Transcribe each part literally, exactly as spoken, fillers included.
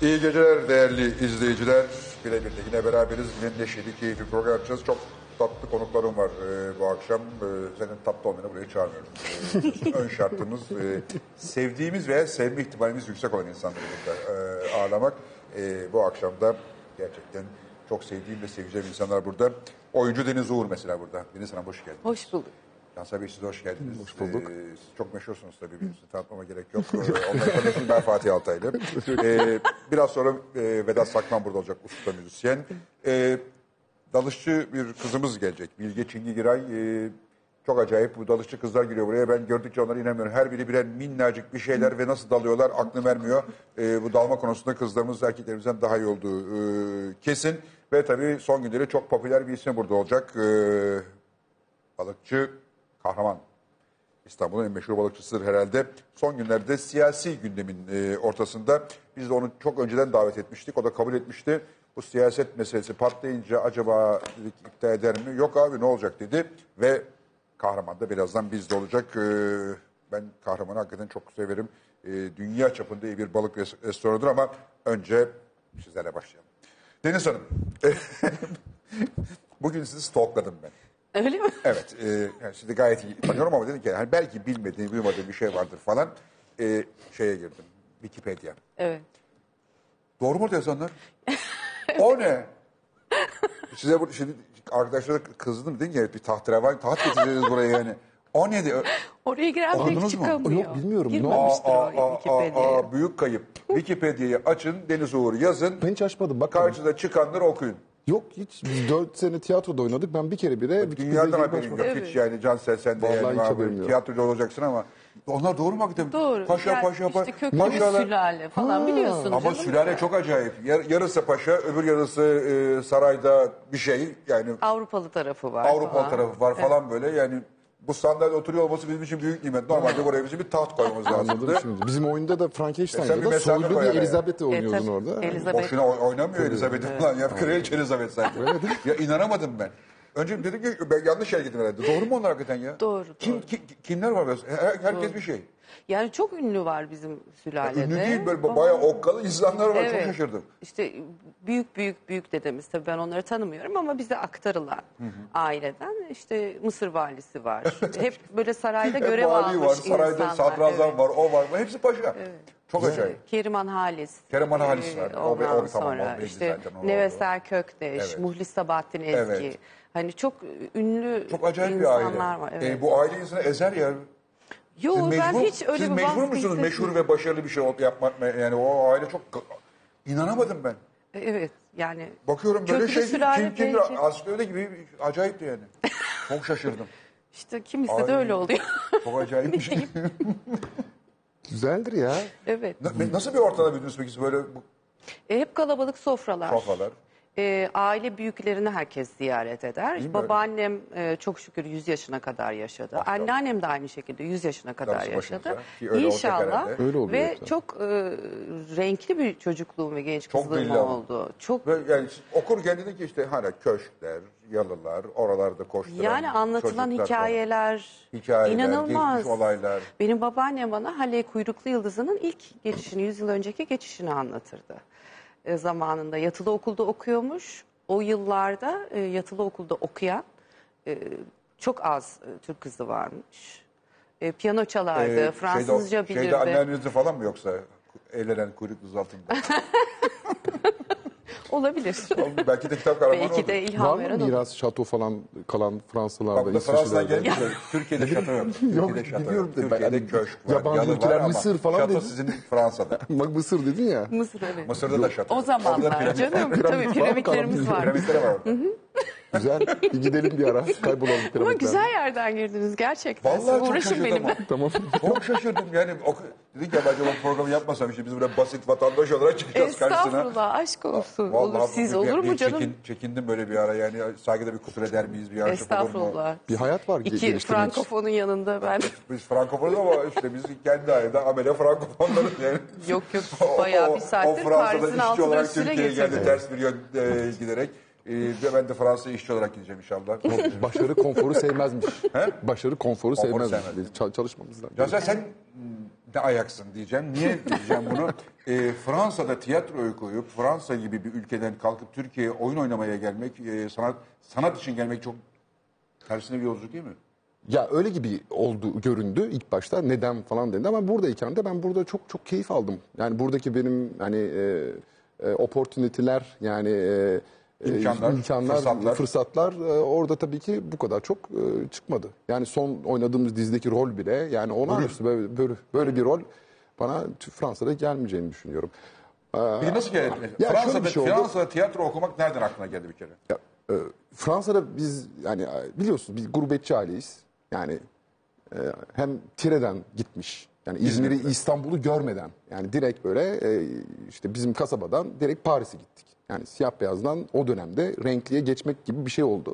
İyi geceler değerli izleyiciler. Birebir de yine beraberiz. Yine neşeli, keyifli program yapacağız. Çok tatlı konuklarım var e, bu akşam. E, senin tatlı olmayanı buraya çağırmıyorum. E, ön şartımız e, sevdiğimiz veya sevme ihtimalimiz yüksek olan insanları burada e, ağırlamak. E, bu akşam da gerçekten çok sevdiğim ve seveceğim insanlar burada. Oyuncu Deniz Uğur mesela burada. Deniz Hanım hoş geldiniz. Hoş bulduk. Cansel Bey siz de hoş geldiniz. Hoş bulduk. Ee, siz çok meşhursunuz tabii. Sizi tanıtmama gerek yok. Ee, onları tanıyorsunuz. Ben Fatih Altaylı. Ee, biraz sonra e, Vedat Sakman burada olacak. Usta müzisyen. Ee, dalışçı bir kızımız gelecek. Bilge Çingigiray. Ee, çok acayip. Bu dalışçı kızlar geliyor buraya. Ben gördükçe onlara inanmıyorum. Her biri birer minnacık bir şeyler ve nasıl dalıyorlar aklım vermiyor. Ee, bu dalma konusunda kızlarımız erkeklerimizden daha iyi olduğu e, kesin. Ve tabii son günleri çok popüler bir isim burada olacak. Ee, balıkçı Kahraman. İstanbul'un en meşhur balıkçısıdır herhalde. Son günlerde siyasi gündemin e, ortasında biz de onu çok önceden davet etmiştik. O da kabul etmişti. Bu siyaset meselesi patlayınca acaba dedik iptal eder mi? Yok abi ne olacak dedi. Ve Kahraman da birazdan bizde olacak. E, ben Kahraman'ı hakikaten çok severim. E, dünya çapında iyi bir balık res- restoranıdır ama önce sizlerle başlayalım. Deniz Hanım, bugün sizi stalkladım ben. Öyle mi? Evet, e, yani sizi gayet iyi tanıyorum ama dedim ki hani belki bilmediğim, duymadığım bir şey vardır falan. E, şeye girdim, Wikipedia. Evet. Doğru mu orada yazanlar? O ne? Size bu şimdi arkadaşlara kızdım dedin ki evet, bir tahterevan, taht getireceğiz buraya yani. O ne diyor? Oraya giren pek Okudunuz mu? çıkamıyor. Yok, bilmiyorum. Ne Girmemiştir Aa, o aa, aa, Wikipedia'ya. aa, büyük kayıp. Wikipedia'yı açın, Deniz Uğur yazın. Ben hiç açmadım. Bakın. Karşıda çıkanları okuyun. Yok hiç. Biz dört sene tiyatroda oynadık. Ben bir kere bile Wikipedia'ya Dünyadan girip haberin yok açmadım. hiç yani Cansel sen de Vallahi yani hiç abi, haberim yok. tiyatrocu olacaksın ama onlar doğru mu hakikaten? Doğru. Paşa Yani paşa işte paşa. köklü Paşalar- sülale falan biliyorsunuz. Ama canım. sülale çok acayip. Yar- yarısı paşa, öbür yarısı e, sarayda bir şey yani Avrupalı tarafı var Avrupa falan. tarafı var falan böyle yani bu sandalye oturuyor olması bizim için büyük nimet. Normalde buraya bizim bir taht koymamız Anladım lazımdı. şimdi. Bizim oyunda da E sen Frankenstein'da bir da mesafe soylu koy bir araya. Elizabeth'le oynuyordun tabii. orada. Elizabeth. Boşuna oy- oynamıyor Elizabeth falan ya. Kraliçe Elizabeth zaten. Ya inanamadım ben. Önce dedim ki ben yanlış yere gittim herhalde. Doğru mu onlar hakikaten ya? Doğru, Kim, doğru. ki- kimler var? Her, herkes bir şey. Yani çok ünlü var bizim sülalede. Ünlü değil böyle Ama- bayağı okkalı insanlar var. Evet. Çok şaşırdım. İşte büyük büyük büyük dedemiz tabii ben onları tanımıyorum ama bize aktarılan aileden işte Mısır valisi var. Hep böyle sarayda Hep görev vali almış var, sarayda insanlar. sadrazam Evet. var, o var. Hepsi paşa. Çok acayip. Keriman Halis. Keriman Halis Ee, var. O- o- Ondan tamam, o sonra belli işte zaten, o Neveser Kökteş, Evet. Muhlis Sabahattin Ezgi. Evet. Hani çok ünlü Çok acayip bir aile. insanlar var. Evet. E, bu aile insanı ezer ya. Yo Siz ben mecbur, hiç öyle siz bir mecbur baskı musunuz hissetmiyorum. meşhur ve başarılı bir şey yapmak? Yani o aile çok... inanamadım ben. Evet yani. Bakıyorum böyle köklü şey sülale kim kimdir belki. aslında gibi acayipti yani. Çok şaşırdım. İşte kimisi Ay. de öyle oluyor. Çok acayip bir şey. Güzeldir ya. Evet. Na- Nasıl bir ortamda büyüdünüz peki siz böyle bu E, hep kalabalık sofralar. sofralar? E, aile büyüklerini herkes ziyaret eder. Değil mi? Babaannem e, çok şükür yüz yaşına kadar yaşadı. Maşallah. Anneannem de aynı şekilde yüz yaşına kadar Darısı yaşadı. başınıza. Ki öyle olacak İnşallah. herhalde. Öyle oluyor Ve zaten. çok e, renkli bir çocukluğum ve genç Çok belli kızlığım ama. oldu. Çok Ve yani siz okurken dedi ki işte hala köşkler, yalılar, oralarda koşturan yani anlatılan çocuklar hikayeler, falan. Hikayeler, inanılmaz. geçmiş olaylar. Benim babaannem bana Hale Kuyruklu Yıldızı'nın ilk geçişini, yüz yıl önceki geçişini anlatırdı. E, zamanında yatılı okulda okuyormuş. O yıllarda e, yatılı okulda okuyan e, çok az e, Türk kızı varmış. E, piyano çalardı, Ee, Fransızca şeyde, bilirdi. Şeyde anneannenizde falan mı yoksa eğlenen kuyruk kız altında? Olabilir. Belki de kitap kahramanı Belki oldu. de Var ilham mı veren olur. miras şato falan kalan Fransızlarda, Bak da Fransa'dan İsviçre'lerde? gelmiş de Türkiye'de şato yok. Yok, Türkiye'de şato yok. biliyorum da ben- Türkiye'de hani köşk var, yabancı yalı var ülkeler, ama Mısır falan şato dedin. sizin Fransa'da. Bak Mısır dedin ya. Mısır evet. Mısır'da da şato. O yok. zamanlar Orada canım Piramit tabii var, piramitlerimiz tamam. var. Piramitler var orada. Güzel. Bir gidelim bir ara. Kaybolalım piramitlerde. Ama güzel yerden girdiniz gerçekten. Vallahi Siz çok uğraşın şaşırdım benimle. ama. Tamam. Çok şaşırdım yani. O, dedik ya acaba bu programı yapmasam işte biz böyle basit vatandaş olarak çıkacağız karşısına. Estağfurullah aşk olsun. Vallahi olur siz bir- olur bir mu canım? çekin- çekindim böyle bir ara yani saygıda bir kusur eder miyiz bir yanlışlık olur mu? Estağfurullah. Bir hayat var ge- İki geliştirmek için. frankofonun yanında ben Biz Frankofonuz ama işte biz kendi ayında amele Frankofonlarız yani. yok yok O- bayağı o- bir saattir o Fransa'da Paris'in işçi altına olarak üstüne Türkiye'ye geldi getirdi. ters bir yön e, giderek. E, ve ben de Fransa'ya işçi olarak gideceğim inşallah. Başarı konforu sevmezmiş. He? Başarı konforu Konforu sevmezmiş. sevmez. Biz çal- çalışmamız lazım. Cansel sen m, ne ayaksın diyeceğim. Niye diyeceğim bunu? E, Fransa'da tiyatroyu koyup Fransa gibi bir ülkeden kalkıp Türkiye'ye oyun oynamaya gelmek, e, sanat sanat için gelmek çok tersine bir yolculuk değil mi? Ya öyle gibi oldu, göründü ilk başta. Neden falan dedi ama buradayken de ben burada çok çok keyif aldım. Yani buradaki benim hani e, e, opportunity'ler yani e, İmkanlar, e, imkanlar, fırsatlar. fırsatlar e, orada tabii ki bu kadar çok e, çıkmadı. Yani son oynadığımız dizideki rol bile yani olağanüstü böyle, böyle, böyle bir rol bana Fransa'da gelmeyeceğini düşünüyorum. Peki nasıl geldi? Ya şöyle Fransa'da, bir şey oldu. Fransa'da tiyatro okumak nereden aklına geldi bir kere? Ya, e, Fransa'da biz yani biliyorsunuz biz gurbetçi aileyiz. Yani e, hem Tire'den gitmiş. Yani İzmir'i, İzmir'de. İstanbul'u görmeden. Yani direkt böyle e, işte bizim kasabadan direkt Paris'e gittik. Yani siyah beyazdan o dönemde renkliye geçmek gibi bir şey oldu.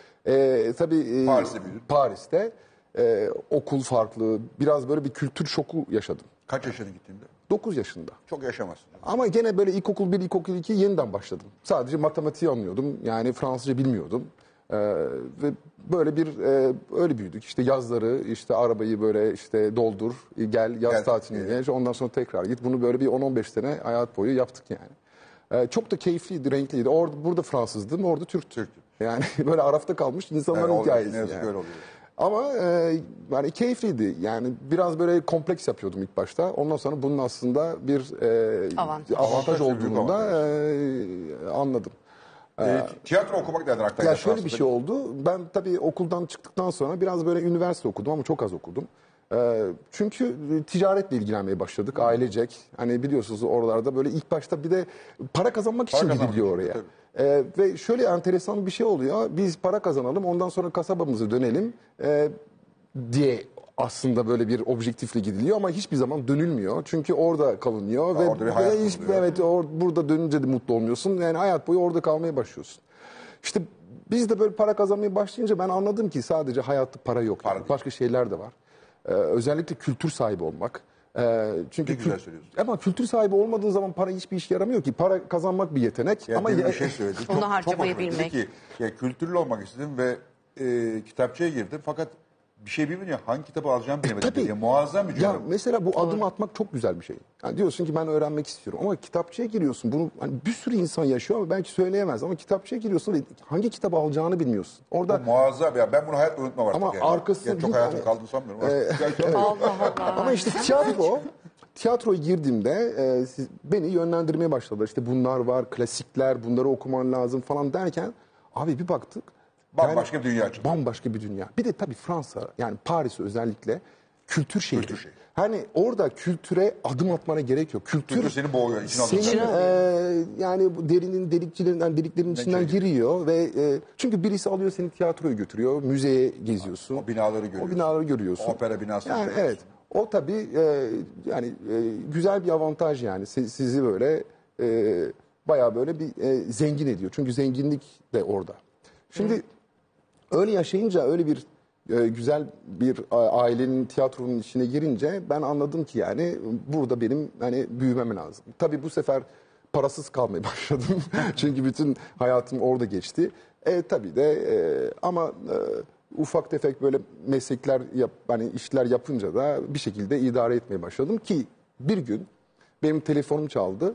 E, tabii e, Paris'te büyüdün. Paris'te e, okul farklı, biraz böyle bir kültür şoku yaşadım. Kaç yaşına gittiğinde? dokuz yaşında. Çok yaşamazsın. Ama gene böyle ilkokul bir, ilkokul iki yeniden başladım. Sadece matematiği anlıyordum. Yani Fransızca bilmiyordum. Ee, ve böyle bir e, öyle büyüdük. İşte yazları işte arabayı böyle işte doldur, gel yaz Gel, tatiline evet. gel. Ondan sonra tekrar git. Bunu böyle bir on on beş sene hayat boyu yaptık yani. Ee, çok da keyifliydi, renkliydi. Orada burada Fransızdım, orada Türktüm. Türktüm. Yani böyle arafta kalmış insanların Evet, oluyor. hikayesi. Ne yazık ki yani. öyle oluyor. Ama e, yani keyifliydi. Yani biraz böyle kompleks yapıyordum ilk başta. Ondan sonra bunun aslında bir e, Avantaj. avantaj Avantaj, büyük olduğunu da avantaj. e, anladım. E, tiyatro okumak nereden aklına Ya geldi? şöyle bir Fransa'da? şey oldu. Ben tabii okuldan çıktıktan sonra biraz böyle üniversite okudum ama çok az okudum. E, çünkü ticaretle ilgilenmeye başladık ailecek. Hani biliyorsunuz oralarda böyle ilk başta bir de para kazanmak için kazanmak gidiliyor için, oraya. tabii. E, ve şöyle enteresan bir şey oluyor. Biz para kazanalım ondan sonra kasabamıza dönelim e, diye aslında böyle bir objektifle gidiliyor ama hiçbir zaman dönülmüyor. Çünkü orada kalınıyor Ha, ve orada bir hayat ve hiç- kuruluyor. evet or, burada dönünce de mutlu olmuyorsun. Yani hayat boyu orada kalmaya başlıyorsun. İşte biz de böyle para kazanmaya başlayınca ben anladım ki sadece hayatta para yok. Para yani. değil. Başka şeyler de var. Ee, özellikle kültür sahibi olmak. Ee, çünkü Ne güzel kül- söylüyorsun. Ama kültür sahibi olmadığın zaman para hiçbir işe yaramıyor ki. Para kazanmak bir yetenek. Yani ama demin ya- bir şey söyledi. Onu Çok- harcamayı çok hoşuma gitti. bilmek. Dedi ki ya, kültürlü olmak istedim ve e, kitapçıya girdim fakat bir şey bilmiyorum hangi kitabı alacağımı bilemedim. E, tabii. dedi. Muazzam bir cümle. Ya mesela bu adım atmak çok güzel bir şey. Yani diyorsun ki ben öğrenmek istiyorum ama kitapçıya giriyorsun. Bunu hani bir sürü insan yaşıyor ama belki söyleyemez ama kitapçıya giriyorsun ve hangi kitabı alacağını bilmiyorsun. Orada Muazzam ya, ben bunu hayatta unutmam artık. Ama yani. arkasında Yani çok bir hayatım tane- kaldı sanmıyorum. Gerçekten- Allah Allah. ama işte tiyatro, tiyatroya girdiğimde e, siz, beni yönlendirmeye başladılar. İşte bunlar var, klasikler, bunları okuman lazım falan derken abi bir baktık. Bambaşka bir dünya açıldı. Bambaşka bir dünya. Bir de tabii Fransa yani Paris özellikle kültür şehri. Kültür şehri. Hani orada kültüre adım atmana gerek yok. Kültür, Kültür seni boğuyor, içine alıyor. senin İçine e, yani bu derinin delikçilerinden deliklerin içinden içine giriyor ve e, çünkü birisi alıyor seni tiyatroya götürüyor, müzeye geziyorsun. O binaları görüyorsun. O binaları görüyorsun. Opera binasını Yani görüyorsun. evet. O tabii e, yani e, güzel bir avantaj yani Si- sizi böyle e, bayağı böyle bir e, zengin ediyor. Çünkü zenginlik de orada. Şimdi öyle yaşayınca öyle bir e, güzel bir a- ailenin tiyatronun içine girince ben anladım ki yani burada benim hani büyümem lazım. Tabii bu sefer parasız kalmaya başladım. Çünkü bütün hayatım orada geçti. E tabii de e, ama e, ufak tefek böyle meslekler yap, hani işler yapınca da bir şekilde idare etmeye başladım ki bir gün benim telefonum çaldı.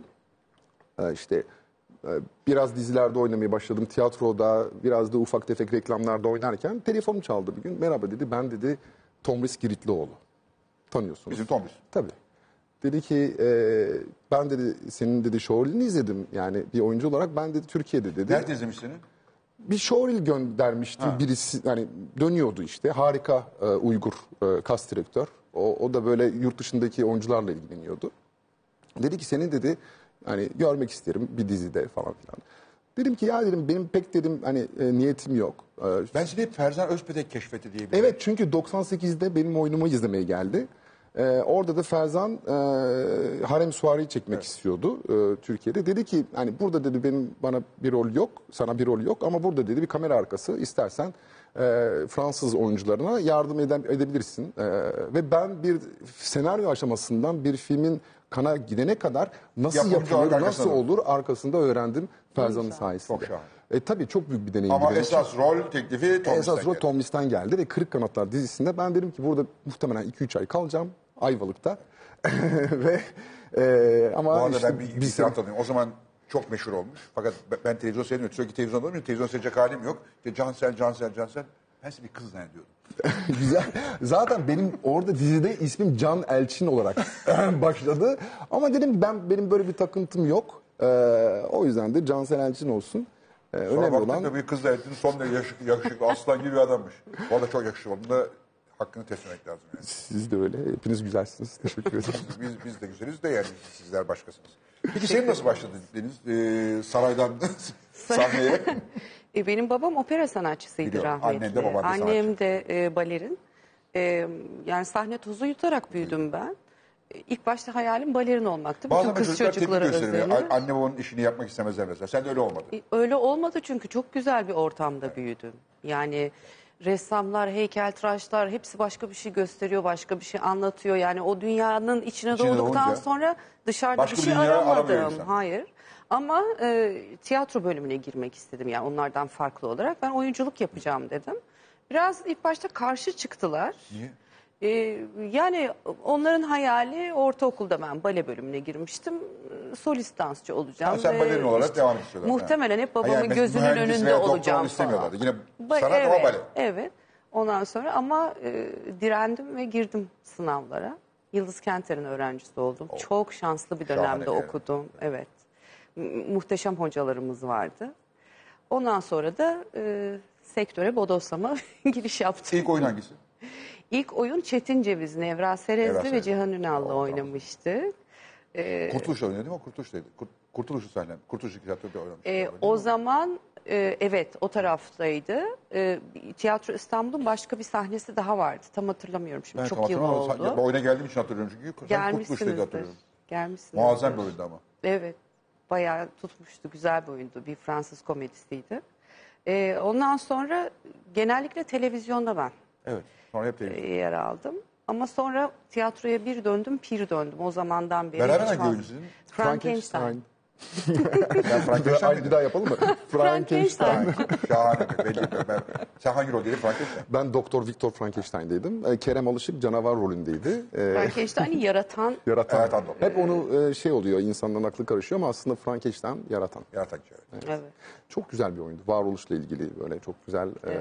E, işte e, biraz dizilerde oynamaya başladım. Tiyatroda, biraz da ufak tefek reklamlarda oynarken telefonum çaldı bir gün. Merhaba dedi. Ben dedi Tomris Giritlioğlu. Tanıyorsunuz. Bizim Tomris. Tabii. Dedi ki e, ben dedi senin dedi showreel'ini izledim. Yani bir oyuncu olarak ben dedi Türkiye'de dedi. Nerede izlemiş seni? Bir showreel göndermişti birisi hani dönüyordu işte. Harika e, Uygur e, kas direktör. O, o da böyle yurt dışındaki oyuncularla ilgileniyordu. Dedi ki seni dedi hani görmek isterim bir dizide falan filan. Dedim ki ya dedim benim pek dedim hani e, niyetim yok. E, Ben seni hep Ferzan Özpetek keşfetti diye biliyorum. Evet çünkü doksan sekizde benim oyunumu izlemeye geldi. Ee, orada da Ferzan e, Harem Suari'yi çekmek istiyordu e, Türkiye'de. Dedi ki hani burada dedi benim bana bir rol yok, sana bir rol yok ama burada dedi bir kamera arkası istersen e, Fransız oyuncularına yardım eden, edebilirsin. E, ve ben bir senaryo aşamasından bir filmin kana gidene kadar nasıl Yapımcı yapılır, olarak nasıl arkasında. olur arkasında öğrendim Ferzan'ın sayesinde. Çok şahane. E, tabii çok büyük bir deneyim. Ama benim için. esas rol teklifi Tomris'ten Esas rol geldi. Tomris'ten geldi ve Kırık Kanatlar dizisinde ben dedim ki burada muhtemelen iki üç ay kalacağım Ayvalık'ta. Ve e, ama Bu arada işte ben bir, bir bir itiraf tanıyorum. O zaman çok meşhur olmuş. Fakat ben, ben televizyon seyretmiyorum. Sürekli televizyon alamıyorum. Televizyon seyredecek halim yok. İşte Cansel, Cansel, Cansel. Ben size bir kız zannediyordum. güzel. Zaten benim orada dizide ismim Can Elçin olarak başladı. Ama dedim ben benim böyle bir takıntım yok. Ee, o yüzden de Cansel Elçin olsun. Ee, Sonra önemli baktık olan da bir kız zannettim. Son derece yakışıklı, yakışıklı aslan gibi bir adammış. Bu arada çok yakışıklı. Onun da hakkını teslim etmek lazım yani. siz de öyle. Hepiniz güzelsiniz. Teşekkür ederim. Biz, biz de güzeliz de yani sizler başkasınız. Peki senin nasıl başladı Deniz? Ee, saraydan sahneye. E, benim babam opera sanatçısıydı Biliyorum. rahmetli. Annen de baban da Annem sanatçı. de e, balerin. E, yani sahne tozu yutarak büyüdüm ben. E, İlk başta hayalim balerin olmaktı. Bazen Bütün kız çocuklar tepki çocukları gösteriyor. özelir. Anne babanın işini yapmak istemezler mesela. Sen de öyle olmadı. E, Öyle olmadı çünkü çok güzel bir ortamda büyüdüm. Yani ressamlar, heykeltıraşlar hepsi başka bir şey gösteriyor, başka bir şey anlatıyor. Yani o dünyanın içine, İçine doğduktan doğunca sonra dışarıda başka bir bir şey dünya aramıyor aramadım. insan. Hayır. Ama e, tiyatro bölümüne girmek istedim yani onlardan farklı olarak. Ben oyunculuk yapacağım dedim. Biraz ilk başta karşı çıktılar. Niye? Ee, yani onların hayali ortaokulda ben bale bölümüne girmiştim. Solist dansçı olacağım. Ha, sen ve balerin olarak işte devam istiyorlar. Muhtemelen hep babamın Ha, yani gözünün mühendis önünde veya doktor olacağım istemiyorlardı. falan. Yine Ba- sanat evet, ama bale. Evet. Ondan sonra ama e, direndim ve girdim sınavlara. Yıldız Kenter'in öğrencisi oldum. Çok şanslı bir dönemde Şahane yani. okudum. Evet. M- muhteşem hocalarımız vardı. Ondan sonra da e, sektöre bodoslama giriş yaptım. İlk oyun hangisi? İlk oyun Çetin Ceviz, Nevra Serezli Nevra ve Serezli. Cihan Ünal'la O, tamam. oynamıştı. Kurtuluş oynuyor değil mi? O Kurtuluş'taydı. Kurt, Kurtuluş'u sahnem. Kurtuluş tiyatroda oynamış. Ee, galiba, değil o mi? zaman e, evet o taraftaydı. Ee, Tiyatro İstanbul'un başka bir sahnesi daha vardı. Tam hatırlamıyorum şimdi. Ben Çok tam yıl hatırlamıyorum. oldu. Bu oyuna geldiğim için hatırlıyorum çünkü. Sen Kurtuluş'taydı Gelmişsinizdir. hatırlıyorum. Gelmişsinizdir. Muazzam bir oyundu ama. Evet. Bayağı tutmuştu. Güzel bir oyundu. Bir Fransız komedisiydi. Ee, ondan sonra genellikle televizyonda ben Evet. Sonra hep televizyon. e, yer aldım. Ama sonra tiyatroya bir döndüm, pir döndüm. O zamandan beri. Beraber hiç hangi vaz- oyuncu sizin? Frankenstein. Ben Frankenstein Ay, bir daha yapalım mı? Frankenstein. Şahane. Belli. Ben, sen hangi rol dedin? Frankenstein. Ben Doktor Viktor Frankenstein'deydim. Ee, Kerem Alışık canavar rolündeydi. Ee, Frankenstein'i yaratan yaratan. Yaratan doktor. Hep onu e, şey oluyor, insanların aklı karışıyor ama aslında Frankenstein yaratan. Yaratan evet. evet. Çok güzel bir oyundu. Varoluşla ilgili böyle çok güzel e,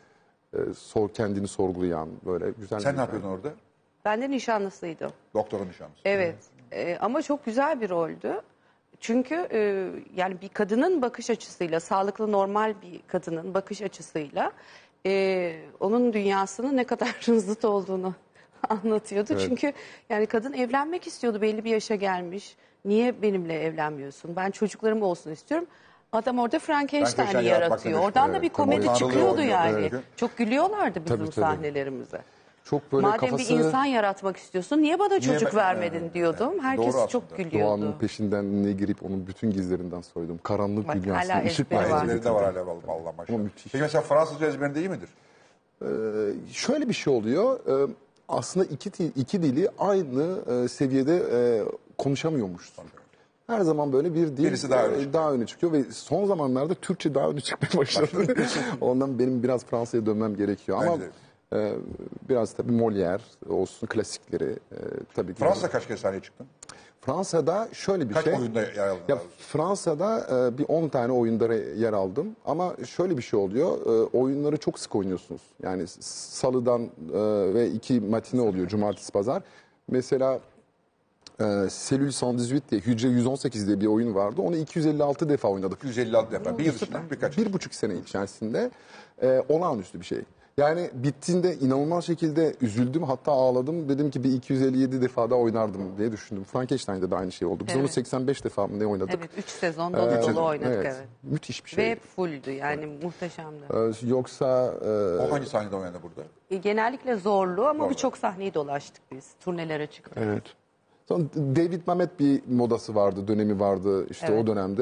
e, sor, kendini sorgulayan böyle güzel. Sen bir- ne yapıyordun orada? Ben de nişanlısıydım. Doktorun nişanlısı. Evet. Ee, ama çok güzel bir roldü. Çünkü e, yani bir kadının bakış açısıyla, sağlıklı normal bir kadının bakış açısıyla e, onun dünyasının ne kadar zıt olduğunu anlatıyordu. Evet. Çünkü yani kadın evlenmek istiyordu, belli bir yaşa gelmiş. Niye benimle evlenmiyorsun? Ben çocuklarım olsun istiyorum. Adam orada Frankenstein'i Frankenstein yaratmakla yaratıyor. meşgul, Oradan da evet. bir Tabii, komedi Tanrı'yı çıkıyordu oynuyor, yani. evet. Çok gülüyorlardı bizim Tabii, tabii. sahnelerimize. Çok böyle Madem kafası bir insan yaratmak istiyorsun niye bana çocuk ben- vermedin Evet, diyordum. evet. Herkes Doğru çok aslında. gülüyordu. doğanın peşinden ne girip onun bütün gizlerinden soydum. Karanlık Bak, dünyasına hala ışık ezberi var. var. Ezberinde var hala vallahi Allah maşallah. Ama müthiş. Peki mesela Fransızca ezberinde iyi midir? Şöyle bir şey oluyor. e, Aslında iki, dil- iki dili aynı e, seviyede e, konuşamıyormuşsun. Her zaman böyle bir dil Birisi daha öne e, çıkıyor. daha öne çıkıyor ve son zamanlarda Türkçe daha öne çıkmaya başladı. Ondan benim biraz Fransa'ya dönmem gerekiyor ama Bence de. e, biraz tabii Molière olsun klasikleri e, tabii ki. Fransa'da kaç kez sahneye çıktın? Fransa'da şöyle bir Kaç şey. oyunda yer aldın? Ya abi? Fransa'da e, bir on tane oyunda yer aldım ama şöyle bir şey oluyor. E, oyunları çok sık oynuyorsunuz. Yani s- salıdan e, ve iki matine oluyor cumartesi pazar. Mesela e, Selül yüz on dokuz diye Hücre yüz on sekiz diye bir oyun vardı. Onu iki yüz elli altı defa oynadık. iki yüz elli altı defa. Bir yıl içinde mi birkaç? Bir buçuk sene içerisinde e, olağanüstü bir şey. Yani bittiğinde inanılmaz şekilde üzüldüm, hatta ağladım. Dedim ki bir iki yüz elli yedi defa daha oynardım diye düşündüm. Frankenstein'de de aynı şey oldu. Biz Evet. onu seksen beş defa mı ne oynadık? Evet, üç sezon dolu dolu oynadık evet. Müthiş bir Ve şey. hep fulldü yani muhteşemdi. Ee, Yoksa e, O hangi sahnede oynadı burada? E, Genellikle zorlu ama Zorlu. birçok sahneyi dolaştık biz. Turnelere çıktık. evet. Sonra David Mamet bir modası vardı, dönemi vardı işte Evet. o dönemde.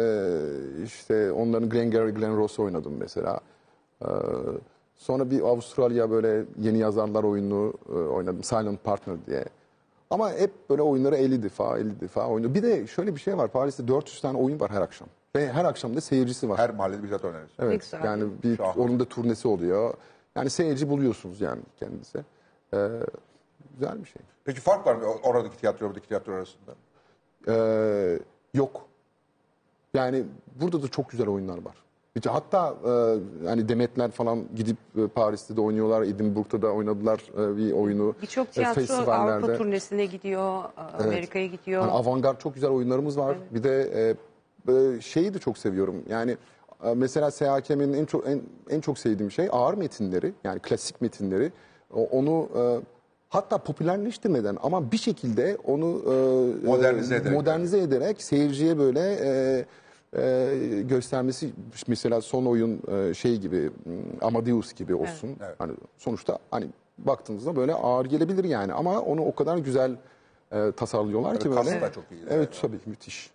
Ee, işte onların Glengarry Glen Ross oynadım mesela. Ee, sonra bir Avustralya böyle yeni yazarlar oyunu e, oynadım. Silent Partner diye. Ama hep böyle oyunları elli defa, elli defa oynadım. Bir de şöyle bir şey var. Paris'te dört yüz tane oyun var her akşam. Ve her akşam da seyircisi var. Her mahallede bir zaten oynarız. Ne Evet. güzel. Yani bir Şahane. onun da turnesi oluyor. Yani seyirci buluyorsunuz yani kendinize. Ee, güzel bir şey. Peki fark var mı oradaki tiyatro buradaki tiyatro arasında? Ee, yok. Yani burada da çok güzel oyunlar var. İşte hatta e, yani Demetler falan gidip e, Paris'te de oynuyorlar, Edinburgh'da da oynadılar e, bir oyunu. Birçok E, tiyatro festivallerde. Avrupa turnesine gidiyor, Amerika'ya gidiyor. Yani avantgard çok güzel oyunlarımız var. Bir de e, e, şeyi de çok seviyorum. Yani e, mesela S H K'nin en çok en, en çok sevdiğim şey ağır metinleri, yani klasik metinleri. O, onu e, hatta popülerleştirmeden ama bir şekilde onu e, Modernize e, ederek. modernize ederek seyirciye böyle e, e, göstermesi, mesela son oyun e, şey gibi, Amadeus gibi olsun. Evet. Hani sonuçta hani baktığınızda böyle ağır gelebilir yani ama onu o kadar güzel e, tasarlıyorlar ki Tabii böyle. kastı da çok iyi. Evet tabii, müthiş.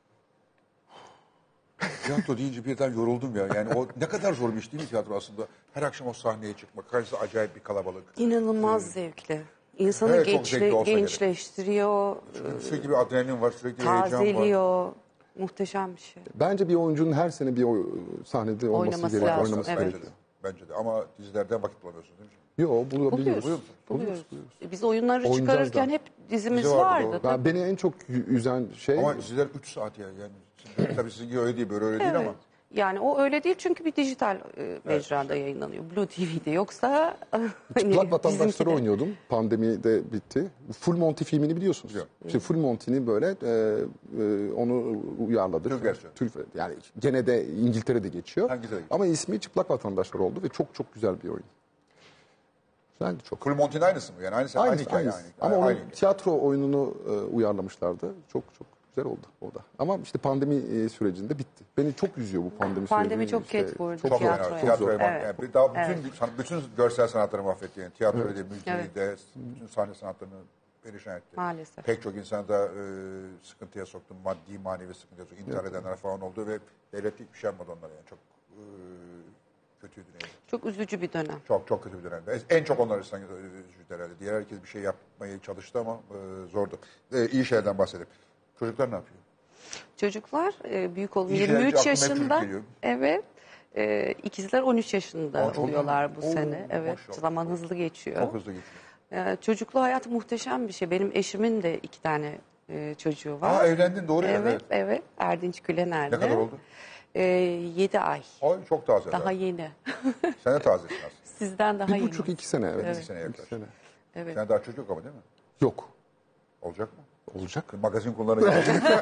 Tiyatro deyince birden yoruldum ya. Yani o ne kadar zor bir iş değil mi tiyatro aslında? Her akşam o sahneye çıkmak. Karşısında acayip bir kalabalık. İnanılmaz zevkli. İnsanı Evet, çok gençle, zevkli olsa gerek. gençleştiriyor, Sürekli bir adrenalin var, sürekli bir heyecan var. tazeliyor. Muhteşem bir şey. Bence bir oyuncunun her sene bir oy- sahnede olması Oynaması gerekiyor. lazım, Oynaması evet. Bence gerekiyor. de. Bence de. Ama dizilerden vakit bulamıyorsunuz değil mi? Yok, bulabiliyoruz. Buluyoruz. Buluyoruz, Buluyoruz. buluyoruz. Biz oyunları Oynayacağız çıkarırken da. hep dizimiz Dizi vardı, vardı. doğru. tabii. Ben, beni en çok y- üzen şey Ama diziler üç saat ya. Yani şimdi, tabii sizinki öyle değil, böyle öyle değil Evet. ama. Yani o öyle değil çünkü bir dijital e, mecrada yayınlanıyor. Blue T V'de yoksa hani Çıplak Vatandaşları bizimki de- oynuyordum. Pandemi de bitti. Full Monty filmini biliyorsunuz. Biliyorum. İşte Full Monty'ni böyle e, e, onu uyarladık. Türk versiyonu. Türk, yani gene de İngiltere'de geçiyor. Ha, İngiltere'de geçiyor. Ama ismi Çıplak Vatandaşlar oldu ve çok çok güzel bir oyun. Güzeldi çok. Full Monty'nin aynısı mı? Yani aynısı, aynı Aynısı, hikaye. aynısı. Aynı, Ama aynı onun hikaye. tiyatro oyununu e, uyarlamışlardı. Çok çok güzel oldu o da. Ama işte pandemi e, sürecinde bitti. Beni çok üzüyor bu pandemi, Pandemi süreci. çok İşte ket vurdu çok Çok tiyatroya. önemli. Çok Tiyatroya zor. bak. Evet. Yani bir daha bütün, san- bütün görsel sanatları mahvetti. Yani tiyatroyu da, müziği de, bütün sahne sanatlarını perişan etti. Maalesef. Pek çok insanı da e, sıkıntıya soktu. Maddi, manevi sıkıntıya soktu. İntihar edenler falan oldu ve devlet hiçbir şey yapmadı onlara. Yani çok e, kötüydü. Yani. Çok üzücü bir dönem. Çok çok kötü bir dönemde. En çok onlar sanki üzüldü herhalde. Diğer herkes bir şey yapmaya çalıştı ama e, zordu. E, iyi şeylerden bahsedelim. Çocuklar ne yapıyor? Çocuklar e, büyük oğlum İyi yirmi şeyler üç aklıma hep çocuk yaşında. geliyor. Evet. E, ikizler on üç yaşında Aa, çok oluyorlar iyi. bu Oo, sene. Evet. maşallah. Zaman hızlı geçiyor. Çok hızlı geçiyor. E, çocuklu hayat muhteşem bir şey. Benim eşimin de iki tane e, çocuğu var. Aa, evlendin doğru ya. Evet, Evet. evet. Erdinç Gülener'le. Ne kadar oldu? E, yedi ay. Ay, çok taze. Daha Daha yeni. Sen de tazesin aslında. Sizden daha Bir yeni. buçuk iki sene evet. İki sene İki yaklaşık. sene. Evet. Sen daha çocuk ama değil mi? Yok. Olacak mı? Olacak. Magazin kullanıyor.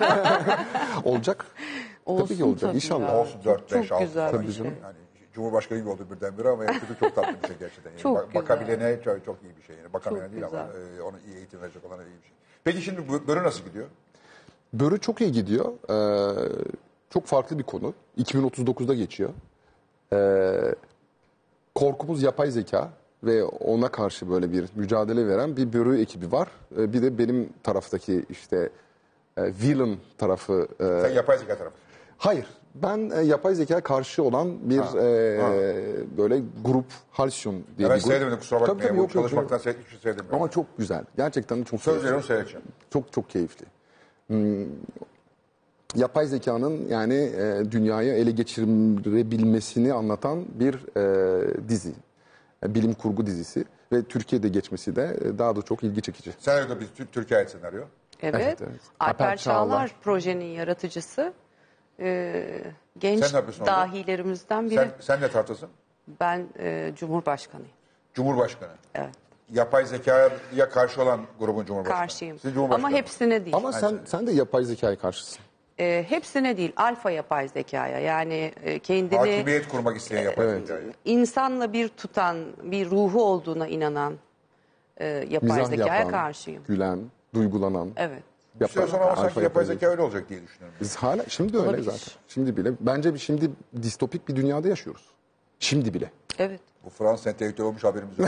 Olacak. Olsun Tabii ki olacak. İnşallah. ya. Olsun dört, Çok beş, altı. güzel Tabii bir canım. şey. Yani Cumhurbaşkanı gibi oldu birdenbire ama yani çocuk çok tatlı bir şey gerçekten. Yani Çok bak- güzel. bakabilene çok, çok iyi bir şey. Yani bakamayana Çok değil ama güzel. e, ona iyi eğitim verecek olana iyi bir şey. Peki şimdi bu bölüm nasıl gidiyor? Börü çok iyi gidiyor. Ee, çok farklı bir konu. iki bin otuz dokuzda geçiyor. Ee, korkumuz yapay zeka ve ona karşı böyle bir mücadele veren bir börü ekibi var. Ee, bir de benim taraftaki işte e, villain tarafı. e, Sen yapay zeka tarafı. hayır, ben e, yapay zeka karşı olan bir Ha, e, ha. böyle grup, Halsyon diye Ya ben bir grup. seyredemedim kusura Tabii, bakmayın. tabii, Bu yok, yok, çalışmaktan yok. seyret, hiçbir şey seyredemiyorum. Ama çok güzel. Gerçekten çok Söz keyifli. veriyorum seyredeceğim. Çok çok keyifli. Hmm, yapay zekanın yani e, dünyayı ele geçirebilmesini anlatan bir e, dizi. E, bilim kurgu dizisi ve Türkiye'de geçmesi de e, daha da çok ilgi çekici. Senaryo bir Tür- Türkiye ait senaryo. Evet. Evet, evet. Alper, Alper Çağlar, Çağlar. projenin yaratıcısı. Ee, genç Sen ne yapıyorsun orada? dahilerimizden biri. Sen, sen ne taraftasın? Ben e, Cumhurbaşkanıyım. Cumhurbaşkanı. Evet. Yapay zekaya karşı olan grubun Cumhurbaşkanı. Karşıyım. Siz Cumhurbaşkanı. Ama hepsine değil. Ama sen sen de yapay zekaya karşısın. Ee, hepsine değil. Alfa yapay zekaya. Yani e, kendini Hakimiyet kurmak isteyen yapay Evet. zekayı. insanla bir tutan, bir ruhu olduğuna inanan e, yapay Mizah zekaya yapan, karşıyım. gülen, duygulanan. Evet. Bir süre sonra ama sanki Alfa yapay yapay zeka öyle olacak diye düşünüyorum. Biz hala şimdi de öyle Olabilir. zaten. Şimdi bile bence şimdi distopik bir dünyada yaşıyoruz. Şimdi bile. Evet. Bu Fransız entelektüel olmuş haberimiz yok.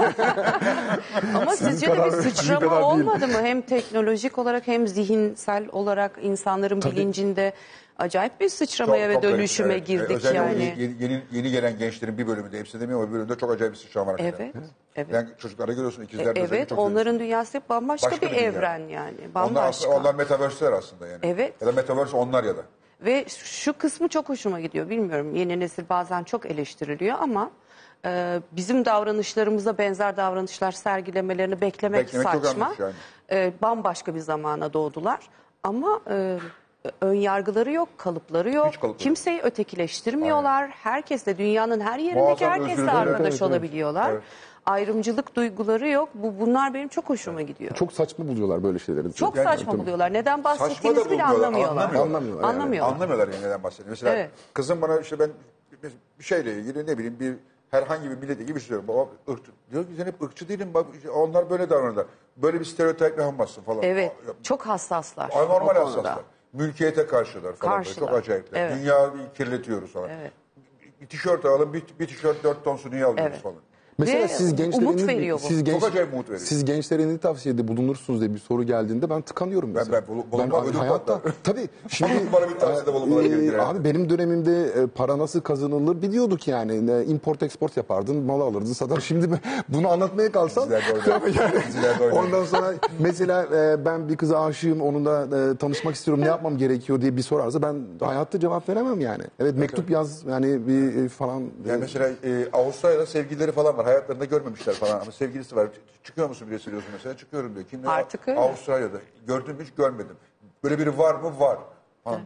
Ama sizce de kadar- bir sizin sıçrama kadar değil. olmadı mı? Hem teknolojik olarak hem zihinsel olarak insanların bilincinde acayip bir sıçramaya Çok- ve çok garip, dönüşüme evet. girdik Özellikle yani. Yeni, yeni, yeni gelen gençlerin bir bölümünde hepsi demiyor ama bir bölümde çok acayip bir sıçrama var. Evet. Evet. Yani çocuklara görüyorsun ikizler de özellikle Evet, çok onların dünyası bambaşka Başka bir bir dünya. evren yani. Onlar, Bambaşka. aslında, onlar metaverse'ler aslında yani. Evet. Ya da metaverse onlar ya da. Ve şu kısmı çok hoşuma gidiyor. Bilmiyorum, yeni nesil bazen çok eleştiriliyor ama e, bizim davranışlarımıza benzer davranışlar sergilemelerini beklemek, Beklemek çok saçma. yanlış yani. E, bambaşka bir zamana doğdular. Ama e, ön yargıları yok, kalıpları yok. Hiç kalıpları yok. Kimseyi ötekileştirmiyorlar. Herkesle, dünyanın her yerindeki Muazzam herkesle özgürlükleri. arkadaş Evet, evet. olabiliyorlar. Evet. Ayrımcılık duyguları yok. Bu bunlar benim çok hoşuma gidiyor. Çok saçma buluyorlar böyle şeyleri. Çok Yani- saçma buluyorlar. Neden Saçma da bahsettiğinizi bile bulmuyorlar, anlamıyorlar. anlamıyorlar. Anlamıyorlar, yani. Anlamıyorlar. Anlamıyorlar yani neden bahsediyor. Mesela Evet. kızım bana işte ben bir şeyle ilgili ne bileyim bir herhangi bir milletle ilgili bir şey söylüyorum. Baba ırkçı. Diyor ki sen hep ırkçı değilim. Bak, onlar böyle davranırlar. Böyle bir stereotip yapamazsın falan. Evet. Ya, Çok hassaslar. Anormal o konuda. hassaslar. Mülkiyete karşılar falan. Böyle. Karşılar. Çok acayipler. Evet. Dünyayı kirletiyoruz falan. Evet. Bir tişört alalım, bir, bir tişört dört tonsu niye alıyoruz Evet. falan. Mesela Ve siz umut gençlerin veriyor bu. siz genç, Çok acayip umut veriyor. siz gençlere ne tavsiyede bulunursunuz diye bir soru geldiğinde ben tıkanıyorum mesela. ben bulu- bulunmam, ödüm hayatta patlar. tabii şimdi Bana bir tavsiyede bulunmaları e, gerekir. abi benim dönemimde e, para nasıl kazanılır biliyorduk yani. E, import export yapardın, mal alırdın, satar. Şimdi ben bunu anlatmaya kalsam Dizilerde oynar. tabii yani. Dizilerde oynar. Ondan sonra mesela e, ben bir kıza aşığım, onunla e, tanışmak istiyorum. Ne yapmam gerekiyor diye bir sorarsa ben hayatta cevap veremem yani. Evet mektup yaz yani bir e, falan. Yani mesela e, Avustralya'da sevgilileri falan var. Hayatlarında görmemişler falan ama sevgilisi var. Çıkıyor musun bile söylüyorsun mesela. Çıkıyorum diyor. Kim diyor? Artık öyle. Avustralya'da. Gördün mü hiç görmedim. Böyle biri var mı? Var. Ha.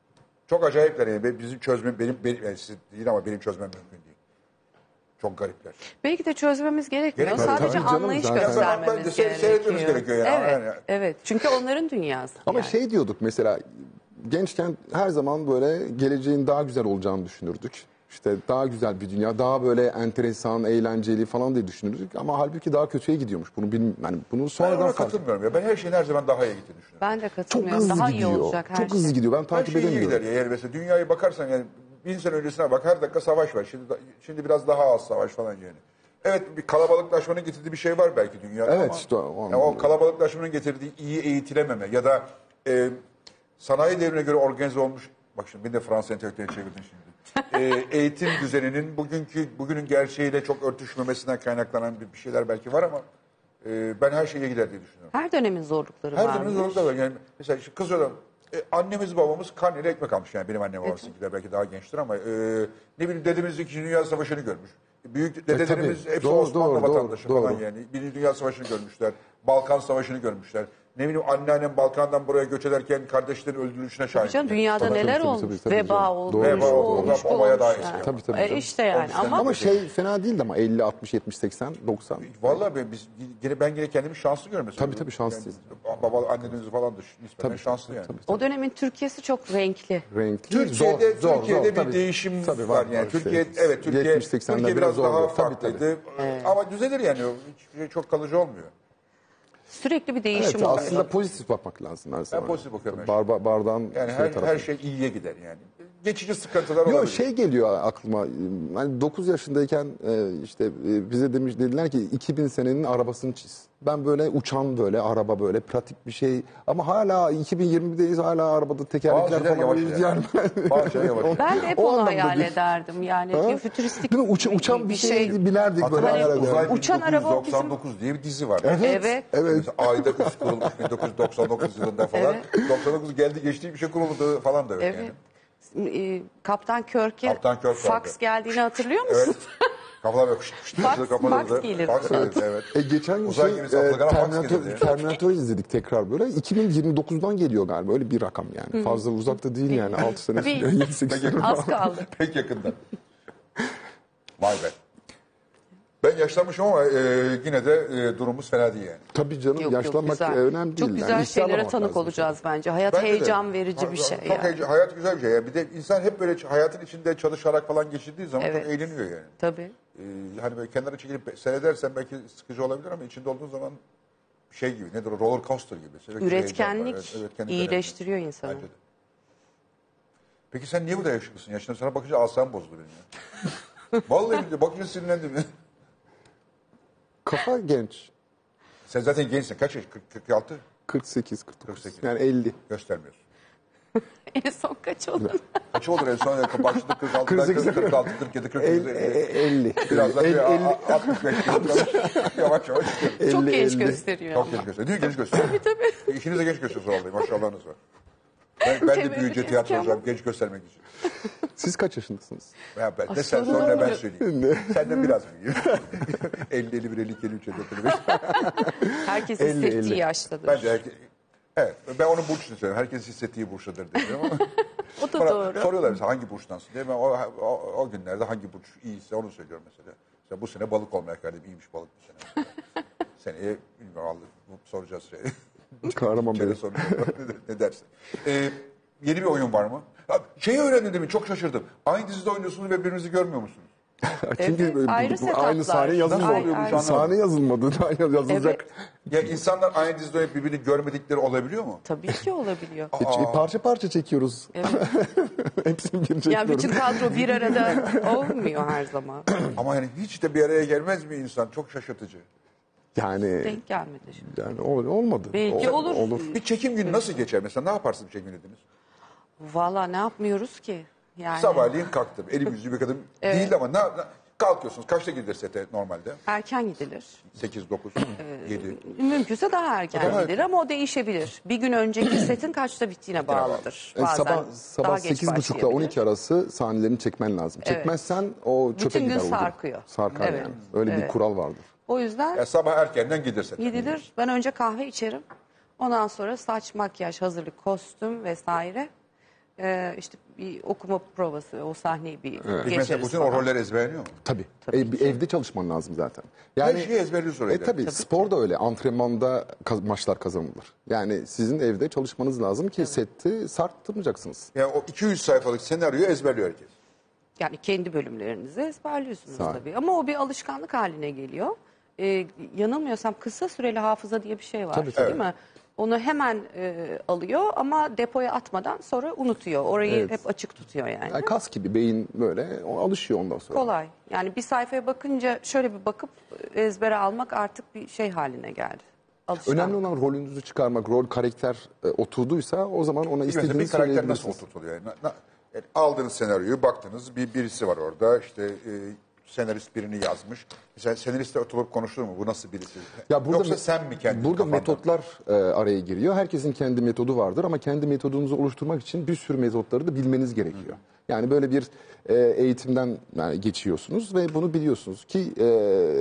Çok acayipler yani. Bizim çözmem, benim, benim yani siz değil ama benim çözmem mümkün değil. Çok garipler. Belki de çözmemiz gerekmiyor. Gerekmiyor. Sadece Tabii canım, anlayış zaten. göstermemiz Ya zaman ben de seyretmemiz gerekiyor. gerekiyor yani. Evet, Yani. evet. Çünkü onların dünyası. Ama yani. şey diyorduk mesela gençken her zaman böyle geleceğin daha güzel olacağını düşünürdük. İşte daha güzel bir dünya, daha böyle enteresan, eğlenceli falan diye düşünürdük. Ama halbuki daha kötüye gidiyormuş. Bunu bilmiyorum. Yani bunu Ben sonradan ona fark katılmıyorum ya. Ben her şeyin her zaman daha iyi gittiğini düşünüyorum. Ben de Çok katılmıyorum. hızlı Daha iyi gidiyor. olacak her Çok şey. hızlı gidiyor. Ben Her takip şey iyi edemiyorum. gider ya. Yani mesela dünyaya bakarsan yani bin sene öncesine bak her dakika savaş var. Şimdi şimdi biraz daha az savaş falan yani. Evet bir kalabalıklaşmanın getirdiği bir şey var belki dünyada Evet, ama işte o yani anlamda. o kalabalıklaşmanın getirdiği iyi eğitilememe ya da e, sanayi devrine göre organize olmuş bak şimdi bir de Fransız entelektüeli çevirdin şimdi. E, eğitim düzeninin bugünkü bugünün gerçeğiyle çok örtüşmemesinden kaynaklanan bir, bir şeyler belki var ama e, ben her şeye gider diye düşünüyorum. Her dönemin zorlukları Her var. zaman zorluklar var. Yani mesela işte kızıyorum. E, annemiz babamız karneyle ekmek almış yani benim annem babasınkiler belki daha gençtir ama e, ne bileyim dedemiz İkinci Dünya Savaşı'nı görmüş. Büyük dedelerimiz tabii. hepsi Doğru, Osmanlı doğru, vatandaşı doğru, falan doğru. yani. Birinci Dünya Savaşı'nı görmüşler. Balkan Savaşı'nı görmüşler. Ne bileyim anneannem Balkan'dan buraya göç ederken kardeşlerin öldürülüşüne şahit. Canım, dünyada Tabii, neler tabii, olmuş? tabii, tabii Veba canım. olmuş, Doğru, Veba bu olmuş, olmuş, bu olmaya olmuş. daha yani. eski. Tabii, tabii E, canım. işte yani Olmuş ama Ama şey fena değildi ama elli, altmış, yetmiş, seksen, doksan. Vallahi ben, biz, yine, ben yine kendimi şanslı görüyorum mesela. Tabii, tabii, şanslıyız. Yani, baba anneniz falan da nispeten Tabii, şanslı yani. tabii, o dönemin Türkiye'si çok renkli. Renkli. Türkiye'de, zor, zor, Türkiye'de zor, bir tabii. değişim Tabii, var. Yani şey. Türkiye, evet Türkiye, yetmiş, seksenler Türkiye biraz zordu. daha Tabii, farklıydı. Ama düzelir yani. Hiçbir şey çok kalıcı olmuyor. Sürekli bir Evet, değişim oluyor. aslında pozitif bakmak lazım her zaman. pozitif bakıyorum. Bar, bar- bardağın Yani şey her, tarafı. her şey iyiye gider yani. Geçici sıkıntılar Yok olabilir. şey geliyor aklıma. Hani dokuz yaşındayken e, işte e, bize demiş dediler ki iki bin senenin arabasını çiz. Ben böyle uçan böyle araba böyle pratik bir şey ama hala iki bin yirmideyiz hala arabada Bazı tekerlekler şeyler falan yavaş yani. yani. Bazı şeyler yavaş. Ben de hep O onu anlamda hayal değil. ederdim. Yani Ha? bir fütüristik Değil mi? Uça- uçan bir şey bilerdik böyle. Hatırlar arada. mısın? Uzay Uçan araba bin dokuz yüz doksan dokuz diye bir dizi var. Evet. Evet. Evet. Mesela ayda üç kurulmuş bin dokuz yüz doksan dokuz yılında falan. doksan dokuz geldi geçti bir şey kuruldu falan da yok Evet. yani. E, Kaptan Kirk'e Kaptan Kirk fax vardı. geldiğini hatırlıyor musun? Evet. Kafalar böyle kışt kışt Fax- kışt kapatıldı. fax gelirdi. Fax gelirdi evet. E geçen gün Uzay şey, gemisi e, atılgana fax Terminator, gelirdi. Terminator izledik tekrar böyle. iki bin yirmi dokuzdan geliyor galiba. Öyle bir rakam yani. Fazla uzakta değil yani. altı sene Değil. sürüyor. yedi sekiz sene Az falan. kaldı. Pek yakında. Vay be. Ben yaşlanmışım ama e, yine de e, durumumuz fena değil yani. Tabii canım Yok, yok, yaşlanmak güzel. e, önemli değil. Çok güzel yani. şeylere İhtiyarlamak tanık lazım. olacağız bence. Hayat Bence de. heyecan verici Ha- bir şey Çok yani. heyecan- hayat güzel bir şey ya. Bir de insan hep böyle hayatın içinde çalışarak falan geçirdiği zaman Evet. çok eğleniyor yani. Tabii. Ee, hani böyle kenara çekilip seyredersen belki sıkıcı olabilir ama içinde olduğun zaman şey gibi nedir o roller coaster gibi. Sürekli bir heyecan var. Üretkenlik Evet, üretkenlik iyileştiriyor önemli. insanı. Bence de. Peki sen niye bu da yakışıklısın? Yaşına sana bakınca asam bozuldu benim ya. Vallahi billahi bakınca sinirlendim ya. Kafa genç. Sen zaten gençsin. Kaç yaş? kırk, kırk altı? kırk sekiz kırk dokuz. kırk sekiz. Yani elli. Göstermiyorsun. En son kaç oldu? Kaç olur en son? Başladı kırk altı, kırk sekiz, kırk altı, kırk yedi, kırk El- sekiz. e- e- elli. Biraz da El- bir elli. altmış beş yavaş yavaş. yavaş. Çok elli, genç elli. gösteriyor Çok ama. genç gösteriyor. Değil mi? Genç gösteriyor. Tabii tabii. İkiniz de genç gösteriyorsunuz vallahi. Maşallahınız var. Ben, ben de Kemerimi büyüyünce keseceğim. tiyatro olacağım genç göstermek için. Siz kaç yaşındasınız? Ya ben de sen sorun sonra ben olmuyor. söyleyeyim. Senden biraz büyüğüm. elli, elli bir, elli iki, elli üç, elli dört, elli beş. Herkesin elli, hissettiği elli. yaştadır. Ben de herke- evet ben onun burçunu söylüyorum. Herkes hissettiği burçtadır diyorum ama. O da Bana doğru. soruyorlar mesela hangi burçtansın diye. Ben o, o, o günlerde hangi burç iyiyse onu söylüyorum mesela. Mesela bu sene balık olmaya karar iyiymiş balık bu sene. Seneye bilmiyorum Allah soracağız şey. Kahraman Kere Bey. soracağız. ne, ne dersin? Ee, yeni bir oyun var mı? Ha, şeyi öğrendim demin çok şaşırdım. Aynı dizide oynuyorsunuz ve birbirinizi görmüyor musunuz? Çünkü Evet, bu- ayrı bu- setuplar. aynı sahne yazılmadı. Nasıl oluyor bu Ay- canlı? Sahne yazılmadı. Daha yazılacak. Ya insanlar aynı dizide oynayıp birbirini görmedikleri olabiliyor mu? Tabii ki olabiliyor. E, ç- parça parça çekiyoruz. Evet. Hepsini bir çekiyorum. Yani bütün kadro bir arada olmuyor her zaman. Ama yani hiç de bir araya gelmez mi insan? Çok şaşırtıcı. Yani Denk gelmedi şimdi. yani ol- olmadı. Belki Ol- olur. Olur. Bir çekim günü nasıl geçer mesela? Ne yaparsın bir çekim günü dediniz? Valla ne yapmıyoruz ki? Yani Sabahleyin kalktım. Elim yüzümü yıkadım. Değil ama ne, ne- kalkıyorsunuz. Kaçta gidilir sete normalde? erken gidilir. sekiz, dokuz, yedi. Mümkünse daha erken Daha gidilir ama o değişebilir. Bir gün önceki setin kaçta bittiğine bağlıdır. E, Bazen sabah daha sabah geç sekiz buçukla on başlayabilir. iki arası sahnelerini çekmen lazım. Evet. Çekmezsen o çöpe Bütün gün gider. o gün. sarkıyor. Sarkar Evet. yani. Öyle bir Evet. kural vardır. O yüzden Ya sabah erkenden gidir sete. gidilir. Ben önce kahve içerim. Ondan sonra saç, makyaj, hazırlık, kostüm vesaire. Ee, işte bir okuma provası, o sahneyi bir Peki mesela geçeriz bütün falan. o roller ezberliyor mu? Tabii. Tabii E, bir evde çalışman lazım zaten. Yani Her şeyi ezberliyorsun oraya. E tabii, spor da öyle. Antrenmanda kaz- maçlar kazanılır. Yani sizin evde çalışmanız lazım ki seti sarktırmayacaksınız. Yani o iki yüz sayfalık senaryoyu ezberliyor herkes. Yani kendi bölümlerinizi ezberliyorsunuz Sağ ol. tabii. Ama o bir alışkanlık haline geliyor. Ee, yanılmıyorsam kısa süreli hafıza diye bir şey var, Tabii, değil tabii. mi? Onu hemen e, alıyor ama depoya atmadan sonra unutuyor. Orayı Evet. hep açık tutuyor yani. Yani kas gibi beyin böyle o alışıyor ondan sonra. Kolay. Yani bir sayfaya bakınca şöyle bir bakıp ezbere almak artık bir şey haline geldi. Alışkanlık. Önemli olan rolünüzü çıkarmak, rol karakter e, oturduysa o zaman ona Mesela bir istediğinizi karakter nasıl söyleyebilirsiniz. oturtuluyor? Yani, na- yani aldığınız senaryoyu baktınız bir birisi var orada işte e, senarist birini yazmış. Mesela senaristle oturup konuşulur mu? Bu nasıl birisi? Ya burada Yoksa me- sen mi kendin Burada kafandan? metotlar e, araya giriyor. Herkesin kendi metodu vardır ama kendi metodunuzu oluşturmak için bir sürü metotları da bilmeniz gerekiyor. Yani böyle bir e, eğitimden yani geçiyorsunuz ve bunu biliyorsunuz ki e,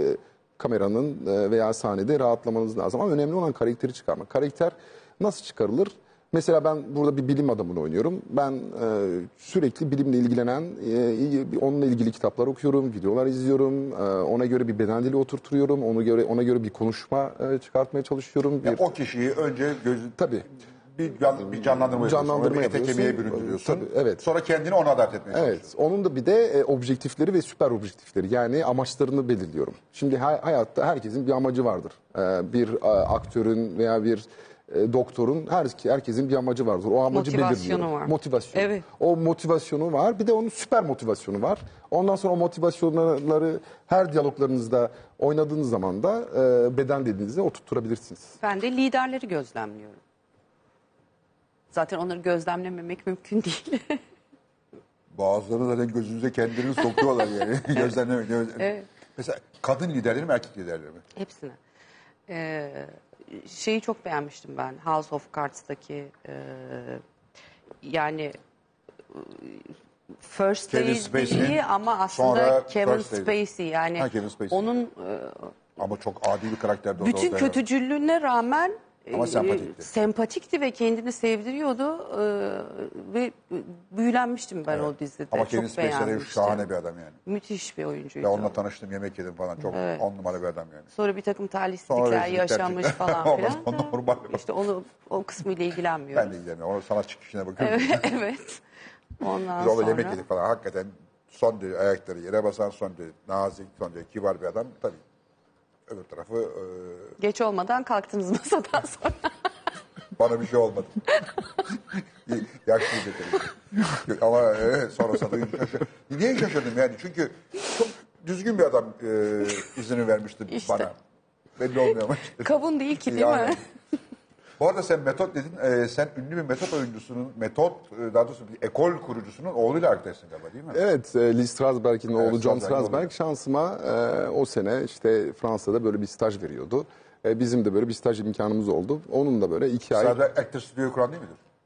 kameranın e, veya sahnede rahatlamanız lazım. Ama önemli olan karakteri çıkarmak. Karakter nasıl çıkarılır? Mesela ben burada bir bilim adamını oynuyorum. Ben e, sürekli bilimle ilgilenen, e, onunla ilgili kitaplar okuyorum, videolar izliyorum. E, ona göre bir beden dili oturtuyorum. Ona göre ona göre bir konuşma e, çıkartmaya çalışıyorum. Bir, Yani o kişiyi önce gözü Tabii. bir, can- bir canlandırma, Canlandırma yapıyorsun. Sonra bir ete yapıyorsun. kemiğe büründürüyorsun. Tabii, evet. Sonra kendini ona adapte etmeye çalışıyorsun. Evet, onun da bir de e, objektifleri ve süper objektifleri yani amaçlarını belirliyorum. Şimdi ha- hayatta herkesin bir amacı vardır. E, bir e, aktörün veya bir e, doktorun her herkesin bir amacı vardır. O amacı Motivasyonu belirliyorum. var. Motivasyon. Evet. O motivasyonu var. Bir de onun süper motivasyonu var. Ondan sonra o motivasyonları her diyaloglarınızda oynadığınız zaman da e, beden dilinize oturtturabilirsiniz. Ben de liderleri gözlemliyorum. Zaten onları gözlemlememek mümkün değil. Bazıları zaten gözünüze kendilerini sokuyorlar yani. Gözlerine, göz- Evet. Mesela kadın liderleri mi erkek liderleri mi? Hepsini. Ee, şeyi çok beğenmiştim ben. House of Cards'taki e, yani e, First Kevin Lady Spacey. iyi ama aslında Sonra Kevin First Lady. Spacey yani Ha, Kevin Spacey. onun e, Ama çok adi bir karakter de o da bütün orada. kötücüllüğüne rağmen Ama e, sempatikti. sempatikti ve kendini sevdiriyordu e, ve büyülenmiştim ben o dizide. Ama çok Kevin Spacey beğenmiştim. şahane bir adam yani. Müthiş bir oyuncuydu. Ya onunla tanıştım, yemek yedim falan. Çok on numara bir adam yani. Sonra bir takım Sonra talihsizlikler rezillikler yaşamış çıktı. falan Ondan filan. sonra normal. İşte onu o kısmıyla ilgilenmiyorum. Ben de gidemiyorum. Ona sanat çıkışına bakıyorum. Evet, evet. Ondan Biz orada sonra yemek yedik falan. Hakikaten son derece ayakları yere basan, son derece nazik, son derece kibar bir adam. Tabii öbür tarafı e, geç olmadan kalktınız masadan sonra. bana bir şey olmadı. Yaşlıydı tabii. Ama e, sonrasında şaşırdım. Niye şaşırdım yani? Çünkü çok düzgün bir adam e, izini vermişti İşte. bana. Belli olmuyor ama işte. Kabun değil ki değil Yani. mi? Bu arada sen metot dedin. E, sen ünlü bir metot oyuncusunun, metot, e, daha doğrusu bir ekol kurucusunun oğluyla arkadaşsın galiba değil mi? Evet, e, Lee Strasberg'in oğlu John Strasberg'in Strasberg oğlu. şansıma e, o sene işte Fransa'da böyle bir staj veriyordu. E, bizim de böyle bir staj imkanımız oldu. Onun da böyle iki ay... Sadece Actors Studio'yu kuran değil midir?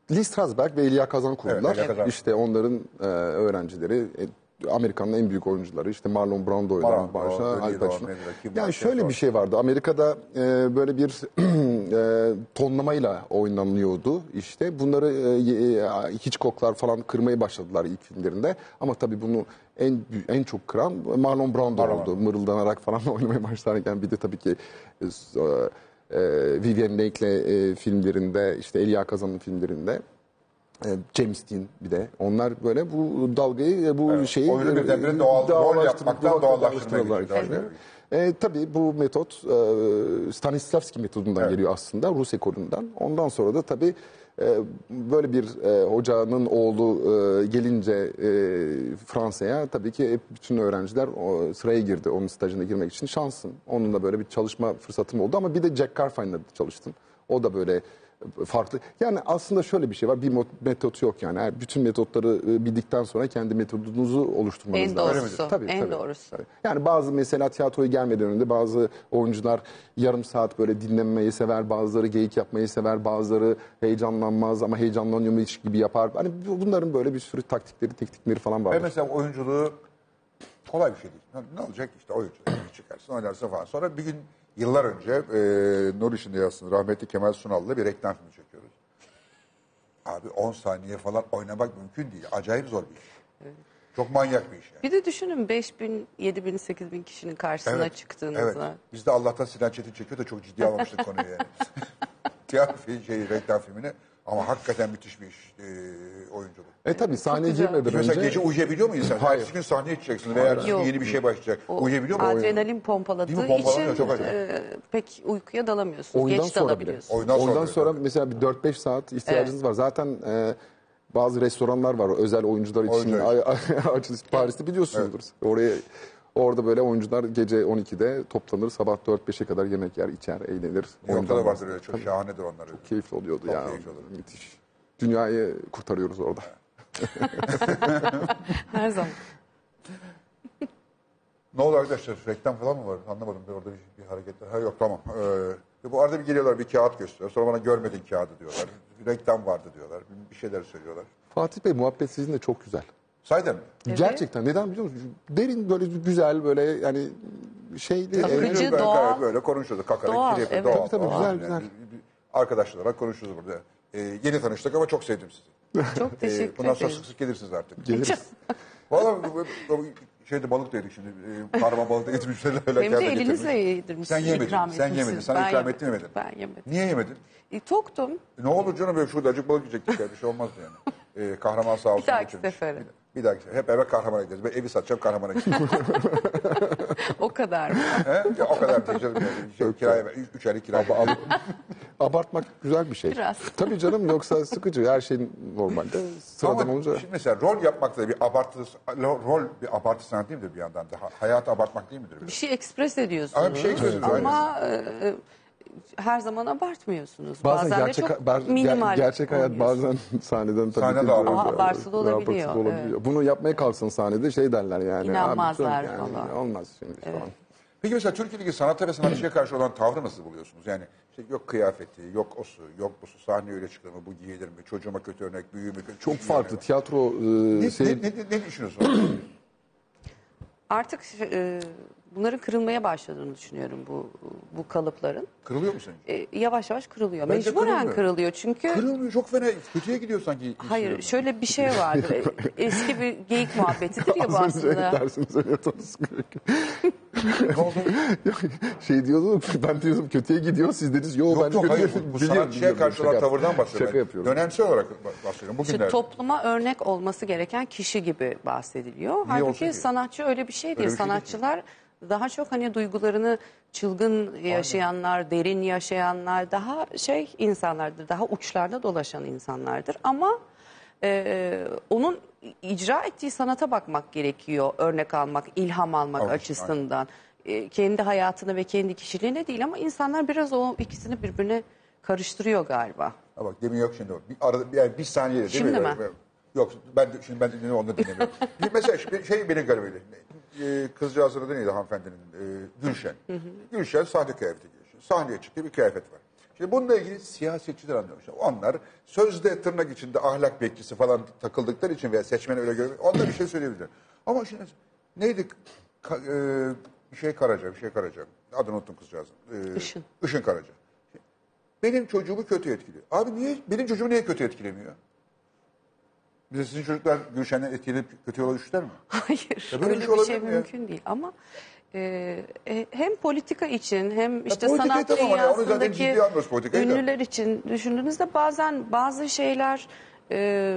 Lee Strasberg ve Elia Kazan kurdular. Evet, Elia Kazan. İşte onların e, öğrencileri, e, Amerika'nın en büyük oyuncuları, işte Marlon Brando'yla Marlon başla, Brando, Al Leo, Pacino. Medela, kim var, Yani kim şöyle var? bir şey vardı. Amerika'da e, böyle bir e, tonlamayla oynanıyordu işte. Bunları e, Hitchcock'lar falan kırmaya başladılar ilk filmlerinde. Ama tabii bunu en en çok kıran Marlon Brando Marlon. oldu. Mırıldanarak falan oynamaya başlarken bir de tabii ki e, e, Vivian Leigh e, filmlerinde, işte Elia Kazan'ın filmlerinde, e, James Dean bir de. Onlar böyle bu dalgayı, bu Evet, şeyi oyunu birdenbire doğal- rol yapmaktan doğallaştırmaya geçiyor. E, tabii bu metot e, Stanislavski metodundan Evet. geliyor aslında, Rus ekolünden. Ondan sonra da tabii e, böyle bir e, hocanın oğlu e, gelince e, Fransa'ya, tabii ki hep bütün öğrenciler o, sıraya girdi onun stajına girmek için. Şansın. Onunla böyle bir çalışma fırsatım oldu ama bir de Jack Carfine'la çalıştım. O da böyle farklı. Yani aslında şöyle bir şey var. Bir metot yok yani. Yani bütün metotları e, bildikten sonra kendi metodunuzu oluşturmanız En lazım. doğrusu, Tabii, en tabii, doğrusu. tabii. Yani bazı mesela tiyatroya gelmeden önce bazı oyuncular yarım saat böyle dinlenmeyi sever, bazıları geyik yapmayı sever, bazıları heyecanlanmaz ama heyecanlanıyormuş gibi yapar. Hani bu- bunların böyle bir sürü taktikleri, teknikleri falan Ve var. mesela oyunculuğu kolay bir şey değil. Ne- Ne olacak işte oyuncu çıkarsın oynarsın falan. Sonra bir gün yıllar önce e, Nur İşin Dünyası'nın rahmetli Kemal Sunal'la bir reklam filmi çekiyoruz. Abi on saniye falan oynamak mümkün değil. Acayip zor bir iş. Çok manyak bir iş yani. Bir de düşünün beş bin, yedi bin, sekiz bin kişinin karşısına Evet, çıktığınızda. evet. Biz de Allah'tan Sinan Çetin çekiyor da çok ciddi almamıştık konuyu yani. Tiyatro fi- şey, reklam filmini. Ama hakikaten müthiş bir iş e, oyunculuk. E tabii sahneye güzel. girmeden Mesela önce gece uyuyabiliyor muyuz sen? Hayır. Ertesi gün sahneye çıkacaksın veya ertesi gün Yok. yeni bir şey başlayacak. O Uyuyabiliyor mu? adrenalin pompaladığı Değil mi? Pompalanıyor, için çok acayip. e, pek uykuya dalamıyorsunuz. oyundan Geç sonra bile. dalabiliyorsunuz. Oyundan sonra Oyundan bile, sonra tabii. mesela bir dört beş saat ihtiyacınız var. Zaten e, bazı restoranlar var özel oyuncular için. Oyuncular Ay- ay- açılış Paris'te biliyorsunuzdur. Oraya orada böyle oyuncular gece on ikide toplanır, sabah dört beşe kadar yemek yer, içer, eğlenir. New York'ta Oyundan da vardır bahseder. öyle. Çok şahanedir onlar. Çok Keyifli oluyordu Çok ya. keyifli olur. Müthiş. Dünyayı kurtarıyoruz orada. Her zaman. Ne oldu arkadaşlar? Reklam falan mı var? Anlamadım. Bir orada bir, bir hareketler. Ha yok tamam. Ee, bu arada bir geliyorlar bir kağıt gösteriyor. Sonra bana görmedin kağıdı diyorlar. Bir reklam vardı diyorlar. Bir, bir şeyler söylüyorlar. Fatih Bey, muhabbet sizin de çok güzel. Sayden mi? Gerçekten neden biliyor musunuz? Derin, böyle güzel, böyle yani şeyli. Akıcı, eğlenceli. Böyle- doğal. Böyle konuşuyoruz. Kakarak, Doğal, kirpi, evet. doğal. Tabii, tabii, doğal. güzel, Yani güzel. bir- bir Arkadaşlar olarak konuşuyoruz burada. Ee, yeni tanıştık ama çok sevdim sizi. Çok Ee, teşekkür bundan sonra ederim. sık sık gelirsiniz artık. Geliriz. Valla bu- bu- bu- şeyde balık da yedik şimdi. Ee, Kahraman balık da getirmişler. öyle Hem de kağıda elinizle getirmiş. yedirmişsiniz. Sen yemedin. ikram Sen yemedin. etmişsiniz. Sen Ben ikram yemedim. ettin mi yemedin? Ben yemedim. Niye yemedin? E, toktum. Ne olur canım böyle şurada acık balık yiyecektik ya bir şey olmazdı yani. Ee, kahraman sağ olsun. dahaki getirmiş. sefere. Bir, bir dahaki sefere. Hep eve kahramana gideriz. Ben evi satacağım kahramana gideceğim. O kadar mı? He? Ya o kadar değil canım yani. Şey, kiraya ver. Üç, üç aylık kiraya. Ab- ab- abartmak güzel bir şey. Biraz. Tabii canım, yoksa sıkıcı. Her şey normalde sıradan Ama olunca. şimdi mesela rol yapmak da bir abartı, rol bir abartı sanat değil midir bir yandan da? Ha- Hayatı abartmak değil midir? Bir Biraz? şey ekspres ediyorsunuz. Ama bir şey ekspres ediyoruz, Ama e, her zaman abartmıyorsunuz. Bazen, Bazen, gerçek, de çok ber- ger- minimal gerçek hayat oynuyorsunuz. bazen sahneden tabii Sahnede ki de böyle- abartılı. Abartılı olabiliyor, abartılı olabiliyor. Bunu yapmaya kalksın sahnede şey derler yani. İnanmazlar abi, yani, falan. Olmaz şimdi falan. Peki mesela Türkiye'deki sanata ve sanatçıya karşı olan tavrı nasıl buluyorsunuz? Yani işte yok kıyafeti, yok osu, yok busu, sahneye öyle çıkılır mı, bu giyilir mi, çocuğuma kötü örnek, büyüğüme kötü Çok büyüğüme- farklı. Tiyatro e, Ne, şey, ne, ne, ne düşünüyorsunuz? Artık e, bunların kırılmaya başladığını düşünüyorum bu bu kalıpların. Kırılıyor mu sence? E, yavaş yavaş kırılıyor. Bence Mecburen kırılmıyor. kırılıyor çünkü. Kırılmıyor, çok fena, kötüye gidiyor sanki. Hayır, işlerim. şöyle bir şey vardır. E, Eski bir geyik muhabbetidir ya bu az önce aslında. dersini söylüyordunuz. Ne oldu? şey diyordu, ben diyordum kötüye gidiyor, siz dediniz yo Yok bence yok hayır, kötüye bu Biliyorum, sanatçıya biliyorum, karşı şaka olan yapıyorum. tavırdan bahsediyorum. Şaka yapıyorum. Dönemsel olarak bahsediyorum. İşte Bugünlerde. topluma örnek olması gereken kişi gibi bahsediliyor. olsun Halbuki ki? sanatçı öyle bir şey değil. Öyle bir şey değil Sanatçılar daha çok hani duygularını çılgın yaşayanlar, derin yaşayanlar, daha şey insanlardır. Daha uçlarda dolaşan insanlardır. Ama e, onun icra ettiği sanata bakmak gerekiyor. Örnek almak, ilham almak Almış, açısından. E, kendi hayatını ve kendi kişiliğine değil ama insanlar biraz o ikisini birbirine karıştırıyor galiba. Ha bak demin yok şimdi. Bir, arada, bir, yani bir saniye değil Şimdi mi? mi? Böyle- Yok ben de, şimdi ben de onu dinlemiyorum. Bir mesela şey, şey benim garibiydi. Ee, kızcağızın adı neydi hanımefendinin? Ee, Gülşen. Gülşen sahne kıyafeti giyiyor. Sahneye çıktı bir kıyafet var. Şimdi bununla ilgili siyasetçiler anlıyormuş. Onlar sözde tırnak içinde ahlak bekçisi falan takıldıkları için veya seçmeni öyle görüyor. Onlar bir şey söyleyebilir. Ama şimdi neydi? Ka, e, bir şey Karaca, bir şey Karaca. Adını unuttum kızcağızın. E, Işın. Işın Karaca. Benim çocuğumu kötü etkiliyor. Abi niye? Benim çocuğumu niye kötü etkilemiyor? Bize sizin çocuklar Gülşen'den etkilenip kötü yola düştüler mi? Hayır, Ya böyle öyle bir şey bir şey olabilir mi ya? mümkün değil ama e, e, hem politika için hem işte politikayı sanat tamam, hani onu zaten dünyasındaki ciddiye almıyoruz politikayı da. ünlüler için düşündüğünüzde bazen bazı şeyler e,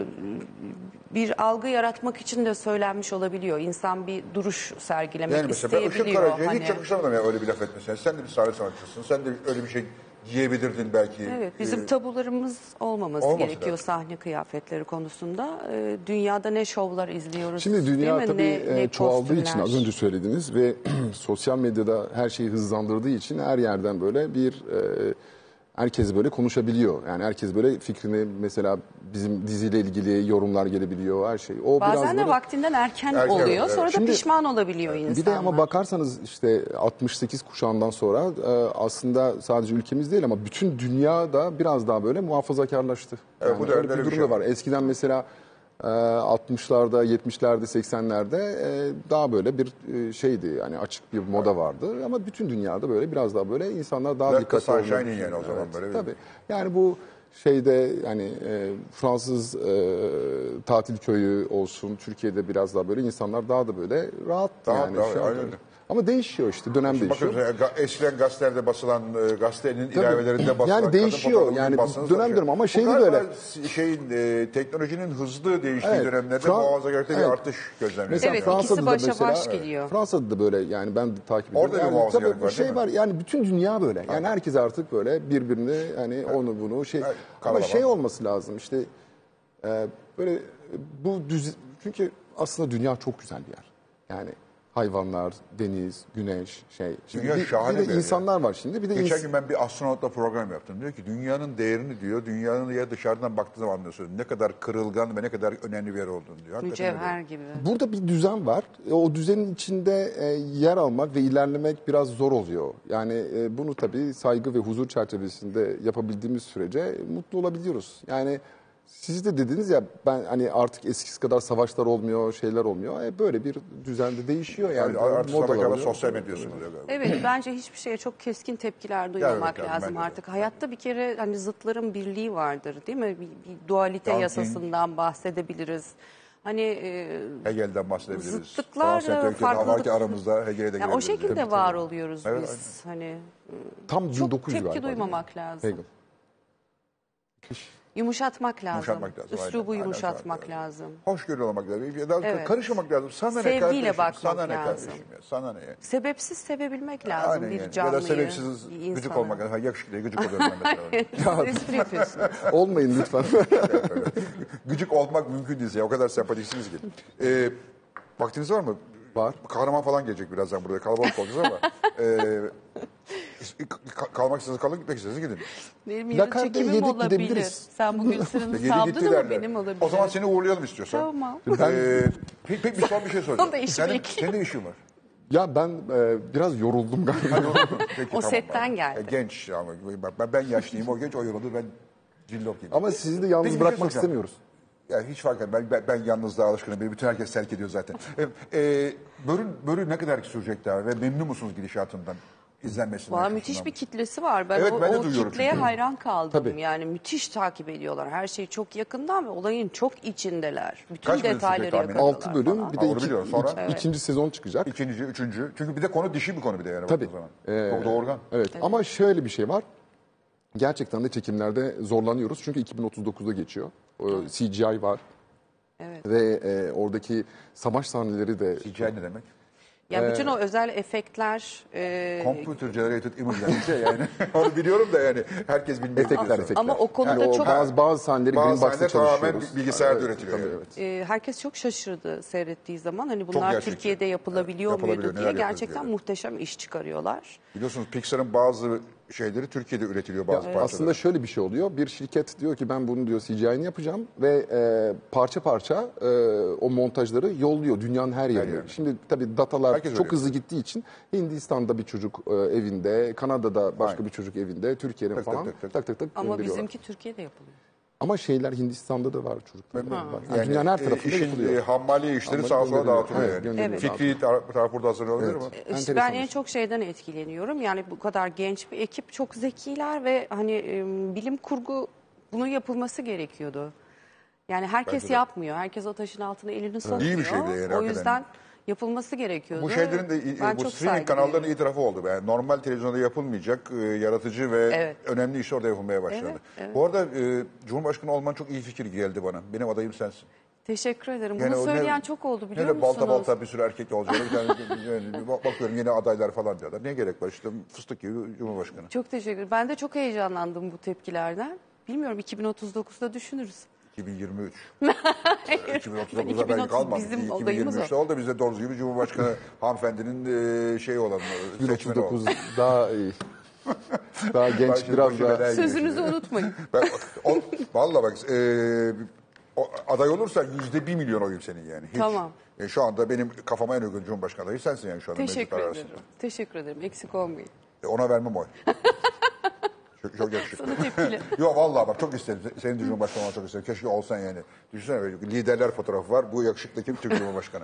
bir algı yaratmak için de söylenmiş olabiliyor. İnsan bir duruş sergilemek Yani mesela ben Işın isteyebiliyor. Karaca'ya Hani. hiç yakışamadım ya öyle bir laf etmesine. Sen de bir sahne sanatçısın. Sen de öyle bir şey giyebilirdin belki. Evet, bizim Ee, tabularımız olmaması olması gerekiyor lazım. sahne kıyafetleri konusunda. Ee, dünyada ne şovlar izliyoruz. Şimdi dünya değil mi? tabii Ne- e, ne çoğaldığı için kostümler. az önce söylediniz ve sosyal medyada her şeyi hızlandırdığı için her yerden böyle bir e, herkes böyle konuşabiliyor. Yani herkes böyle fikrini mesela bizim diziyle ilgili yorumlar gelebiliyor her şey. O Bazen biraz de böyle, vaktinden erken, Erken oluyor. oluyor, Sonra evet. da Şimdi- pişman olabiliyor insanlar. bir de ama bakarsanız işte altmış sekiz kuşağından sonra e, aslında sadece ülkemiz değil ama bütün dünya da biraz daha böyle muhafazakarlaştı. Evet, Yani bu da öyle öyle bir bir durum şey da var. Eskiden mesela e, altmışlarda, yetmişlerde, seksenlerde e, daha böyle bir e, şeydi yani açık bir moda vardı ama bütün dünyada böyle biraz daha böyle insanlar daha Let the dikkatli sunshine olmayı in yani o zaman Evet, böyle bir- Tabii. Yani bu şeyde yani e, Fransız e, tatil köyü olsun Türkiye'de biraz daha böyle insanlar daha da böyle rahat Daha- yani. daha- şu anda. aynen öyle. Ama değişiyor işte dönem değişiyor. Bakın ga- eskiden gazetelerde basılan, e, gazetenin ilavelerinde basılan... Yani kadın değişiyor. fotoğrafının Yani basını dönem sonucu. dönem ama Bu şeyi galiba böyle- Şeyin, e, teknolojinin hızlı değiştiği Evet, dönemlerde Fran- muhafazakarlıkta bir evet. artış gözlemleniyor. Mesela Evet, Fransa'da ikisi da başa mesela, baş geliyor. Fransa'da da böyle yani ben de takip ediyorum. Orada bir yani muhafazakarlık tabii bir var, şey değil mi? var. Yani bütün dünya böyle. Yani herkes artık böyle birbirini hani onu bunu şey Evet, ama karalama. şey olması lazım işte e, böyle bu düz çünkü aslında dünya çok güzel bir yer. Yani hayvanlar, deniz, güneş, şey. Şimdi Dünya bir, şahane bir bir de yer insanlar var şimdi. Bir de Geçen ins- gün ben bir astronotla program yaptım. Diyor ki dünyanın değerini diyor, dünyanın ya dışarıdan baktığı zaman anlıyorsun. Ne kadar kırılgan ve ne kadar önemli bir yer olduğunu diyor. Hakikaten Mücevher öyle. gibi. Burada bir düzen var. E, O düzenin içinde e, yer almak ve ilerlemek biraz zor oluyor. Yani e, bunu tabii saygı ve huzur çerçevesinde yapabildiğimiz sürece mutlu olabiliyoruz. Yani siz de dediniz ya ben hani artık eskisi kadar savaşlar olmuyor, şeyler olmuyor. E, böyle bir düzende değişiyor yani. Yani artık Modalar sabah kadar oluyor. sosyal medyası oluyor galiba. Evet, bence hiçbir şeye çok keskin tepkiler duymamak evet, lazım bence de. artık. Hayatta bir kere hani zıtların birliği vardır, değil mi? Bir, bir dualite Danting. yasasından bahsedebiliriz. Hani e, Hegel'den bahsedebiliriz. Zıtlıklar, Fransız entelektüeli farklılık- var ki aramızda Hegel'e de yani o girebiliriz. şekilde Tabii, var tabii. oluyoruz Evet, biz. Hani Tam çok bin dokuz yüz tepki galiba, değil mi? duymamak lazım. Hegel. Yumuşatmak lazım. Yumuşatmak lazım, aynen. Üslubu Aynen, yumuşatmak aynen. lazım. Hoşgörülü olmak lazım. Ya da Evet. karışmamak lazım. Sana ne Sevgiyle kardeşim? bakmak Sana ne lazım. kardeşim ya? Sana ne ya? Sebepsiz sevebilmek lazım Aynen bir yani. canlıyı. Ya da sebepsiz bir gıcık insanı. olmak lazım. Ha, yakışıklı gıcık oluyorum ben mesela. Siz espri yapıyorsunuz. Olmayın lütfen. Gıcık olmak mümkün değil. Ya. O kadar sempatiksiniz ki. Ee, vaktiniz var mı? Var. Kahraman falan gelecek birazdan buraya. Kalabalık olacağız ama. E, ka- kalmak istiyorsanız kalın, gitmek istiyorsanız gidin. Benim La yarın Carte'ye çekimim yedik, olabilir. gidebiliriz. Sen bugün sıranı Yedi savdun gitti ama derler. benim olabilir. O zaman seni uğurlayalım istiyorsan. Tamam. Ee, peki, peki bir son bir şey soracağım. O da işi senin, bekliyor. senin işin var. Ya ben e, biraz yoruldum galiba. Peki, O setten geldi. E, genç ama bak ben, ben yaşlıyım o genç o yoruldu ben cillop gibi. Ama sizi de yalnız Peki, bir şey bırakmak soracağım. istemiyoruz. Ya hiç fark etmez. Ben, ben, ben yalnızlığa alışkınım. Beni bütün herkes terk ediyor zaten. e, e, börün, börün ne kadar sürecek daha ve memnun musunuz gidişatından? İzlenmesinden. Valla müthiş bir kitlesi var. Ben Evet, o, ben de o duyuyorum kitleye çünkü. hayran kaldım. Tabii. Yani müthiş takip ediyorlar. Her şey çok yakından ve olayın çok içindeler. Bütün Kaç bölüm detayları sürecek tahminen? yakalıyorlar altı bölüm falan. bir Ha, de onu iki, biliyorum. Sonra? iki- ikinci sezon çıkacak. İkinci, üçüncü. Çünkü bir de konu dişi bir konu bir de yani. Tabii. baktığın Ee, zaman. Çok doğurgan. Evet. Ama şöyle bir şey var. Gerçekten de çekimlerde zorlanıyoruz. Çünkü iki bin otuz dokuzda geçiyor. Ee, C G I var. Evet. Ve e, oradaki savaş sahneleri de... C G I ne demek? Yani bütün o özel efektler e, Computer Generated Image yani bir şey yani. Onu biliyorum da yani herkes bilmiyor. Efektler, biliyorsun. efektler. Ama o konuda Yani o çok- bazı, bazı sahneleri Bazı Green Box'ta sahneler tamamen çalışıyoruz. bilgisayarda Evet, üretiliyor tabii, yani. evet. e, herkes çok şaşırdı seyrettiği zaman. Hani bunlar gerçekçi. Türkiye'de yapılabiliyor Evet, muydu yapılabiliyor, diye neler yapıyoruz gerçekten diye. muhteşem iş çıkarıyorlar. Biliyorsunuz Pixar'ın bazı şeyleri Türkiye'de üretiliyor Ya bazı parçalar. aslında şöyle bir şey oluyor. Bir şirket diyor ki ben bunu diyor C G I'ni yapacağım ve e, parça parça e, o montajları yolluyor dünyanın her yerine. yerine. Şimdi tabii datalar Herkes çok öyle hızlı gittiği için Hindistan'da bir çocuk e, evinde, Kanada'da başka Aynen. bir çocuk evinde, Türkiye'nin Tık tık falan tık tık. tak tak tak Ama gönderiyorlar. bizimki Türkiye'de yapılıyor. Ama şeyler Hindistan'da da var çocuklar. var. Yani Yani, dünyanın her e, tarafında işin, yapılıyor. e, hammali işleri Ama sağa sola gönderiliyor. dağıtılıyor Evet, yani. gönderiliyor, Fikri taraf, taraf burada hazırlanabilir Evet. mi? İşte Enteresan ben bir en şey. çok şeyden etkileniyorum. Yani bu kadar genç bir ekip, çok zekiler ve hani e, bilim kurgu bunun yapılması gerekiyordu. Yani herkes Bence de. yapmıyor. Herkes o taşın altına elini sokmuyor. İyi bir şeydi yani, O hakikaten. yüzden yapılması gerekiyordu. Bu şeylerin de Ben bu çok streaming saygı kanallarının duyuyorum. iyi tarafı oldu. Yani normal televizyonda yapılmayacak e, yaratıcı ve Evet. önemli iş orada yapılmaya başladı. Evet, evet. Bu arada e, Cumhurbaşkanı olman çok iyi fikir geldi bana. Benim adayım sensin. Teşekkür ederim. Yani Bunu o ne- söyleyen çok oldu biliyor Ne de musunuz? balta balta bir sürü erkek olacak. Bir tane, yani bak- bakıyorum yeni adaylar falan diyorlar. Ne gerek var işte fıstık gibi Cumhurbaşkanı. Çok teşekkür ederim. Ben de çok heyecanlandım bu tepkilerden. Bilmiyorum iki bin otuz dokuzda düşünürüz. iki bin yirmi üç. iki bin otuz Ben dokuzda belki iki bin otuz kalmadı. bizim iki bin adayımız yirmi üçte oldu. Bizde doğru gibi Cumhurbaşkanı hanımefendinin e, şeyi olan seçmeni oldu. bin otuz dokuz daha iyi. Daha Ben genç şimdi biraz başı daha. belaya giriyor Sözünüzü şimdi. unutmayın. Ben, o, vallahi bak e, o, aday olursa yüzde bir milyon oyum senin yani. Hiç. Tamam. E, şu anda benim kafama en uygun Cumhurbaşkanı adayı sensin yani şu anda Teşekkür mevcutlar ederim. arasında. Teşekkür ederim. Eksik olmayın. E, ona vermem oy. çok, çok yakışıklı. Sana tepkili. Yok vallahi bak çok isterim. Senin de Cumhurbaşkanı olmanı çok isterim. Keşke olsan yani. Düşünsene böyle liderler fotoğrafı var. Bu yakışıklı kim? Türk Cumhurbaşkanı.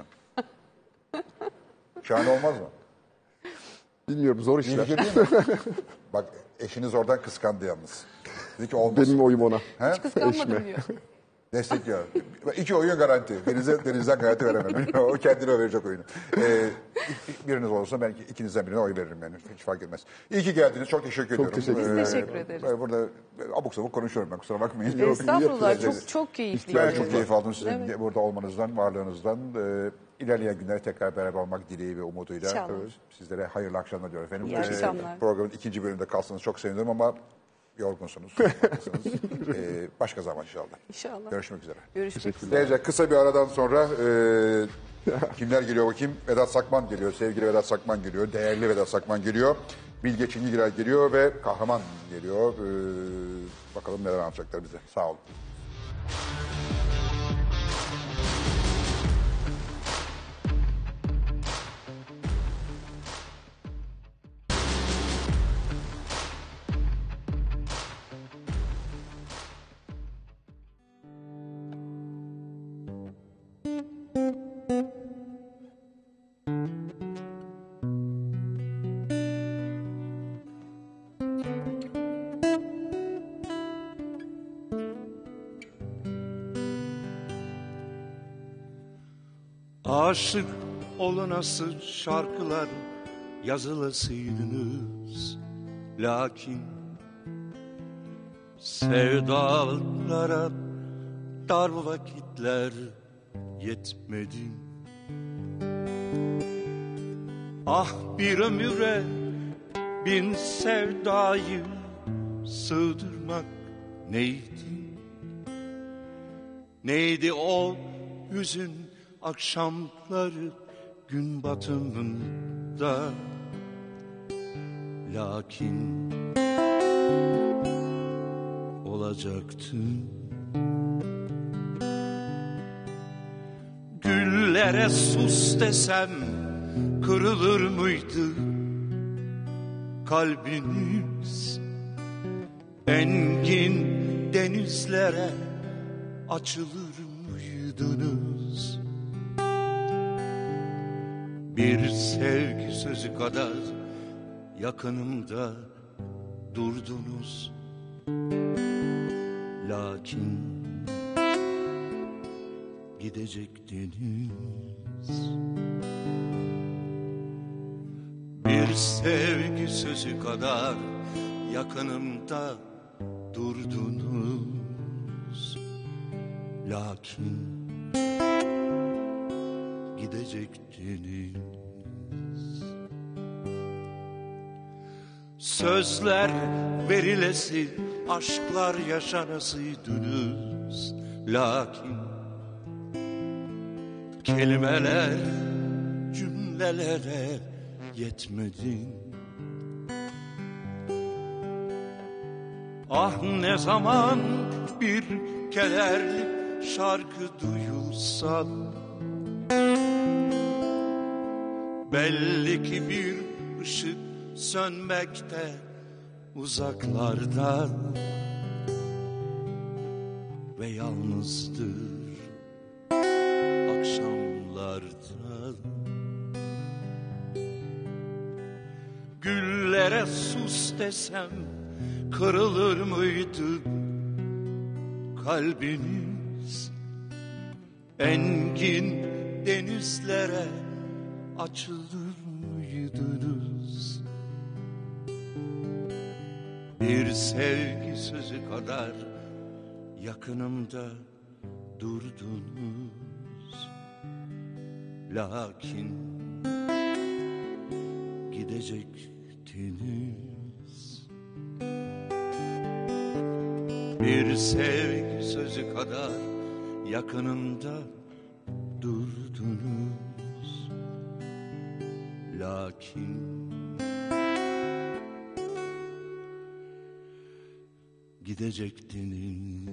Şahane olmaz mı? Bilmiyorum zor İyi işler. fikir değil mi? Bak eşiniz oradan kıskandı yalnız. Dedi ki olmaz. Benim oyum ona. He? Hiç kıskanmadım diyor. Destekliyor. İki oyun garanti. Denize, denizden garanti veremem. O kendine verecek oyunu. Ee, biriniz olursa ben ikinizden birine oy veririm yani. Hiç fark etmez. İyi ki geldiniz. Çok teşekkür ediyorum. teşekkür ederim. Biz teşekkür ederiz. ben Burada abuk sabuk konuşuyorum ben. Kusura bakmayın. Estağfurullah. yapıyoruz. Çok çok keyifli. Ben çok keyif aldım sizin Evet. burada olmanızdan, varlığınızdan. Ee, ilerleyen günlerde tekrar beraber olmak dileği ve umuduyla İnşallah. sizlere hayırlı akşamlar diliyorum efendim. İyi akşamlar. Programın ikinci bölümünde kalsanız çok sevinirim ama yorgunsunuz. haklısınız. Ee, başka zaman inşallah. İnşallah. Görüşmek üzere. Görüşmek üzere. Gelecek kısa bir aradan sonra e, kimler geliyor bakayım? Vedat Sakman geliyor. Sevgili Vedat Sakman geliyor. Değerli Vedat Sakman geliyor. Bilge Çingilgiray geliyor ve Kahraman geliyor. E, bakalım neler anlatacaklar bize. Sağ olun. Aşık olunası şarkılar yazılısıydınız. Lakin sevdalara dar vakitler yetmedi. Ah bir ömüre bin sevdayı sığdırmak neydi? Neydi o yüzün akşamları gün batımında? Lakin olacaktı. Güllere sus desem kırılır mıydı kalbiniz? Engin denizlere açılır mıydınız? Bir sevgi sözü kadar yakınımda durdunuz. Lakin gidecektiniz. Bir sevgi sözü kadar yakınımda durdunuz. Lakin gidecektiniz. Sözler verilesi, aşklar yaşanasıydınız. Lakin kelimeler cümlelere yetmedi. Ah ne zaman bir kederli şarkı duyulsa, belli ki bir ışık sönmekte uzaklarda ve yalnızdır akşamlarda. Güllere sus desem kırılır mıydı kalbiniz? Engin denizlere açılır mıydınız? Bir sevgi sözü kadar yakınımda durdunuz. Lakin gidecektiniz. Bir sevgi sözü kadar yakınımda durdunuz. Lakin gidecektiniz.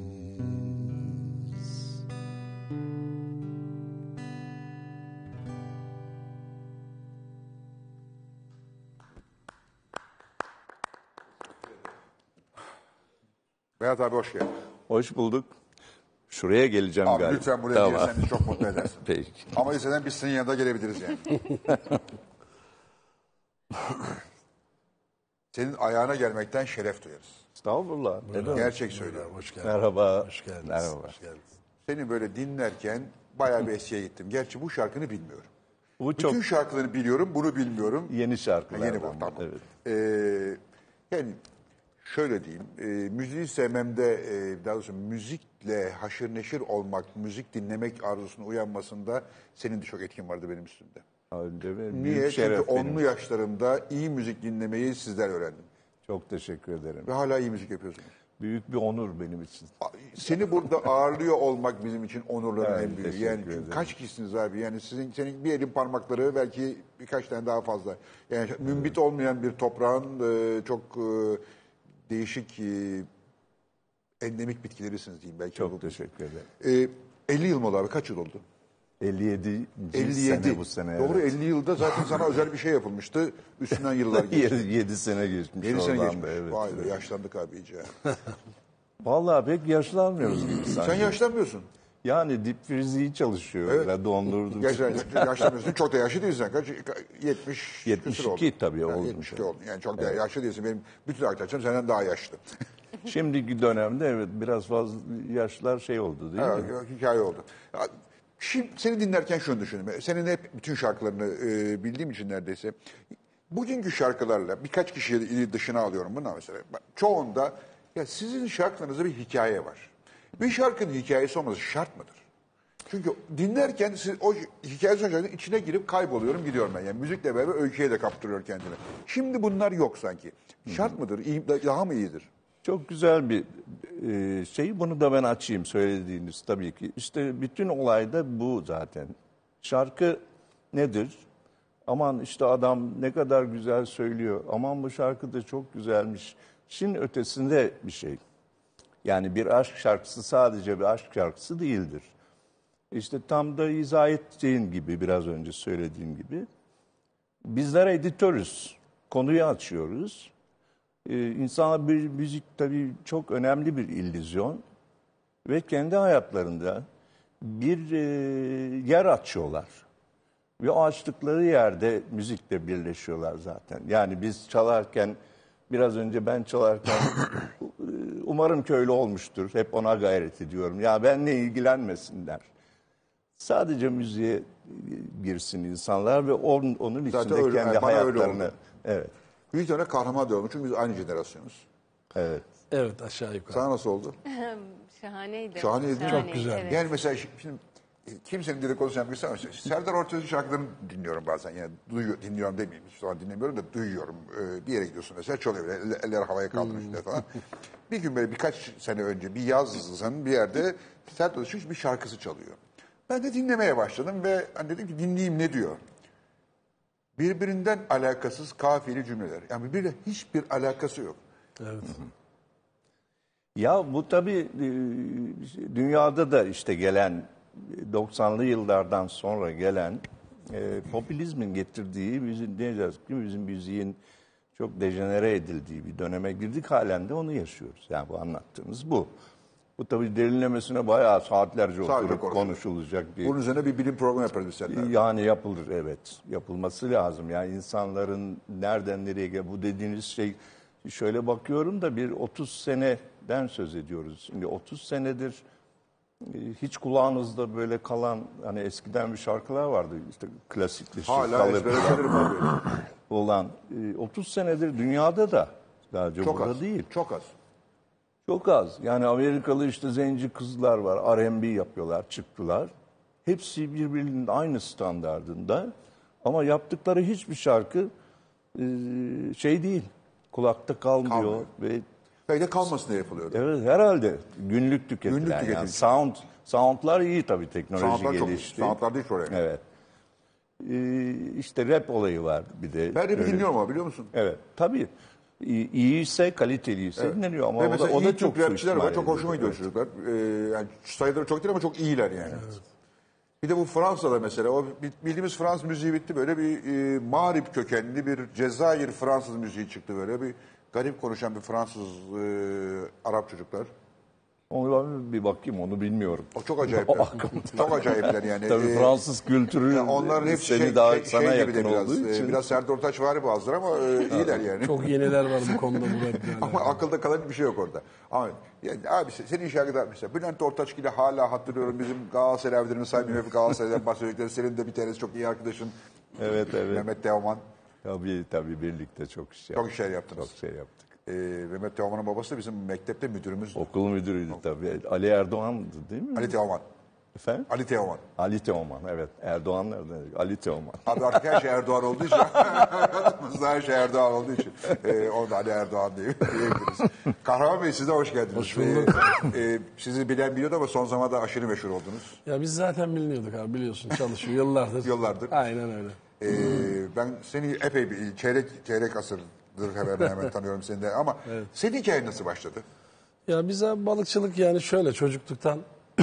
Vedat abi hoş geldin. Hoş bulduk. Şuraya geleceğim Abi galiba. lütfen buraya Tamam. gelsen bizi çok mutlu edersin. Peki. Ama isteden biz senin yanında gelebiliriz yani. Senin ayağına gelmekten şeref duyarız. Estağfurullah. Ne demek? Gerçek söylüyorum. Hoş geldin. Merhaba. Hoş geldiniz. Merhaba. Hoş geldiniz. Seni böyle dinlerken bayağı bir eskiye gittim. Gerçi bu şarkını bilmiyorum. Bu Bütün çok şarkılarını biliyorum, bunu bilmiyorum. yeni şarkılar. Yeni bu, tamam. Evet. Ee, yani şöyle diyeyim, e, müziği sevmemde, e, daha doğrusu müzikle haşır neşir olmak, müzik dinlemek arzusunun uyanmasında senin de çok etkin vardı benim üstümde. Önce ve büyük Niye? Çünkü şeref benim. onlu yaşlarımda iyi müzik dinlemeyi sizden öğrendim. Çok teşekkür ederim. Ve hala iyi müzik yapıyorsunuz. Büyük bir onur benim için. Seni burada ağırlıyor olmak bizim için onurların Evet, en büyüğü. teşekkür Yani çünkü ederim. kaç kişisiniz abi? Yani sizin senin bir elin parmakları belki birkaç tane daha fazla. Yani mümbit olmayan bir toprağın e, çok e, değişik e, endemik bitkilerisiniz diyeyim belki. Çok Bu- teşekkür ederim. E, elli yıl mı oldu abi? Kaç yıl oldu? elli yedi. elli yedi. sene bu sene. Doğru evet. elli yılda zaten sana özel bir şey yapılmıştı. Üstünden yıllar geçti. yedi sene geçmiş. yedi sene oradan geçmiş. da, evet. Vay be yaşlandık abi iyice. Vallahi pek yaşlanmıyoruz gibi sanki. Sen yaşlanmıyorsun. Yani dip friziği çalışıyor. Evet. Evet. Dondurdum. Yaşlan, yaşlanmıyorsun. Çok da yaşlı değilsin. Kaç? yetmiş. yetmiş küsur iki oldu. tabii Yani oldum. yetmiş iki oldun. Yani çok da yaşlı değilsin. Benim bütün arkadaşlarım senden daha yaşlı. Şimdiki dönemde evet biraz fazla yaşlar şey oldu değil Ha, mi? hikaye oldu. Ya, şimdi seni dinlerken şunu düşündüm. Senin hep bütün şarkılarını e, bildiğim için neredeyse. Bugünkü şarkılarla birkaç kişiyi dışına alıyorum buna mesela. Bak, çoğunda ya sizin şarkılarınızda bir hikaye var. Bir şarkının hikayesi olması şart mıdır? Çünkü dinlerken siz, o hikaye şarkının içine girip kayboluyorum gidiyorum ben. Yani müzikle beraber öyküye de kaptırıyor kendimi. Şimdi bunlar yok sanki. Şart mıdır? İyi, daha mı iyidir? Çok güzel bir e, şey. Bunu da ben açayım söylediğiniz tabii ki. İşte bütün olay da bu zaten. Şarkı nedir? Aman işte adam ne kadar güzel söylüyor. Aman bu şarkı da çok güzelmiş. Şimdi ötesinde bir şey. Yani bir aşk şarkısı sadece bir aşk şarkısı değildir. İşte tam da izah ettiğin gibi, biraz önce söylediğim gibi. Bizler editörüz. Konuyu açıyoruz. Ee, insana bir müzik tabii çok önemli bir illüzyon. Ve kendi hayatlarında bir e, yer açıyorlar. Ve o açtıkları yerde müzikle birleşiyorlar zaten. Yani biz çalarken, biraz önce ben çalarken umarım ki öyle olmuştur. Hep ona gayret ediyorum. Ya benle ilgilenmesinler. Sadece müziğe girsin insanlar ve onun, onun Zaten içinde öyle, kendi yani bana öyle hayatlarını. oldu. Evet. Bir tane kahraman diyorum çünkü biz aynı jenerasyonuz. Evet. Evet aşağı yukarı. Sana nasıl oldu? Şahaneydi. Şahaneydi. Çok güzel. Evet. Yani mesela şi- şimdi e, kimsenin dedikodusunu yapmak istemem. Serdar Ortaç'ın şarkılarını dinliyorum bazen. Yani duyuyor, dinliyorum demeyeyim. Hiç zaman dinlemiyorum da duyuyorum. Ee, bir yere gidiyorsun mesela çalıyor böyle. Eller, eller havaya kaldırmış Hmm. falan. Bir gün böyle birkaç sene önce bir yazın bir yerde Serdar Ortaç'ın bir şarkısı çalıyor. Ben de dinlemeye başladım ve hani dedim ki dinleyeyim ne diyor. Birbirinden alakasız kafiyeli cümleler. Yani birbiriyle hiçbir alakası yok. Evet. Ya bu tabii e, dünyada da işte gelen doksanlı yıllardan sonra gelen e, popülizmin getirdiği bizim ne yazık ki bizim müziğin çok dejenere edildiği bir döneme girdik, halen de onu yaşıyoruz. Yani bu anlattığımız bu. Bu tabii derinlemesine bayağı saatlerce oturup konuşulacak bir... Bunun üzerine bir bilim programı yaparız biz seninle. Yani yapılır, evet. Yapılması lazım. Yani insanların nereden nereye gel, bu dediğiniz şey, şöyle bakıyorum da bir otuz seneden söz ediyoruz. Şimdi otuz senedir hiç kulağınızda böyle kalan, hani eskiden bir şarkılar vardı işte klasikleşir, Hala kalır ezberlerim oluyor. olan. otuz senedir dünyada da, sadece Çok burada az. değil. Çok az. Çok az. Yani Amerikalı işte zenci kızlar var. R and B yapıyorlar, çıktılar. Hepsi birbirinin aynı standardında. Ama yaptıkları hiçbir şarkı e, şey değil. Kulakta kalmıyor. Kalmıyor. Ve Belki de kalmasın diye yapılıyor. evet, herhalde günlük tüketilen. Günlük yani tüketilen. sound, soundlar iyi tabii, teknoloji Soundlar çok iyi. gelişti. Soundlar değil oraya. Evet. Ee, işte rap olayı var bir de. Ben de bir Öyle. dinliyorum ama biliyor musun? Evet, tabii. İyi, iyiyse, kaliteliyse dinleniyor ama Ve o da, mesela o da iyi çok Türk rapçiler suistimal var. Çok hoşuma ediliyor. gidiyor çocuklar. Ee, yani sayıları çok değil ama çok iyiler yani. Bir de bu Fransa'da mesela o bildiğimiz Fransız müziği bitti. Böyle bir e, Mağrip kökenli bir Cezayir Fransız müziği çıktı böyle. Bir garip konuşan bir Fransız e, Arap çocuklar. Onu ben bir bakayım, onu bilmiyorum. O çok acayipler. Çok acayipler yani. Tabii Ee, Fransız kültürü yani onların hepsi seni şey, daha şey, sana şey yakın gibi de biraz. olduğu e, için. Biraz Serdar Ortaç vari bazıları ama e, iyiler yani. Çok yeniler var bu konuda bu raplerde. Ama akılda kalan bir şey yok orada. Ama yani abi senin şarkıda mesela Bülent Ortaçgil'i hala hatırlıyorum. Bizim Galatasaray abilerini saymayayım, hep Galatasaray'dan bahsedecekleri. Senin de bir tanesi çok iyi arkadaşın. Evet, evet. Mehmet Teoman. Tabii tabii, birlikte çok iş yaptık. Çok işler yaptınız. Çok şey yaptık. Ee, Mehmet Teoman'ın babası da bizim mektepte müdürümüz. Okul müdürüydü tabii. Ali Erdoğan'dı değil mi? Ali Teoman. Efendim? Ali Teoman. Ali Teoman, evet. Erdoğan nereden? Ali Teoman. Abi artık her şey Erdoğan olduğu için. her şey Erdoğan olduğu için. Ee, onu da Ali Erdoğan diye diyebiliriz. Kahraman Bey, size hoş geldiniz. Hoş bulduk. Ee, e, sizi bilen biliyordu ama son zamanlarda aşırı meşhur oldunuz. Ya biz zaten biliniyorduk abi, biliyorsun, çalışıyor yıllardır. Yıllardır. Aynen öyle. Ee, ben seni epey bir çeyrek çeyrek asırdır hemen hemen tanıyorum seni de. Ama senin hikayen nasıl başladı? Ya biz abi balıkçılık yani şöyle çocukluktan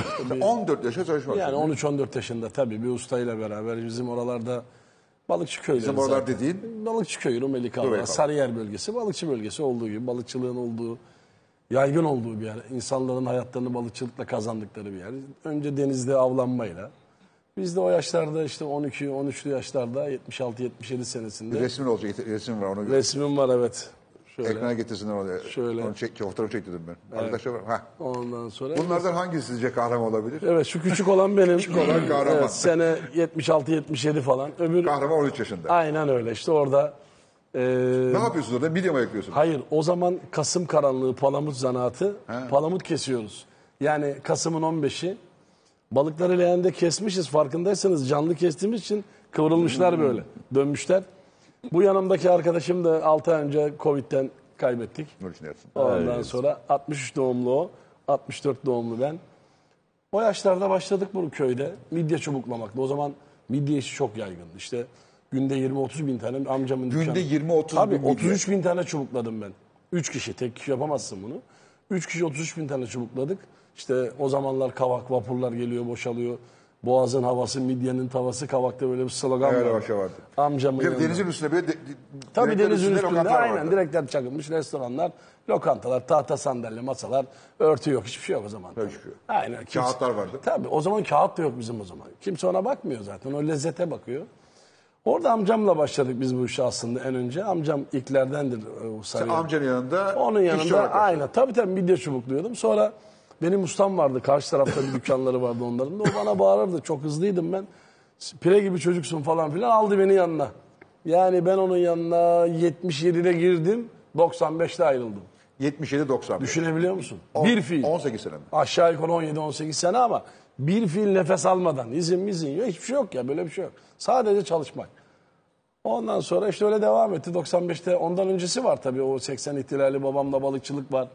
on dört yaşa çalışmak. yani on üç on dört yaşında tabii bir ustayla beraber bizim oralarda balıkçı köyleri Bizim oralar zaten. dediğin? Balıkçı köyü, Rumeli Kavra, Rumeli Kavra. Sarıyer bölgesi, balıkçı bölgesi olduğu gibi balıkçılığın olduğu, yaygın olduğu bir yer. İnsanların hayatlarını balıkçılıkla kazandıkları bir yer. Önce denizde avlanmayla. Biz de o yaşlarda işte on iki on üçlü yaşlarda yetmiş altı yetmiş yedi senesinde. Resmin olacak, resim var onu. Resmim var, evet. Şöyle. Ekrana getirsinler onu. Şöyle. Onu çek, fotoğraf çektirdim ben. Arkadaşlar var. Ha. Ondan sonra. Bunlardan hangisi sizce kahraman olabilir? Evet, şu küçük olan benim. küçük olan kahraman. Evet, sene yetmiş altı yetmiş yedi falan. Öbür Kahraman on üç yaşında. aynen öyle işte orada. e, Ne yapıyorsunuz orada? Midye mi yakıyorsunuz? hayır, o zaman Kasım karanlığı palamut zanaatı. Palamut kesiyoruz. Yani Kasım'ın on beşi. Balıkları leğende kesmişiz, farkındaysanız canlı kestiğimiz için kıvrılmışlar böyle. Dönmüşler. Bu yanımdaki arkadaşım da altı ay önce Covid'den kaybettik. Nur için yapsın. Ondan sonra altmış üç doğumlu o, altmış dört doğumlu ben. O yaşlarda başladık bunu köyde. Midye çubuklamakla. O zaman midye işi çok yaygındı. İşte günde yirmi otuz bin tane amcamın Günde dükkanı. yirmi otuz Tabii bin midye. otuz üç bin tane çubukladım ben. Üç kişi, tek kişi yapamazsın bunu. Üç kişi otuz üç bin tane çubukladık. İşte o zamanlar kavak, vapurlar geliyor, boşalıyor. Boğazın havası, midyenin tavası, kavakta böyle bir slogan Evet, var. başa vardı. Amcamın Bir de yanında. denizin üstünde böyle de, de- Tabii direkler denizin üstünde lokantalar aynen vardı. direkler çakılmış, restoranlar, lokantalar, tahta sandalye, masalar, örtü yok, hiçbir şey yok o zaman. Hiçbir şey yok. Aynen. kimse- Kağıtlar vardı. Tabii o zaman kağıt da yok bizim o zaman. Kimse ona bakmıyor zaten, o lezzete bakıyor. Orada amcamla başladık biz bu işe aslında en önce. Amcam ilklerdendir o sarı. Amcanın yanında Onun işçi yanında olarak başladın. aynen. Tabii tabii midye çubukluyordum. Sonra benim ustam vardı. Karşı tarafta bir dükkanları vardı onların da. O bana bağırırdı. Çok hızlıydım ben. Pire gibi çocuksun falan filan. Aldı beni yanına. Yani ben onun yanına yetmiş yedide girdim. doksan beşte ayrıldım. yetmiş yedi doksan. Düşünebiliyor musun? On- bir fiil. on sekiz sene mi? Aşağı yukarı on yedi on sekiz sene ama bir fiil nefes almadan. İzin izin yok. Hiçbir şey yok ya. Böyle bir şey yok. Sadece çalışmak. Ondan sonra işte öyle devam etti. doksan beşte ondan öncesi var tabii. O seksen ihtilali babamla balıkçılık var.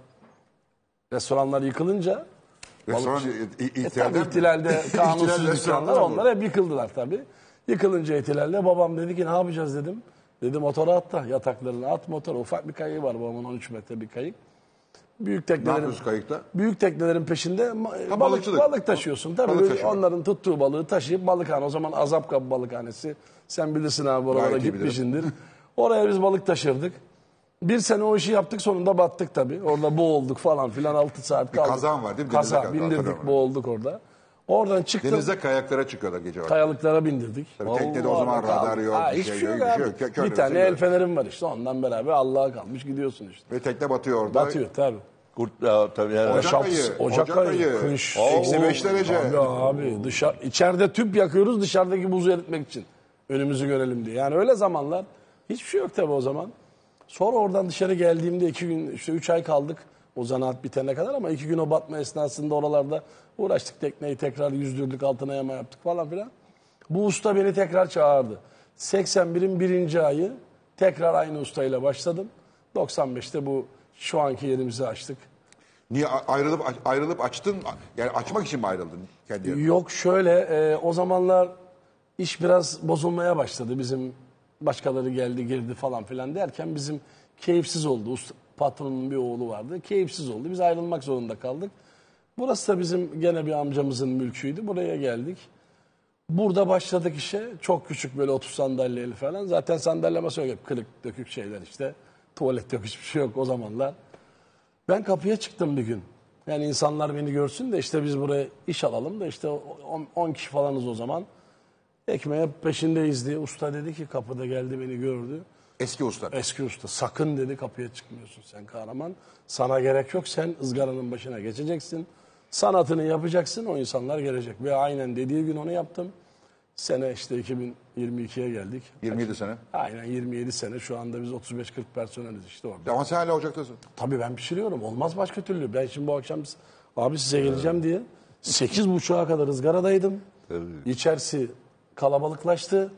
Restoranlar yıkılınca Restoran balıkçı- i- E, ihtilalden tabii ihtilalde kanunsuz İhtilal dükkanlar restoranlar onlar hep yıkıldılar tabii. Yıkılınca ihtilalde babam dedi ki ne yapacağız dedim. Dedi motora at da yataklarını at motora. Ufak bir kayığı var babamın on üç metre bir kayık. Büyük Ne teknelerin yapıyorsun kayıkta? büyük teknelerin peşinde ma- Ha, balık balıkçılık. balık taşıyorsun. Tabii Balık taşımak. onların tuttuğu balığı taşıyıp balıkhane. O zaman Azapkapı balıkhanesi. Sen bilirsin abi oralara Gayet iyi gitmişsindir. Oraya biz balık taşırdık. Bir sene o işi yaptık, sonunda battık tabii. Orada boğulduk falan filan, altı saat kaldık. kazan var değil mi? Denize Kaza kaldı, bindirdik, hatırlıyorum. boğulduk orada. Oradan çıktım. Denizde kayaklara çıkıyorlar gece vakti. Kayalıklara bindirdik. Tabii teknede o zaman Orada radar kaldık. yok, Ha, bir hiçbir şey şey yok, yok bir şey abi. yok. Kö- Bir tane körüyorsun, el fenerim var işte, ondan beraber Allah'a kalmış gidiyorsun işte. Ve tekne batıyor orada. Batıyor tabii. Kurt, ya, tabii yani. Ocak Şaps- ayı, Ocak, Ocak ayı, ayı. kış. Eksi beş derece. Tabii abi, dışarı, içeride tüp yakıyoruz dışarıdaki buzu eritmek için. Önümüzü görelim diye. Yani öyle zamanlar hiçbir şey yok tabii o zaman. Sonra oradan dışarı geldiğimde iki gün, işte üç ay kaldık o zanaat bitene kadar, ama iki gün o batma esnasında oralarda uğraştık. Tekneyi tekrar yüzdürdük, altına yama yaptık falan filan. Bu usta beni tekrar çağırdı. seksen birin birinci ayı tekrar aynı ustayla başladım. doksan beşte bu şu anki yerimizi açtık. Niye ayrılıp ayrılıp açtın? Yani açmak için mi ayrıldın kendi yerine? Yok şöyle, e, o zamanlar iş biraz bozulmaya başladı. Bizim başkaları geldi girdi falan filan derken bizim keyifsiz oldu. Usta, patronun bir oğlu vardı. Keyifsiz oldu. Biz ayrılmak zorunda kaldık. Burası da bizim gene bir amcamızın mülküydü. Buraya geldik. Burada başladık işe. Çok küçük böyle otuz sandalyeli falan. Zaten sandalye masa yok. Hep kırık dökük şeyler işte. Tuvalet yok, hiçbir şey yok o zamanlar. Ben kapıya çıktım bir gün. Yani insanlar beni görsün de işte biz buraya iş alalım da işte on kişi falanız o zaman. Ekmeğe peşindeyiz diye. Usta dedi ki, kapıda geldi beni gördü. Eski usta. Eski usta, sakın dedi kapıya çıkmıyorsun sen kahraman. Sana gerek yok, sen ızgaranın başına geçeceksin. Sanatını yapacaksın, o insanlar gelecek. Ve aynen dediği gün onu yaptım. Sene işte iki bin yirmi ikiye geldik. yirmi yedi sene. Aynen yirmi yedi sene, şu anda biz otuz beş kırk personeliz işte orada. Ama sen hala ocaktasın. Tabii ben pişiriyorum, olmaz başka türlü. Ben şimdi bu akşam abi size geleceğim diye sekiz buçuğa kadar ızgaradaydım. İçerisi kalabalıklaştı.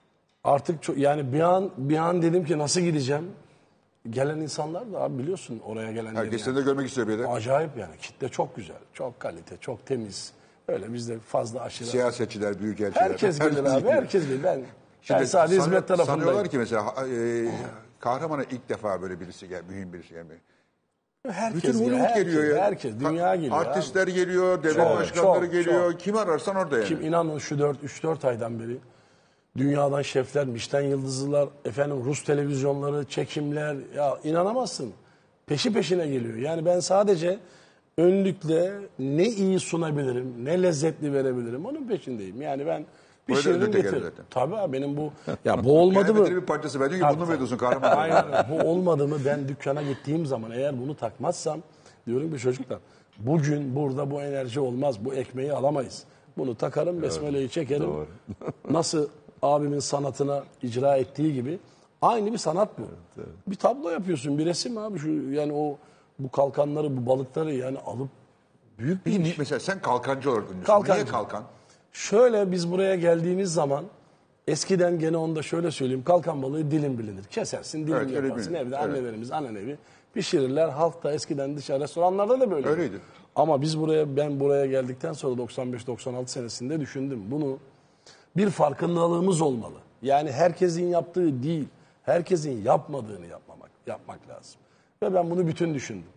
Artık çok, yani bir an bir an dedim ki nasıl gideceğim? Gelen insanlar da abi biliyorsun oraya gelen. Herkes seni de görmek istiyor bir de. Acayip yani, kitle çok güzel, çok kalite, çok temiz. Öyle bizde fazla aşırı. Siyasetçiler, büyükelçiler. Herkes gelir abi, geliyor. herkes gelir. Ben Şimdi ben sadece sanı- hizmet tarafındayım. Sanıyorlar ki mesela e, Kahraman'a ilk defa böyle birisi gel, mühim birisi gelmiyor. Herkes Bütün geliyor, Hollywood herkes, geliyor ya. Herkes, dünya geliyor. abi. Artistler geliyor, devlet Çok, başkanları çok, geliyor. çok. Kim ararsan orada yani. Kim inanın şu dört üç dört aydan beri dünyadan şefler, Michelin yıldızlılar, efendim Rus televizyonları, çekimler, ya inanamazsın. Peşi peşine geliyor. Yani ben sadece önlükle ne iyi sunabilirim, ne lezzetli verebilirim onun peşindeyim. Yani ben bir Öyle şeyden önlükle geldi getir. zaten. Tabii abi benim bu ya bu olmadı mı? Kıyafetinin bir parçası. Ben diyor ki bunu mu ediyorsun Kahraman? Aynen. Bu olmadı mı ben dükkana gittiğim zaman eğer bunu takmazsam diyorum ki çocuklar bugün burada bu enerji olmaz. Bu ekmeği alamayız. Bunu takarım, besmeleyi çekerim. Nasıl abimin sanatına icra ettiği gibi aynı bir sanat bu. Bir tablo yapıyorsun, bir resim abi şu yani o bu kalkanları, bu balıkları yani alıp büyük bir Peki, iş. mesela sen kalkancı olarak ünlüsün. Kalkancı. Niye kalkan? Şöyle biz buraya geldiğimiz zaman eskiden gene onu da şöyle söyleyeyim. Kalkan balığı dilim bilinir. Kesersin, dilim Evet, öyle yaparsın. bilinir. Evde Evet. annelerimiz, annenevi pişirirler. Halk da eskiden dışarı restoranlarda da böyle. Öyleydi. Ama biz buraya ben buraya geldikten sonra doksan beş doksan altı senesinde düşündüm. Bunu bir farkındalığımız olmalı. Yani herkesin yaptığı değil, herkesin yapmadığını yapmamak, yapmak lazım. Ve ben bunu bütün düşündüm.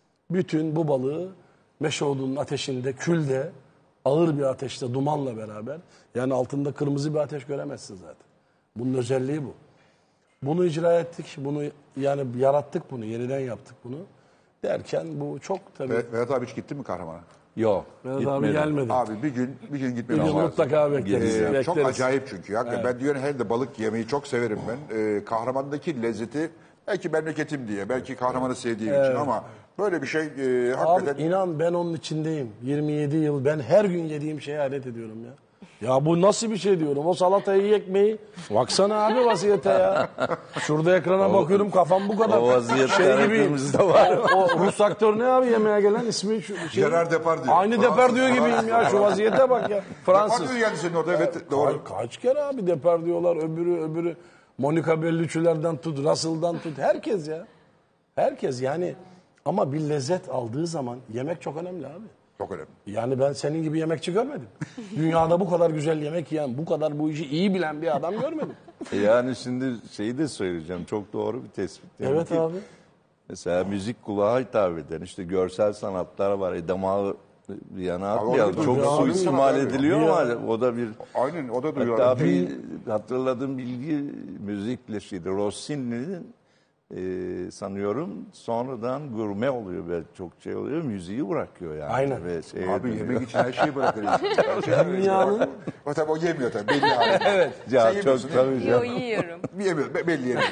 Bütün bu balığı meşe odunun ateşinde, külde, ağır bir ateşte, dumanla beraber, yani altında kırmızı bir ateş göremezsin zaten. Bunun özelliği bu. Bunu icra ettik, bunu yani yarattık bunu, yeniden yaptık bunu. Derken bu çok tabii. Ve- Vedat abi hiç gitti mi Kahraman'a? Yok. Vedat gitmedim. abi gelmedi. Abi bir gün bir gün Bir gitmemiz gün lazım. mutlaka bekleriz. Ee, çok bekleriz. acayip çünkü. Hakikaten ben diyorum her de balık yemeyi çok severim ben. Ee, Kahraman'daki lezzeti belki memleketim diye, belki Kahraman'ı sevdiğim için ama böyle bir şey e, hakikaten Abi inan ben onun içindeyim. yirmi yedi yıl ben her gün yediğim şeye adet ediyorum ya. Ya bu nasıl bir şey diyorum. O salatayı ekmeği. Baksana abi vaziyete ya. Şurada ekrana bakıyorum kafam bu kadar. O vaziyette Şey gibi. hepimizde var. O Rus aktör ne abi yemeğe gelen ismi şu şey. Gerard Depardieu. Aynı Depardieu gibiyim ya şu vaziyete bak ya. Fransız. Depardieu geldi senin orada, evet doğru. Ka- kaç kere abi Depardieu'lar öbürü öbürü. Monica Bellucci'lerden tut, Russell'dan tut. Herkes ya. Herkes yani. Ama bir lezzet aldığı zaman yemek çok önemli abi. Çok önemli. Yani ben senin gibi yemekçi görmedim. Dünyada bu kadar güzel yemek yiyen, bu kadar bu işi iyi bilen bir adam görmedim. Yani şimdi şeyi de söyleyeceğim. Çok doğru bir tespit. Yani Evet ki, abi. Mesela müzik kulağa hitap eden, işte görsel sanatlar var. E, damağı bir yana atmayalım. orada Çok duyuyor, suistimal duyuyor. ediliyor ama o da bir... Aynen o da duyuyor. Hatta bir hatırladığım bilgi müzikle şeydi. Rossini'nin e, sanıyorum sonradan gurme oluyor ve çok şey oluyor. Müziği bırakıyor yani. Aynen. Ve şeye Abi dönüyor. yemek için her şeyi bırakır. Her şeyi Dünyanın- O tabii o yemiyor tabii. Belli abi. Evet. Ya Sen çok yemiyorsun değil mi? tabii Yo, canım. yiyorum. Yemiyor. be- Belli yemiyor.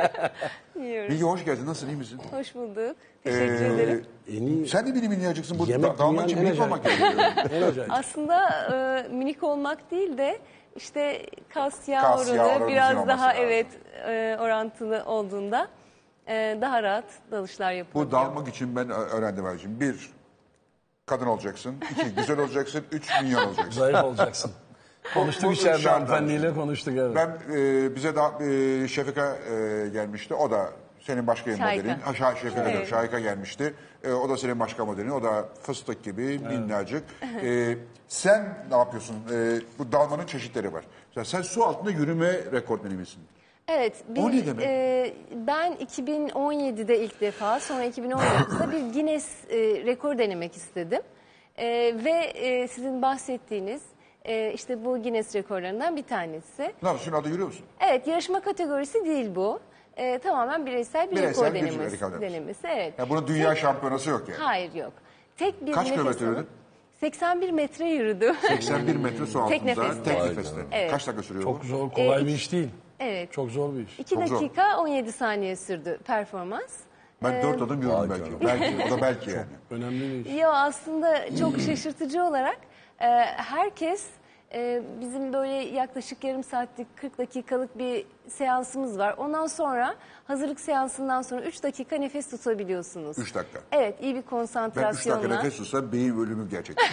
Yiyorum. Bilge hoş geldin. Nasılsın? İyi misin? Hoş bulduk. Teşekkür Ee, ederim. En iyi Sen de bir minnacıksın. Bu Yemek da- dalma için dünyanın en minik olmak acayip. gerekiyor. en acayip. Aslında e, minik olmak değil de işte kas yağ Kas yağ oranı oranı biraz olması daha lazım. evet e, orantılı olduğunda e, daha rahat dalışlar Bu yapılıyor. dalmak için ben ö- öğrendim abicim. Bir, kadın olacaksın. İki, güzel olacaksın. Üç, minyon olacaksın. Zayıf olacaksın. Konuştuk Bu- içeride şart hanımefendiyle konuştuk evet. Ben e, bize da e, Şefika e, gelmişti. O da senin başka Şahika. modelin. Ha, Şah, Şefika Evet. diyorum, Şahika gelmişti. E, o da senin başka modelin. O da fıstık gibi minnacık. E, sen ne yapıyorsun? E, bu dalmanın çeşitleri var. Mesela sen su altında yürüme rekortmeni misin? Evet. O bir- ne demek? e, ben iki bin on yedide ilk defa, sonra iki bin on dokuzda bir Guinness e, rekor denemek istedim. E, ve e, sizin bahsettiğiniz e, işte bu Guinness rekorlarından bir tanesi. Ne yapıyorsun? Adı yürüyor musun? Evet, yarışma kategorisi değil bu. E, tamamen bireysel bir Bireysel rekor bir denemesi. rekor denemesi. denemesi. Evet. Ya bunun dünya şampiyonası yok yani. Hayır yok. Tek bir Kaç nefes kilometre alıp- yürüdün? seksen bir metre yürüdüm. seksen bir metre su altında. Tek nefeste. Tek Vay nefeste. Evet. Kaç dakika sürüyor Çok bu? zor, kolay Ee, bir iş değil. Evet. Çok zor bir iş. iki Çok zor. dakika on yedi saniye sürdü performans. Ben dört adım yürüdüm belki. Belki. O da belki yani. Önemli bir iş. Ya aslında çok şaşırtıcı olarak e, herkes e, bizim böyle yaklaşık yarım saatlik kırk dakikalık bir seansımız var. Ondan sonra hazırlık seansından sonra üç dakika nefes tutabiliyorsunuz. Üç dakika. Evet, iyi bir Ben üç konsantrasyonla. dakika nefes tutsam beyin ölümü gerçekten.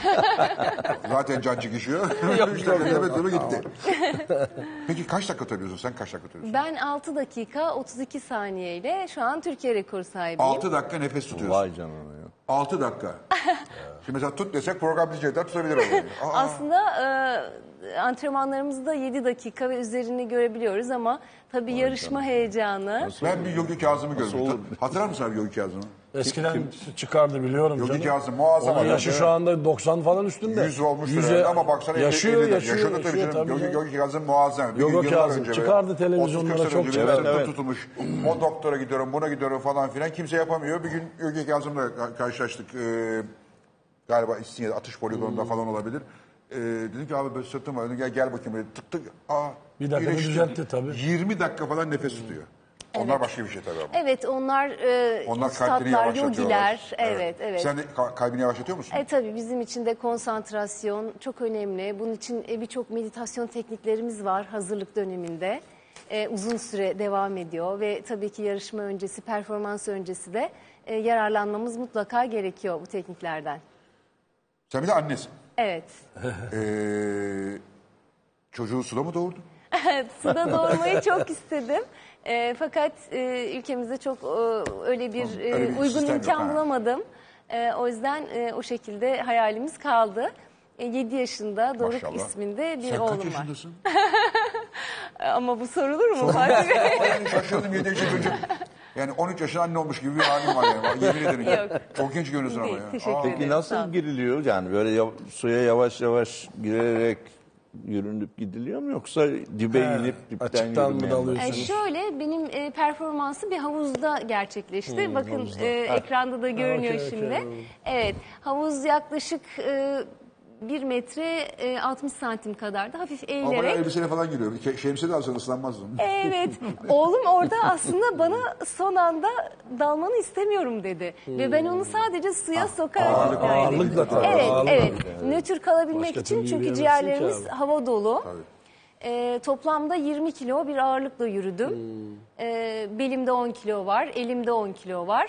Zaten can çıkışıyor. üç dakika nefes tutma gitti. Peki kaç dakika tutabiliyorsun? Sen kaç dakika tutabiliyorsun? Ben altı dakika otuz iki saniye ile şu an Türkiye rekoru sahibiyim. altı dakika nefes tutuyorsun. Vay canına ya. altı dakika. Şimdi mesela tut desek program diyecekler tutabilir onu. Aa, Aslında e, antrenmanlarımızda yedi dakika ve üzerini görebiliyoruz ama tabii yarışma heyecanı. ben bir Yogi Kazım'ı gördüm. Hatırlar mısın abi Yogi Kazım'ı? Eskiden çıkardı biliyorum Yogi canım. Kazım muazzam Onun adam. yaşı şu anda doksan falan üstünde. yüz olmuştur Yüze- herhalde ama baksana yaşıyor, elli- yaşıyor, yaşıyordu tabii yaşıyor, canım. tabii Yogi, canım. Yogi Kazım muazzam. Bir Yogi gün yıllar Kazım önce çıkardı böyle, televizyonlara otuz kırk sene çok önce çıkardı. bir sırtı Evet. tutulmuş. O doktora gidiyorum, buna gidiyorum falan filan. Kimse yapamıyor. Bir gün Yogi Kazım'la ka- karşılaştık. Ee, galiba İstinye'de atış poligonunda Hmm. falan olabilir. Ee, dedim ki abi böyle sırtım var. Dedim, gel, gel bakayım. Böyle tık tık. Aa, Bir dakikada iyileşti. düzeltti tabii. yirmi dakika falan nefes tutuyor. Onlar başka bir şey tabii ama. Evet, onlar, e, Onlar kalbini üstadlar, yavaşlatıyorlar. yogiler. Evet, evet. Sen de ka- kalbini yavaşlatıyor musun? E tabii bizim için de konsantrasyon çok önemli. Bunun için e, birçok meditasyon tekniklerimiz var hazırlık döneminde. E, uzun süre devam ediyor ve tabii ki yarışma öncesi, performans öncesi de e, yararlanmamız mutlaka gerekiyor bu tekniklerden. Sen bir de annesin. Evet. Ee, çocuğu suda mı doğurdun? Suda doğurmayı çok istedim. E, fakat e, ülkemizde çok e, öyle bir e, Öyle bir uygun sistem yok, imkan ha. bulamadım. E, o yüzden e, o şekilde hayalimiz kaldı. E, yedi yaşında Doruk Maşallah. isminde bir Sen oğlum kaç var. yaşındasın? Ama bu sorulur mu Fatih Bey? Ama yani şaşırdım yedi yaşında çocuk. Yani on üç yaşında anne olmuş gibi bir halim var yani. Yemin ederim. Yok. Çok genç görüyorsun ama Değil, ya. teşekkür Aa, ederim. Peki Sağ nasıl olun. giriliyor? Yani böyle yav- suya yavaş yavaş girerek yürünüp gidiliyor mu yoksa dibe inip dipten açıktan mı yürümeye mi? dalıyorsun? E, şöyle benim e, performansım bir havuzda gerçekleşti. Bakın havuzda. e, ekranda da görünüyor okey, şimdi. okey. Evet, havuz yaklaşık e, bir metre e, altmış santim kadardı. Hafif ama bana eğilerek. elbiseyle falan giriyor. Ke- Şemsiye de alsan ıslanmazdın. Evet, oğlum orada aslında bana son anda dalmanı istemiyorum dedi. Ve ben onu sadece suya sokarak ağırlık, ikna ettim. ağırlıkla tabii, Evet, ağırlık. evet. Nötr kalabilmek Başka için türlü çünkü yürüyemezsin ciğerlerimiz ki abi. hava dolu. Ee, toplamda yirmi kilo bir ağırlıkla yürüdüm. Hmm. Ee, belimde on kilo var, elimde on kilo var.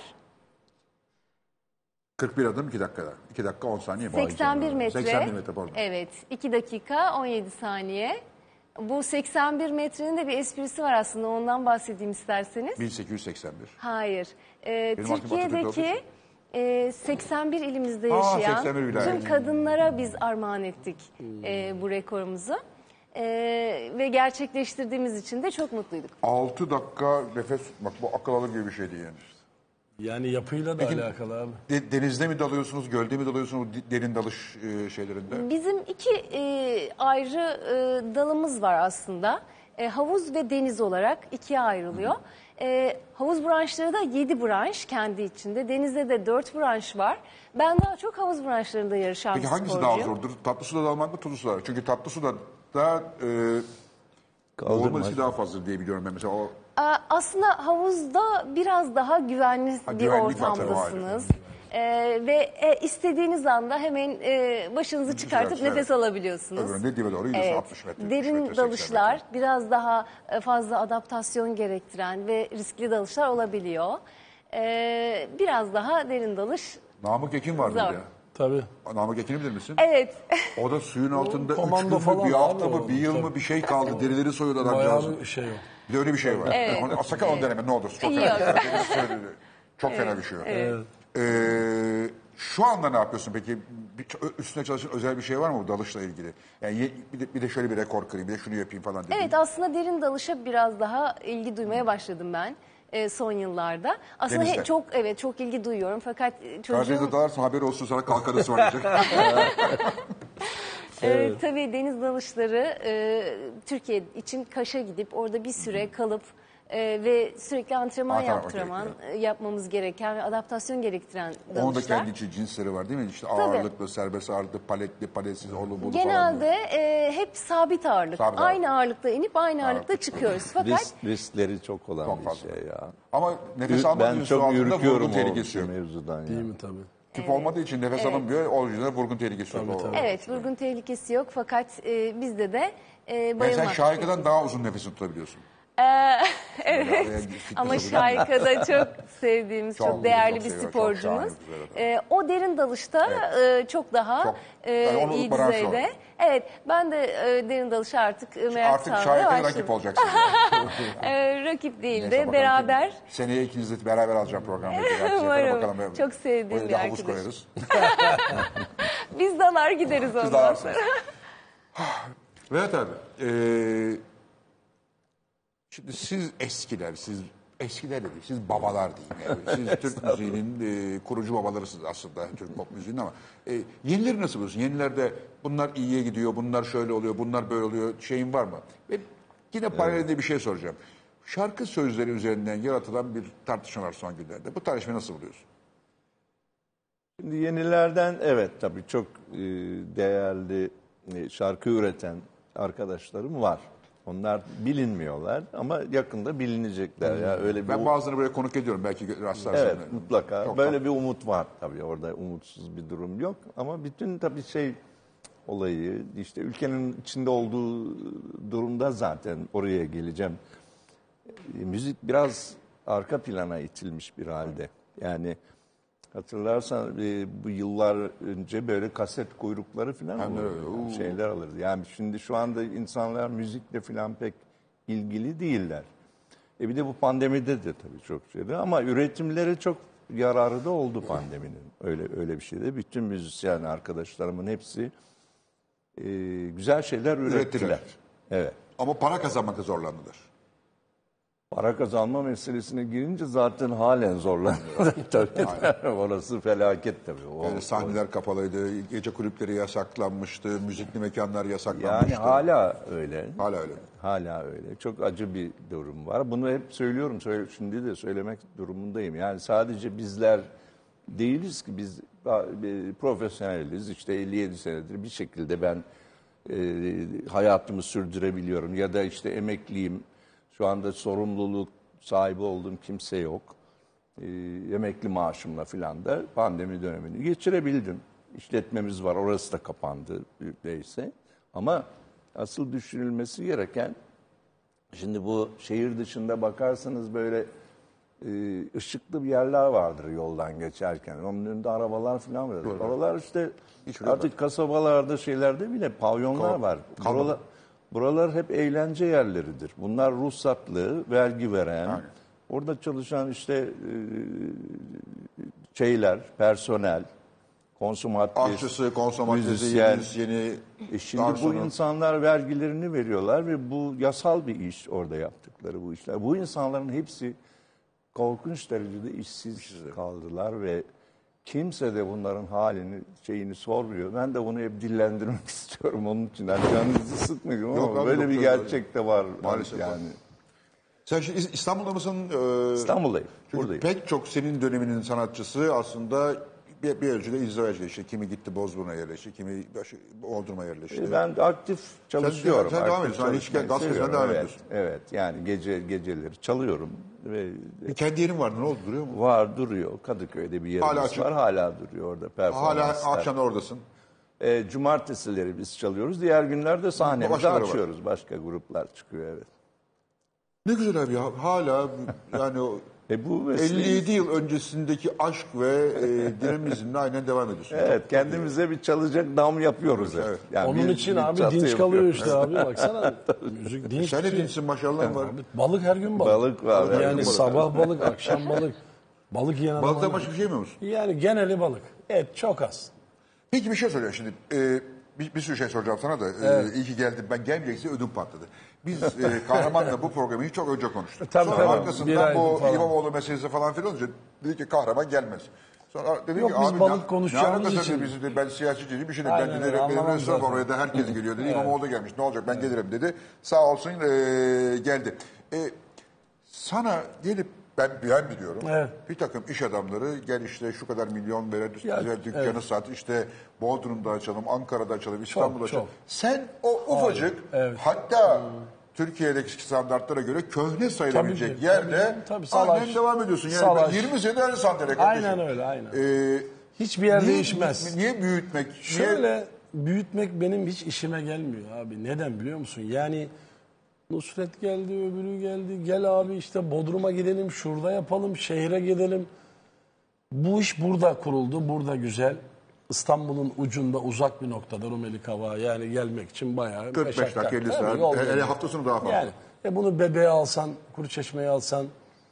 kırk bir adım iki dakikada. iki dakika on saniye. mi? seksen bir metre. seksen bir metre pardon. Evet, iki dakika on yedi saniye. Bu seksen bir metrenin de bir esprisi var aslında, ondan bahsedeyim isterseniz. bin sekiz yüz seksen bir. Hayır. Ee, Benim aklıma Atatürk Türkiye'deki e, seksen bir ilimizde Aa, yaşayan seksen bir vilayet. tüm kadınlara biz armağan ettik e, bu rekorumuzu. E, ve gerçekleştirdiğimiz için de çok mutluyduk. altı dakika nefes tutmak bu akıl alır gibi bir şey değil yani. Yani yapıyla da Peki, alakalı abi. De- denizde mi dalıyorsunuz, gölde mi dalıyorsunuz o derin dalış e, şeylerinde? Bizim iki e, ayrı e, dalımız var aslında. E, havuz ve deniz olarak ikiye ayrılıyor. E, havuz branşları da yedi branş kendi içinde. Denizde de dört branş var. Ben daha çok havuz branşlarında yarışan Peki bir hangisi sporcuyum. daha zordur? Tatlı suda dalmak mı, tuzlu suda? Çünkü tatlı suda da e, boğulma Kaldırmaz. riski daha fazla diye biliyorum ben. Mesela o Aa, Aslında havuzda biraz daha güvenli Ha, bir güvenlik var tabii, o ortamdasınız. Ee, ve e, istediğiniz anda hemen e, başınızı çıkartıp Çıkarsın, nefes evet. alabiliyorsunuz. öbüründe dibe doğru gidiyorsun Evet. altmış metre. yetmiş Derin metre, seksen dalışlar metre. biraz daha e, fazla adaptasyon gerektiren ve riskli dalışlar olabiliyor. Ee, biraz daha derin dalış. Namık Ekin vardı Zor. ya. Tabii. Namık Ekin'i bilir misin? Evet. O da suyun altında üç gün komando mü, falan bir hafta abi mı, o. bir yıl mı Tabii. bir şey kaldı. Derileri soyuyordu Bayağı adamcağızın. bir şey o. Bir de öyle bir şey var. Evet. Onu, sakın onu deneme ne olur. Çok fena. Yok. Deri soyuyor. Çok fena bir şey o. Ee, şu anda ne yapıyorsun peki? Bir, üstüne çalışan özel bir şey var mı bu dalışla ilgili? Yani ye- bir de, bir de şöyle bir rekor kırayım, bir de şunu yapayım falan dediğin. Evet, aslında derin dalışa biraz daha ilgi duymaya başladım ben e, son yıllarda. Aslında Denizde. he- çok evet çok ilgi duyuyorum fakat e, çocuğum Karadeniz'de dalarsan haber olsun sana kalkan ısmarlayacak. e, tabii deniz dalışları e, Türkiye için Kaş'a gidip orada bir süre kalıp e, ve sürekli antrenman Antrenman yaptıraman e, yapmamız gereken ve adaptasyon gerektiren Onun da dalışlar. kendi içi cinsleri var değil mi? İşte ağırlıklı, serbest ağırlıklı, paletli, paletsiz, olu bulu falan. Genelde e, hep sabit ağırlık. Sabit aynı ağırlıkta inip aynı ağırlıkta çıkıyoruz. Fakat Risk, riskleri çok olan Çok bir fazla. şey ya. Ama nefes almadığın Ben su çok altında ürküyorum vurgun o tehlikesi yok. mevzudan ya. Değil mi tabii? Tüp olmadığı için nefes alınmıyor. O yüzden vurgun tehlikesi yok. O- evet vurgun tehlikesi yok fakat e, bizde de e, Yani sen bayılmak. şahikadan daha uzun nefes tutabiliyorsun. Evet. Ama Şahika da çok sevdiğimiz, çok, Çok, değerli çok bir seviyorum, çok sporcumuz. şahane, güzel Ee, o derin dalışta e, çok daha Çok. e, Yani onun iyi branşı düzeyde. o. Evet, ben de e, derin dalışa artık e, merak Artık salmaya şahikaya başladım. rakip olacaksın. Ee, rakip değil Neyse, de bakalım. beraber. Seneye ikiniz de beraber alacağım programda. Umarım. Bakalım. Çok sevdiğim Oraya bir da havuz arkadaş. koyarız. Biz dalar gideriz ondan dalarsınız. sonra. Vedat abi, eee şimdi siz eskiler, siz eskiler de değil, siz babalar diyeyim. Yani. Siz Türk müziğinin eee, kurucu babalarısınız aslında, Türk pop müziğinin ama eee yenileri nasıl buluyorsun? Yenilerde bunlar iyiye gidiyor, bunlar şöyle oluyor, bunlar böyle oluyor, şeyin var mı? Ve yine paralelde bir şey soracağım. Şarkı sözleri üzerinden yaratılan bir tartışma var son günlerde. Bu tartışmayı nasıl buluyorsun? Şimdi yenilerden evet tabii çok e, değerli e, şarkı üreten arkadaşlarım var. Onlar bilinmiyorlar ama yakında bilinecekler ya öyle bir Ben bazılarını buraya konuk ediyorum, belki rastlarsın. evet mutlaka Çok böyle tatlı. bir umut var tabii orada umutsuz bir durum yok ama bütün tabii şey olayı işte ülkenin içinde olduğu durumda zaten oraya geleceğim. E, müzik biraz arka plana itilmiş bir halde. Yani hatırlarsan e, bu yıllar önce böyle kaset kuyrukları falan Hem de olurdu. öyle, Yani uuu. şeyler alırdı. Yani şimdi şu anda insanlar müzikle falan pek ilgili değiller. E bir de bu pandemide de tabii çok şeydi ama üretimleri çok yararı da oldu pandeminin. Öyle öyle bir şeyde. Bütün müzisyen arkadaşlarımın hepsi e, güzel şeyler ürettiler. Ürettiler. Evet. Ama para kazanmakta zorlandılar. Para kazanma meselesine girince zaten halen zorlanıyor. Tabii. Orası felaket tabii. O, Yani sahneler kapalıydı, gece kulüpleri yasaklanmıştı, müzikli mekanlar yani yasaklanmıştı. hala öyle. Hala öyle. Hala öyle. Çok acı bir durum var. Bunu hep söylüyorum. Söyle, şimdi de söylemek durumundayım. Yani sadece bizler değiliz ki biz e, profesyoneliz. İşte elli yedi senedir bir şekilde ben e, hayatımı sürdürebiliyorum. Ya da işte emekliyim. Şu anda sorumluluk sahibi olduğum kimse yok. E, emekli maaşımla filan da pandemi dönemini geçirebildim. İşletmemiz var. Orası da kapandı neyse. Ama asıl düşünülmesi gereken, şimdi bu şehir dışında bakarsanız böyle e, ışıklı bir yerler vardır yoldan geçerken. Onun önünde arabalar falan var. Oralar işte artık kasabalarda şeylerde bile pavyonlar Kal- var. kalmadı. Buralar, buralar hep eğlence yerleridir. Bunlar ruhsatlı, vergi veren, Aynen. orada çalışan işte e, şeyler, personel, konsumatris, Aşçısı, konsomatrisi, müzisyen. müzisyeni, E şimdi bu garsonu. insanlar vergilerini veriyorlar ve bu yasal bir iş orada yaptıkları bu işler. Bu insanların hepsi korkunç derecede işsiz kaldılar ve kimse de bunların halini, şeyini sormuyor. Ben de bunu hep dillendirmek istiyorum onun için. Yani canınızı sıkmıyorum Yok ama abi, böyle yok, bir yok, gerçek de var. Maalesef yani. var. Sen şimdi İs- İstanbul'da mısın? Ee, İstanbul'dayım, çünkü buradayım. pek çok senin döneminin sanatçısı aslında bir, bir ölçüde izdivaç geçti. Kimi gitti Bozburun'a yerleşti, kimi başı- Bodrum'a yerleşti. Ben aktif çalışıyorum. sen devam aktif ediyorsun. Hani hiç çalışmayı gaz kesmeden seviyorum. devam evet, ediyorsun. Evet, yani gece geceleri çalıyorum ve Bir kendi yerin vardı, ne oldu, duruyor mu? var duruyor. Kadıköy'de bir yerimiz Hala açık. var. Hala duruyor orada performanslar. Hala akşam oradasın. E, cumartesileri biz çalıyoruz. Diğer günlerde sahnemizi Başkaları var. açıyoruz. Başka gruplar çıkıyor evet. Ne güzel abi ya. Hala yani o E, bu mesleği- elli yedi yıl öncesindeki aşk ve e, dinamizmle aynen devam ediyorsun. Evet, kendimize bir çalacak dam yapıyoruz. Evet. Evet. Yani Onun bir- için bir abi çatı dinç kalıyor yapıyoruz. işte abi baksana. Müzik dinç. Sen de tutuyor. dinsin maşallah var. Balık her gün balık. Balık var. her Yani gün balık. sabah balık, akşam balık. Balık yiyen adam. Balıktan başka bir şey yemiyor musun? Yani geneli balık. Et çok az. Peki bir şey soracağım şimdi. Ee, bir, bir sürü şey soracağım sana da. Ee, iyi ki geldin. Ben gelmeyecekse ödüm patladı. Biz e, Kahraman'la bu programı hiç çok önce konuştuk. Tabii, Sonra tabii. Bir arkasından aydır bu falan. İmamoğlu meselesi falan filan olunca dedi ki Kahraman gelmez. Sonra dedi Yok, ki biz abi balık ne- konuşacağımız ne alakası için. dedi, biz dedi, ben siyasetçiyim bir şey dedi. Aynen Ben öyle, dedi anlamam benim restoran zaten. oraya da herkes geliyor dedi. İmamoğlu da gelmiş. Ne olacak ben gelirim dedi. Sağ olsun e, geldi. E, sana gelip ben ben biliyorum. Evet. Bir takım iş adamları gel işte şu kadar milyon ver, Ya, güzel dükkanı evet. sat, işte Bodrum'da açalım, Ankara'da açalım, İstanbul'da Çok, açalım. çok. Sen o ufacık, evet. hatta Türkiye'deki standartlara göre köhne sayılabilecek Tabii ki, yerde tabii, tabii, salaş. aynen devam ediyorsun. Yani Salaş. yirmi sene aynı sandalye kardeşim. Aynen öyle, aynen. Ee, Hiçbir yer niye, değişmez. Niye büyütmek? Niye- Şöyle büyütmek benim hiç işime gelmiyor abi. Neden biliyor musun? Yani Nusret geldi, öbürü geldi. Gel abi işte Bodrum'a gidelim, şurada yapalım, şehre gidelim. Bu iş burada kuruldu, burada güzel. İstanbul'un ucunda uzak bir noktada Rumeli Kavağı yani gelmek için bayağı kırk beş meşakkat. dakika elli Tabii, saat. yol Hele yürüyor. hafta sonu daha fazla. Yani e bunu Bebeğe alsan, Kuruçeşme'ye alsan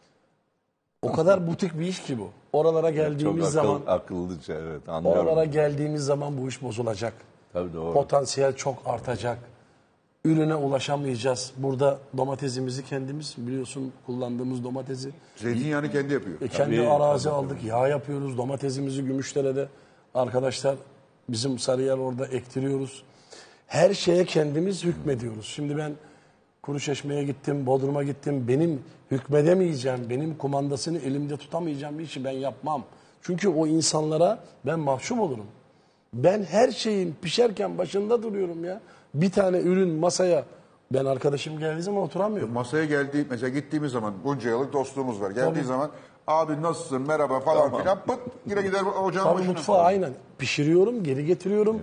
o kadar butik bir iş ki bu. Oralara Çok geldiğimiz akıl, zaman akıllıca evet anlıyorum. oralara geldiğimiz zaman bu iş bozulacak. Tabii doğru. Potansiyel çok artacak. Ürüne ulaşamayacağız. Burada domatesimizi kendimiz biliyorsun kullandığımız domatesi Zeytinyağını kendi yapıyor. e, kendi Tabii, arazi tabii, aldık. Yağ yapıyoruz. Domatesimizi Gümüşdere'de arkadaşlar bizim Sarıyer orada ektiriyoruz. Her şeye kendimiz hükmediyoruz. Şimdi ben Kuruçeşme'ye gittim, Bodrum'a gittim. Benim hükmedemeyeceğim, benim kumandasını elimde tutamayacağım bir işi ben yapmam. Çünkü o insanlara ben mahcup olurum. Ben her şeyin pişerken başında duruyorum ya. Bir tane ürün masaya ben arkadaşım geldiği zaman oturamıyorum. Masaya geldi, mesela gittiğimiz zaman bunca yıllık dostluğumuz var. Geldiği Tabii. zaman abi nasılsın merhaba falan filan pıt yine gider ocağın Tabii başına. mutfağı aynen pişiriyorum, geri getiriyorum.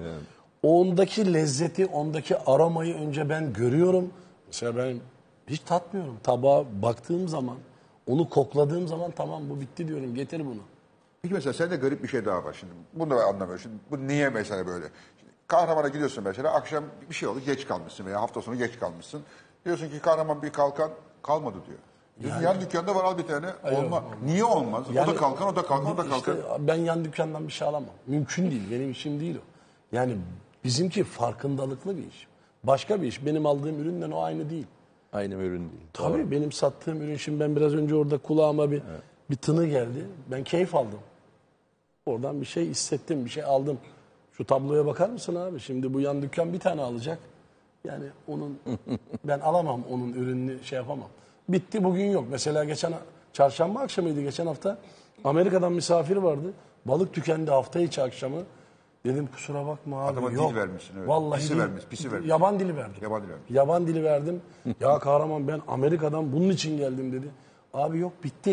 Ondaki lezzeti, ondaki aromayı önce ben görüyorum. Mesela ben hiç tatmıyorum. Tabağa baktığım zaman, onu kokladığım zaman tamam bu bitti diyorum. Getir bunu. Peki mesela sende garip bir şey daha var şimdi. Bunu da anlamıyorum. Şimdi bu niye mesela böyle? Şimdi Kahraman'a gidiyorsun mesela akşam bir şey oldu geç kalmışsın veya hafta sonu geç kalmışsın. Diyorsun ki Kahraman bir kalkan kalmadı diyor. Diyorsun yan dükkanda var al bir tane. Olma. Niye olmaz? o da kalkan, o da kalkan, o da kalkan. İşte ben yan dükkandan bir şey alamam. Mümkün değil. Benim işim değil o. Yani bizimki farkındalıklı bir iş. Başka bir iş. Benim aldığım ürünle o aynı değil. Aynı ürün değil. Tabii benim sattığım ürün şimdi ben biraz önce orada kulağıma bir bir tını geldi. Ben keyif aldım. Oradan bir şey hissettim, bir şey aldım. Şu tabloya bakar mısın abi? Şimdi bu yan dükkan bir tane alacak. Yani onun ben alamam onun ürününü şey yapamam. Bitti bugün yok. Mesela geçen çarşamba akşamıydı geçen hafta. Amerika'dan misafir vardı. Balık tükendi hafta içi akşamı. Dedim kusura bakma abi Adama dil yok. vermişsin, evet. Vallahi Pisi dil- vermiş, pisi vermiş. Yaban dili verdim. Yaban dili vermiş. Yaban dili verdim. Ya kahraman ben Amerika'dan bunun için geldim dedi. Abi yok bitti.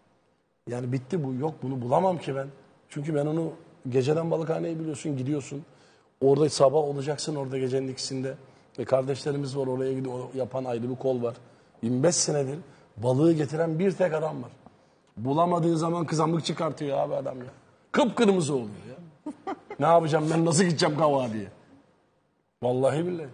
Yani bitti bu yok bunu bulamam ki ben. Çünkü ben onu geceden balıkhaneyi biliyorsun gidiyorsun. Orada sabah olacaksın orada gecenin ikisinde. Ve kardeşlerimiz var oraya gidiyor yapan ayrı bir kol var. yirmi beş senedir balığı getiren bir tek adam var. Bulamadığı zaman kızamık çıkartıyor abi adam ya. Kıpkırmızı oluyor ya. Ne yapacağım ben nasıl gideceğim kavağa diye. Vallahi billahi.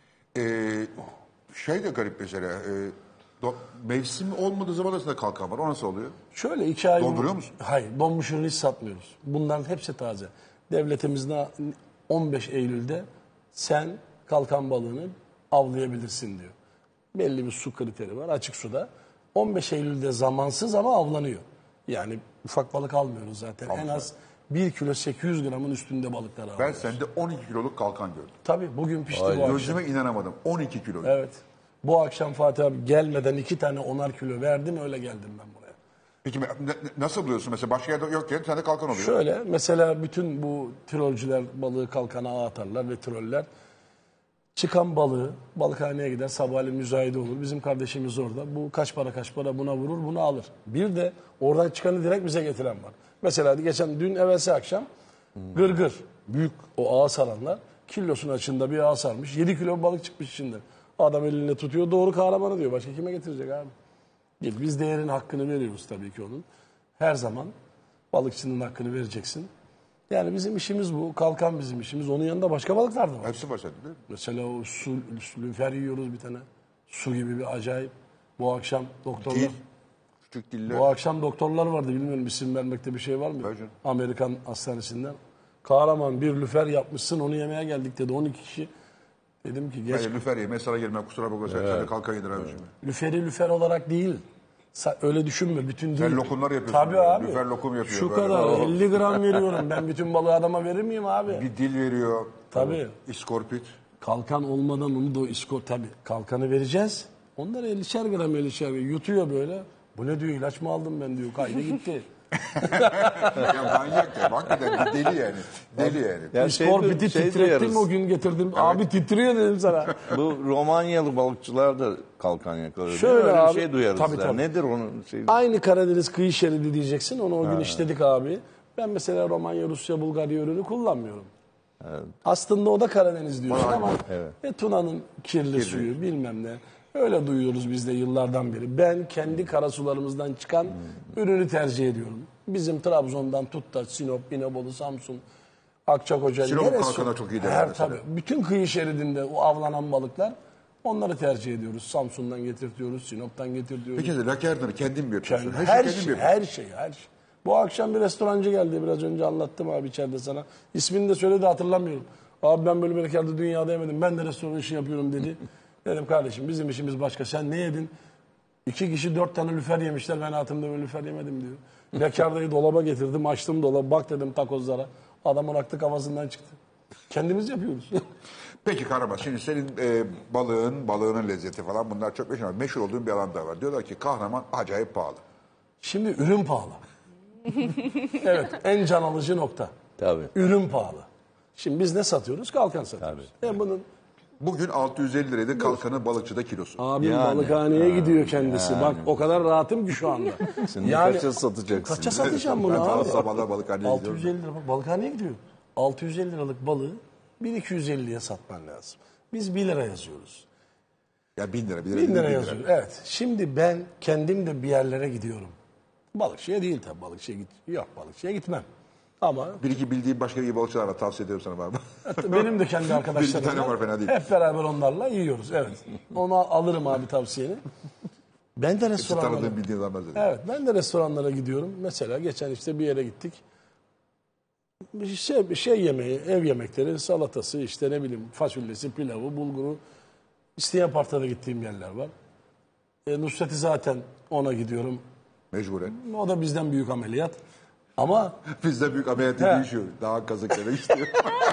Ee, şey de garip mesela. E, do- mevsim olmadığı zaman aslında kalkan var. O nasıl oluyor? Şöyle iki ay... Donduruyor musun? Hayır, donmuş ürünü hiç satmıyoruz. Bunların hepsi taze. Devletimiz ne- on beş Eylül'de sen kalkan balığını avlayabilirsin diyor. Belli bir su kriteri var açık suda. on beş Eylül'de zamansız ama avlanıyor. Yani ufak balık almıyoruz zaten. En az bir kilo sekiz yüz gramın üstünde balıklar alıyoruz. Ben sende on iki kiloluk kalkan gördüm. Tabii bugün pişti bu akşam. Gözüme inanamadım. on iki kilo. Evet. Bu akşam Fatih abi gelmeden iki tane onar kilo verdim, öyle geldim ben buraya. Peki ne- ne- nasıl buluyorsun mesela? Başka yerde yokken sende kalkan oluyor. Şöyle mesela bütün bu tirolcüler balığı kalkana ağa atarlar ve tiroller. Çıkan balığı balıkhaneye gider, sabahleyin müzayede olur. Bizim kardeşimiz orada. Bu kaç para kaç para buna vurur, bunu alır. Bir de oradan çıkanı direkt bize getiren var. Mesela geçen dün evvelsi akşam gırgır, büyük o ağa saranlar kilosun açığında bir ağa sarmış. yedi kilo balık çıkmış içinde. Adam elinde tutuyor, doğru Kahraman'a diyor. Başka kime getirecek abi? Değil. Biz değerin hakkını veriyoruz tabii ki onun. Her zaman balıkçının hakkını vereceksin. Yani bizim işimiz bu. Kalkan bizim işimiz. Onun yanında başka balıklar da var. Hepsi var sende değil mi? Mesela o su, lüfer yiyoruz bir tane. Su gibi bir acayip. Bu akşam doktorlar... Dil. Küçük diller. Bu akşam doktorlar vardı. Bilmiyorum isim vermekte bir şey var mı? Var canım. Amerikan hastanesinden. Kahraman bir lüfer yapmışsın, onu yemeye geldik dedi. on iki kişi. Dedim ki geç. Hayır, lüfer yeme, sana gelme, kusura bakma. Sen sende kalkan yedir abicim. Lüferi lüfer olarak değil. Sa- Öyle düşünme. Bütün Sen değil. lokumlar yapıyorsun Tabii böyle. abi. Lüfer lokum yapıyor Şu böyle. kadar elli gram veriyorum. Ben bütün balığı adama verir miyim abi? Bir dil veriyor. Tabii. İskorpit. Kalkan olmadan onu da o iskor tabii. Kalkanı vereceğiz. Onlar ellişer gram ellişer gram yutuyor böyle. Bu ne diyor, ilaç mı aldım ben diyor. Kaydı gitti. Ya manyak ya. Hakikaten bir deli yani. Deli yani. Yani şey- İskorpiti şey titrettim duyarız. o gün getirdim. Abi titriyor dedim sana. Bu Romanyalı balıkçılar da kalkan yakalıyor. Şöyle Öyle bir abi, şey duyarız. tabii, da. tabii. Nedir onun şeyi? Aynı Karadeniz kıyı şeridi diyeceksin. Onu o gün işledik abi. Ben mesela Romanya, Rusya, Bulgarya ürünü kullanmıyorum. Aslında o da Karadeniz diyorsun ama e, Tuna'nın kirli suyu bilmem ne. Öyle duyuyoruz biz de yıllardan beri. Ben kendi karasularımızdan çıkan ürünü tercih ediyorum. Bizim Trabzon'dan tut da Sinop, İnebolu, Samsun, Akçakoca. Sinop'un neresi- kalkanı çok iyi derler Her mesela. tabii. Bütün kıyı şeridinde o avlanan balıklar, onları tercih ediyoruz. Samsun'dan getirtiyoruz, Sinop'tan getirtiyoruz. Peki de lakerdını kendin mi yapıyorsun? Kendi- Her, her, şey kendin mi şey, yapıyorsun? her şey, her şey. Bu akşam bir restorancı geldi. Biraz önce anlattım abi içeride sana. İsmini de söyledi, hatırlamıyorum. Abi ben böyle bir rekabette dünyada yemedim. Ben de restoran işi yapıyorum dedi. Dedim kardeşim bizim işimiz başka. Sen ne yedin? İki kişi dört tane lüfer yemişler. Ben hayatımda böyle lüfer yemedim diyor. Lekardayı dolaba getirdim. Açtım dolabı. Bak dedim takozlara. Adamın aklı kafasından çıktı. Kendimiz yapıyoruz. Peki Kahraman, şimdi senin e, balığın, balığının lezzeti falan bunlar çok meşhur. Meşhur olduğun bir alan daha var. Diyorlar ki Kahraman acayip pahalı. Şimdi ürün pahalı. Evet, en can alıcı nokta. Tabii. Ürün pahalı. Şimdi biz ne satıyoruz? Kalkan satıyoruz. E bunun Bugün altı yüz elli liraydı kalkanı balıkçıda kilosu. abim Yani. balıkhaneye gidiyor kendisi. Bak o kadar rahatım ki şu anda. Şimdi kaça satacaksın? Kaça satacağım bunu Ben abi? sabahlar balıkhaneye altı yüz gidiyorum. elli lira bak balıkhaneye gidiyor. altı yüz elli liralık balığı bin iki yüz elliye satman lazım. Biz bir lira yazıyoruz. Ya bin lira, bin lira. bin lira bin yazıyoruz. Evet. Şimdi ben kendim de bir yerlere gidiyorum. Balıkçıya değil tabii balıkçıya git. Yok balıkçıya gitmem. Ama Bir iki bildiğim başka iyi balıkçılar var, tavsiye ediyorum sana var mı? benim de kendi arkadaşlarım Bir iki tane var, fena değil. Hep beraber onlarla yiyoruz. Evet. Onu alırım abi tavsiyeni. Ben de Hepsi restoranlara... tanıdığım bildiğin adamlar dedi. Evet ben de restoranlara gidiyorum. Mesela geçen işte bir yere gittik. Bir şey, bir şey yemeği, ev yemekleri, salatası, işte ne bileyim fasulyesi, pilavı, bulguru. İsteyen partide gittiğim yerler var. E, Nusret'i zaten ona gidiyorum. Mecburen. O da bizden büyük ameliyat. Ama Bizde büyük ameliyat He. değişiyor. Daha kazıklara istiyor.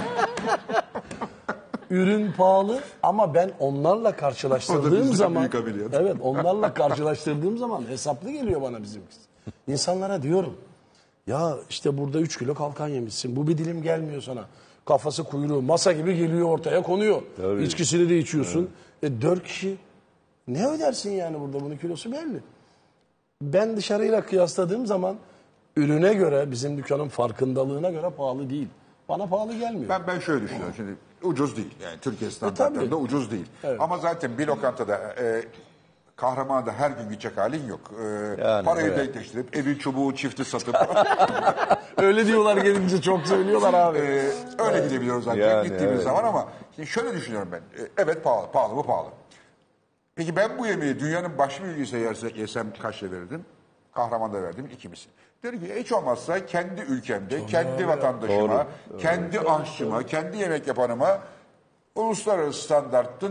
ürün pahalı ama ben onlarla O da karşılaştırdığım bizden zaman büyük ameliyat. evet onlarla karşılaştırdığım zaman hesaplı geliyor bana bizimkisi. İnsanlara diyorum ya işte burada üç kilo kalkan yemişsin. Bu bir dilim gelmiyor sana. Kafası kuyruğu masa gibi geliyor ortaya konuyor. Tabii. İçkisini de içiyorsun. E dört kişi ne ödersin yani burada bunun kilosu belli. Ben dışarıyla kıyasladığım zaman ürüne göre bizim dükkanın farkındalığına göre pahalı değil. Bana pahalı gelmiyor. Ben ben şöyle düşünüyorum şimdi. Ucuz değil. Yani Türkiye standartlarında tabii. ucuz değil. Evet. Ama zaten bir lokantada e, Kahraman'da her gün gidecek halin yok. E, Yani, parayı evet. denkleştirip evi çubuğu çifti satıp Öyle diyorlar gelince çok söylüyorlar abi. e, öyle gidebiliyoruz zaten Yani, gittiğimiz evet. zaman ama şimdi şöyle düşünüyorum ben. E, evet pahalı. Pahalı mı pahalı. Peki ben bu yemeği dünyanın başka bir ülkesinde yerse- yesem kaç lira verirdim? Kahraman'da verdim iki misli. Diyorum ki hiç olmazsa kendi ülkemde, kendi vatandaşıma, Doğru. kendi aşçıma, kendi yemek yapanıma uluslararası standartın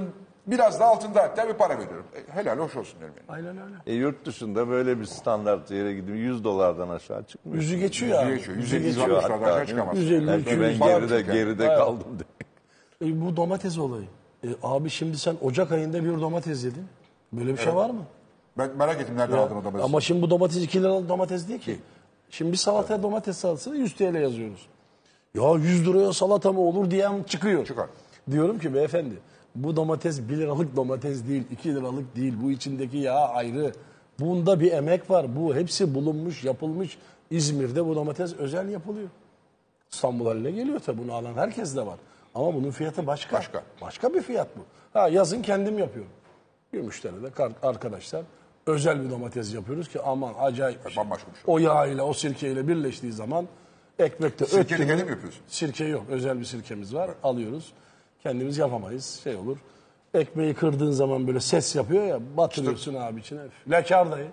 Biraz da altında hatta bir para veriyorum. E, helal hoş olsun derim yani. Aynen öyle. E, yurt dışında böyle bir standart yere gidip yüz dolardan aşağı çıkmıyor. Yüzü geçiyor abi. Geçiyor. Yüzü yüz elli geçiyor. dolardan aşağı Hatta, çıkamaz. yüz elli, Belki iki yüz ben dolar geride, çünkü. geride Evet. kaldım diye. E, bu domates olayı. E, abi şimdi sen Ocak ayında bir domates yedin. Böyle bir şey var mı? Ben merak ettim nereden aldın o domatesi. Ama şimdi bu domates iki liralık domates değil ki. Şimdi bir salataya domates salatası yüz T L yazıyoruz. Ya yüz liraya salata mı olur diyen çıkıyor. Çıkar. Diyorum ki beyefendi bu domates bir liralık domates değil, iki liralık değil. Bu içindeki yağ ayrı. Bunda bir emek var. Bu hepsi bulunmuş, yapılmış. İzmir'de bu domates özel yapılıyor. İstanbul haline geliyor tabii. Bunu alan herkes de var. Ama bunun fiyatı başka. Başka. Başka bir fiyat bu. Ha yazın kendim yapıyorum. Gümüşler'de de kar- arkadaşlar özel bir domates yapıyoruz ki aman acayip bir şey. Bambaşka bir şey. O yağ ile o sirke ile birleştiği zaman ekmekte Sirkeli öttü mü- kendin mi yapıyorsun? Sirke yok. Özel bir sirkemiz var. Alıyoruz. Kendimiz yapamayız. Şey olur. Ekmeği kırdığın zaman böyle ses yapıyor ya batırıyorsun abi içine. Lekar dayı.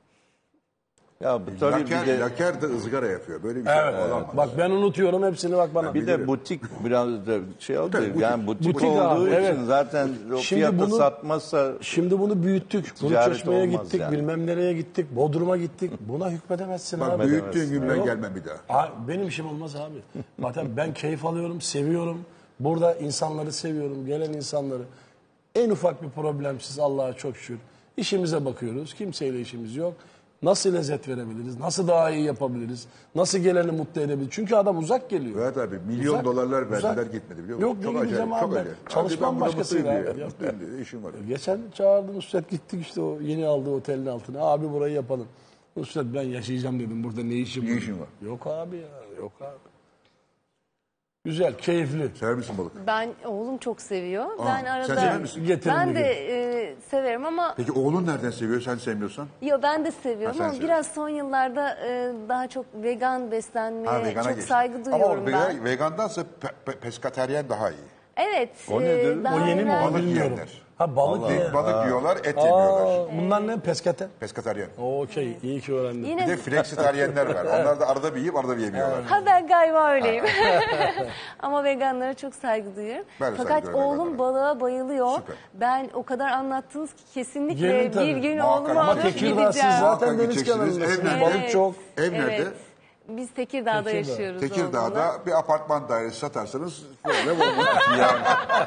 Ya bu tabii Laker, bir de, laker de ızgara yapıyor. Böyle bir şey Evet. olamaz. Bak ben unutuyorum hepsini bak bana. bir de butik biraz da şey oldu. Tabii, butik. Yani butik, Butik olduğu abi, için evet. zaten o Şimdi fiyatı bunu- satmazsa Şimdi bunu büyüttük. Ticaret Kuruçeşme'ye olmaz gittik. yani. Bilmem nereye gittik. Bodrum'a gittik. Buna hükmedemezsin Bak abi. büyüttüğün gün ben Yok. gelmem bir daha. Aa, benim işim olmaz abi. Zaten ben keyif alıyorum, seviyorum. Burada insanları seviyorum, gelen insanları. En ufak bir problemsiz Allah'a çok şükür. İşimize bakıyoruz. Kimseyle işimiz yok. Nasıl lezzet verebiliriz? Nasıl daha iyi yapabiliriz? Nasıl geleni mutlu edebiliriz? Çünkü adam uzak geliyor. Evet abi milyon Uzak, dolarlar uzak. verdiler gitmedi biliyor musun? Yok, çok ne gideceğim acayip, abi çok ben. acayip. Çalışmam Abi ben burada başkasıyla mutluyum abi. diyor. Mutluyum diyor, işim var. Geçen çağırdı Nusret gittik işte o yeni aldığı otelin altına. Abi burayı yapalım. Nusret ben yaşayacağım dedim. Burada ne işim Ne var? işin var? Yok abi ya yok abi. Güzel, keyifli. Sever misin balık? Ben oğlum çok seviyor. Aa, ben sen arada sever misin? Getirin ben bir de e, severim ama Peki oğlun nereden seviyor sen sevmiyorsan? yo ben de seviyorum Ha, sen ama seviyorsun. biraz son yıllarda e, daha çok vegan beslenmeye Ha, vegana çok geçti. saygı duyuyorum Ama ben. vegan, vegandansa pe, pe, peskateryen daha iyi. Evet. O e, nedir? daha O yeni mi? evvel- O Balık bilmiyorum. yiyenler. Ha balık ye. Balık yiyorlar, et yemiyorlar. Aa, bunlar ne? Peskater. Peskateryen. Okey, iyi ki öğrendim. Yine Bir de fleksitaryenler var. Onlar da arada bir yiyip arada bir yemiyorlar. Ha ben galiba öyleyim. Ama veganlara çok saygı duyuyorum. Ben de Fakat saygı duyuyorum oğlum veganlara. balığa bayılıyor. Süper. Ben o kadar anlattınız ki kesinlikle Gelin tabii. bir gün Muhakkak. oğlumu Ama alıp Tekirdağ siz gideceğim. zaten Muhakkak deniz gideceksiniz. kenarındasınız. Ev nerede? Balık çok. Ev nerede? Evet. Biz Tekirdağ'da Tekirdağ. yaşıyoruz oğlumla. Tekirdağ'da bir apartman dairesi satarsanız böyle olur. Yani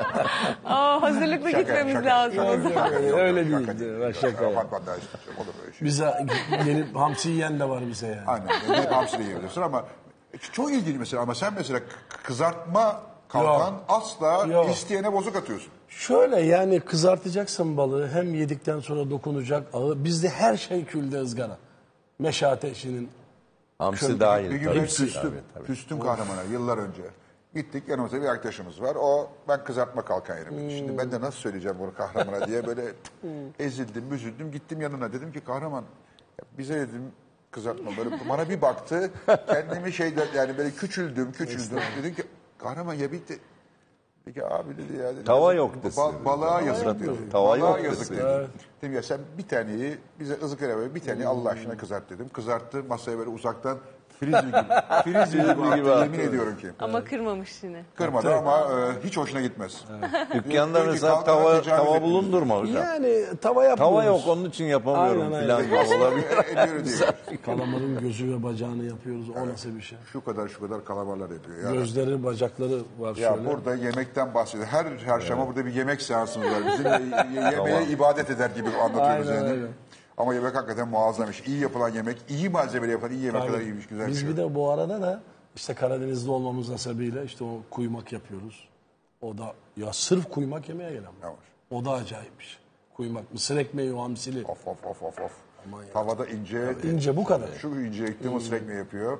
Aa, hazırlıklı gitmemiz şaka, lazım şaka, o zaman. şaka, yok, Öyle şaka değil, değil. ben şaka. Apartman dairesi yok, olur böyle şey. Bize gelip hamsi yiyen de var bize yani. Aynen. Gelip hamsi de yiyebilirsin ama çok ilginç mesela ama sen mesela k- kızartma kalkan Yok. asla Yok. isteyene bozuk atıyorsun. Şöyle yani kızartacaksın balığı hem yedikten sonra dokunacak ağır. Bizde her şey külde ızgara. Meşe ateşinin. hamsi dahil. Bir gün tabii. ben küstüm. Tabii, tabii. Küstüm kahramana yıllar önce. Gittik yanımızda bir arkadaşımız var. O ben kızartma kalkan yerim dedi. Şimdi ben de nasıl söyleyeceğim bunu kahramana diye böyle ezildim, üzüldüm. Gittim yanına dedim ki kahraman ya bize dedim kızartma böyle bana bir baktı. Kendimi şeyden yani böyle küçüldüm, küçüldüm. Dedim ki kahraman ya bitti. Dedi ki abi dedi ya. Dedi, Tava dedi, yok ba- desin. balığa yazık dedi. Tava Balığa yok yazık desin. dedi. Dedim ya sen bir taneyi bize ızgara ver bir taneyi Allah aşkına kızart dedim. Kızarttı masaya böyle uzaktan frizbi gibi. Frizbi gibi attı gibi yemin attı. ediyorum ki. Ama kırmamış yine. Kırmadı ama e, hiç hoşuna gitmez. Dükkanda Diyor ki, mesela kalkana tava, tecavüz tava ettiniz. bulundurma hocam. Yani tava yapmıyoruz. Tava yok onun için yapamıyorum Aynen, filan olabilir. E, ediyor diyor. Kalamarın gözü ve bacağını yapıyoruz. O nasıl bir şey? Şu kadar şu kadar kalamarlar ediyor. Ya. Gözleri, bacakları var Ya şöyle. burada yemekten bahsediyor. Her çarşamba burada bir yemek seansımız var. Bizim ye- ye- yemeğe ibadet eder gibi anlatıyoruz Aynen yani. öyle. Ama yemek hakikaten muazzam iş. İyi yapılan yemek, iyi malzemeyle yapılan iyi yemek kadar iyiymiş, güzel bir Biz şey. bir de bu arada da işte Karadenizli olmamız hasebiyle işte o kuymak yapıyoruz. O da ya sırf kuymak yemeye gelen Ne var. var? O da acayip bir şey. Kuymak, mısır ekmeği, o hamsili. Of of of of of. Tavada ince, İnce bu kadar. şu incelikli mısır ekmeği yapıyor.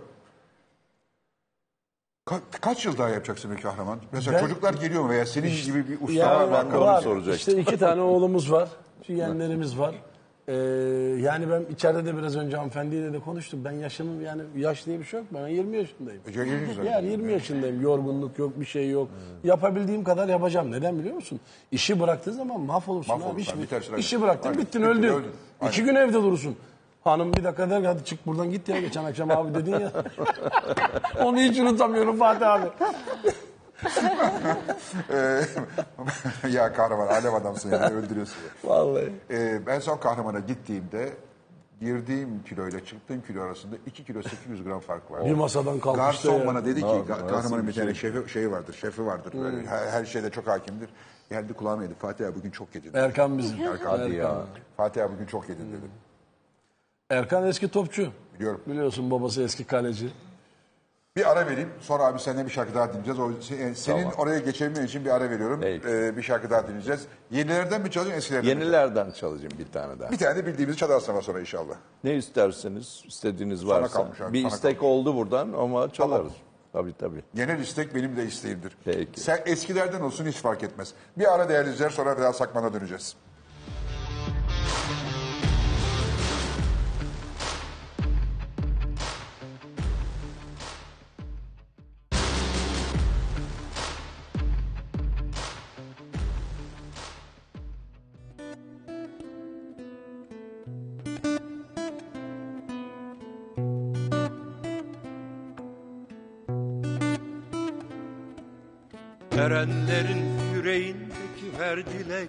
Ka- kaç yıl daha yapacaksın bir kahraman? Mesela Ben- çocuklar geliyor mu veya senin gibi bir usta Ya var mı? ben de arkadaş? onu var. soracaktım. İşte iki tane oğlumuz var. Yeğenlerimiz var. Ee, yani ben içeride de biraz önce hanımefendiyle de konuştum. Ben yaşım yani yaş diye bir şey yok. Ben yirmi yaşındayım. E, yirmi yaşında. Yani yirmi yaşındayım. Yorgunluk yok, bir şey yok. Yapabildiğim kadar yapacağım. Neden biliyor musun? İşi bıraktığı zaman mahvolursun. Mahvolursun, abi. İş, bitersin, işi aynen. bıraktın, Aynen. bittin, Bittin, öldün. öldün. Aynen. İki gün evde durursun. Hanım bir dakika der ki, hadi çık buradan git ya. Geçen akşam abi dedin ya. Onu hiç unutamıyorum Fatih abi. Ee, ya kahraman, alem adamsın yani, öldürüyorsun. Vallahi. Ee, ben son kahramana gittiğimde girdiğim kiloyla çıktığım kilo arasında iki kilo sekiz yüz gram fark var. Bir masadan kalkışta Garson ya. bana dedi ki, Nasıl- ga- nasıl kahramanın bir bir tane şey? şefi, şey vardır, şefi vardır. Böyle her, her şeyde çok hakimdir. Geldi kulağıma dedi, Fatih abi bugün çok yedin dedi. Erkan bizim. Erkan, Hadi ya. Fatih abi bugün çok yedin dedi. Erkan eski topçu. Biliyorum. Biliyorsun babası eski kaleci. Bir ara vereyim. Sonra abi seninle bir şarkı daha dinleyeceğiz. O, se- senin oraya geçebilmen için bir ara veriyorum. Peki. Ee, bir şarkı daha dinleyeceğiz. Yenilerden mi çalacaksın, eskilerden mi? Yenilerden çalacağım bir tane daha. Bir tane de bildiğimizi çalarsın ama sonra inşallah. Ne isterseniz, istediğiniz varsa. kalmış abi, bir sana istek kalmış. oldu buradan ama çalarız. Tabii tabii. Genel istek benim de isteğimdir. Peki. Sen eskilerden olsun hiç fark etmez. Bir ara değerli izleyiciler, sonra Vedat Sakman'a döneceğiz. Erenlerin yüreğindeki her dilek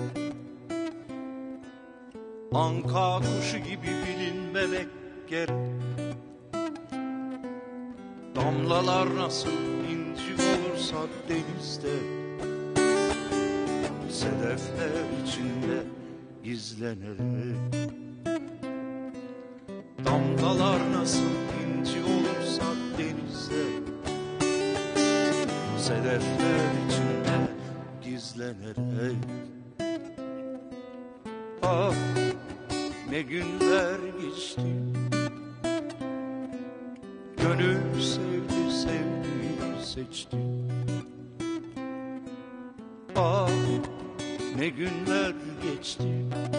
anka kuşu gibi bilinmemek gerek. Damlalar nasıl inci olursa denizde, sedefler içinde gizlenerek. Damlalar nasıl inci olursa denizde, sedefler içinde gizlenerek. Ah ne günler geçti, gönül sevdi sevdiğini seçti. Ah ne günler geçti,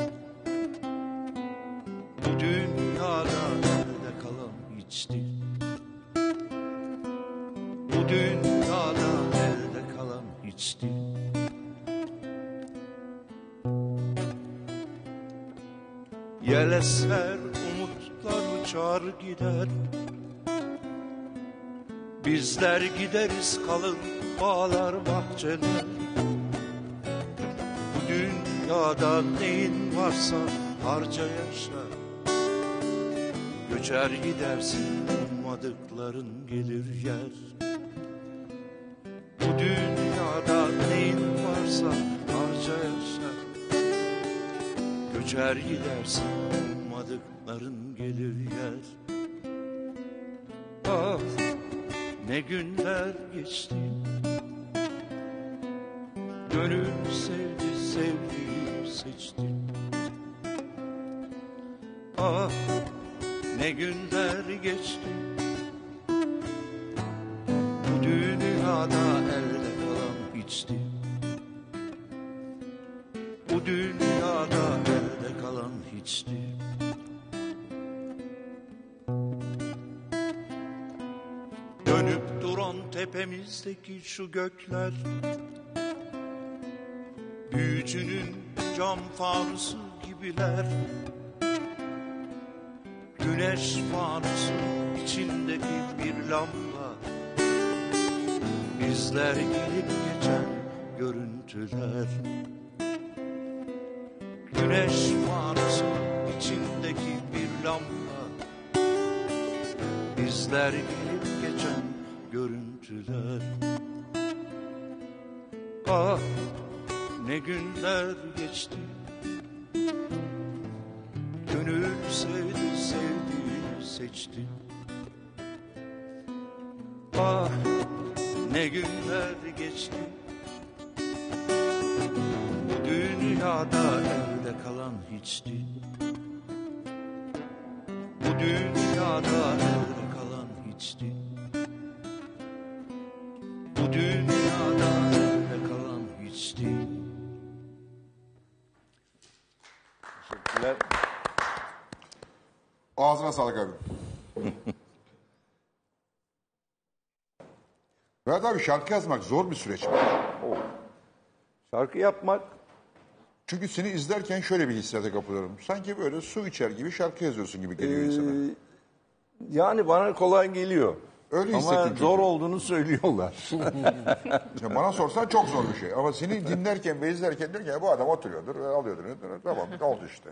bu dünyada nerede kalan içti. Bu dünyada nerede kalan içti. Yel eser, umutlar uçar gider. Bizler gideriz, kalır bağlar bahçeler. Bu dünyada neyin varsa harca yaşa. Göçer gidersin, ummadıkların gelir yer. Bu dünyada neyin varsa harca yaşa. Göçer gidersin, ummadıkların gelir yer. Ah ne günler geçti, gönül sevdi sevdiğini seçti. Ah ne günler geçti, bu dünyada elde kalan içti. Bu dünyada elde kalan hiçti. Dönüp duran tepemizdeki şu gökler, büyücünün cam fanusu gibiler. Güneş fanusu içindeki bir lamba, bizler gelip geçen görüntüler. Güneş fanusu içindeki bir lamba, bizler gelip geçen görüntüler. Ah ne günler geçti, gönül sevdi sevdiğini seçti. Ah ne günler geçti, bu dünyada elde kalan hiçti. Bu dünyada elde kalan hiçti. Bu dünyada elde kalan hiçti. Teşekkürler. Ağzına sağlık abi. Vedat abi, şarkı yazmak zor bir süreç mi? Şarkı yapmak Çünkü seni izlerken şöyle bir hissiyata kapılıyorum. Sanki böyle su içer gibi şarkı yazıyorsun gibi geliyor insana. Ee, yani bana kolay geliyor. Öyle Ama hissettim zor çünkü. olduğunu söylüyorlar. Ya bana sorsan çok zor bir şey. Ama seni dinlerken ve izlerken diyor ki ya bu adam oturuyordur ve alıyordur. Tamam oldu işte.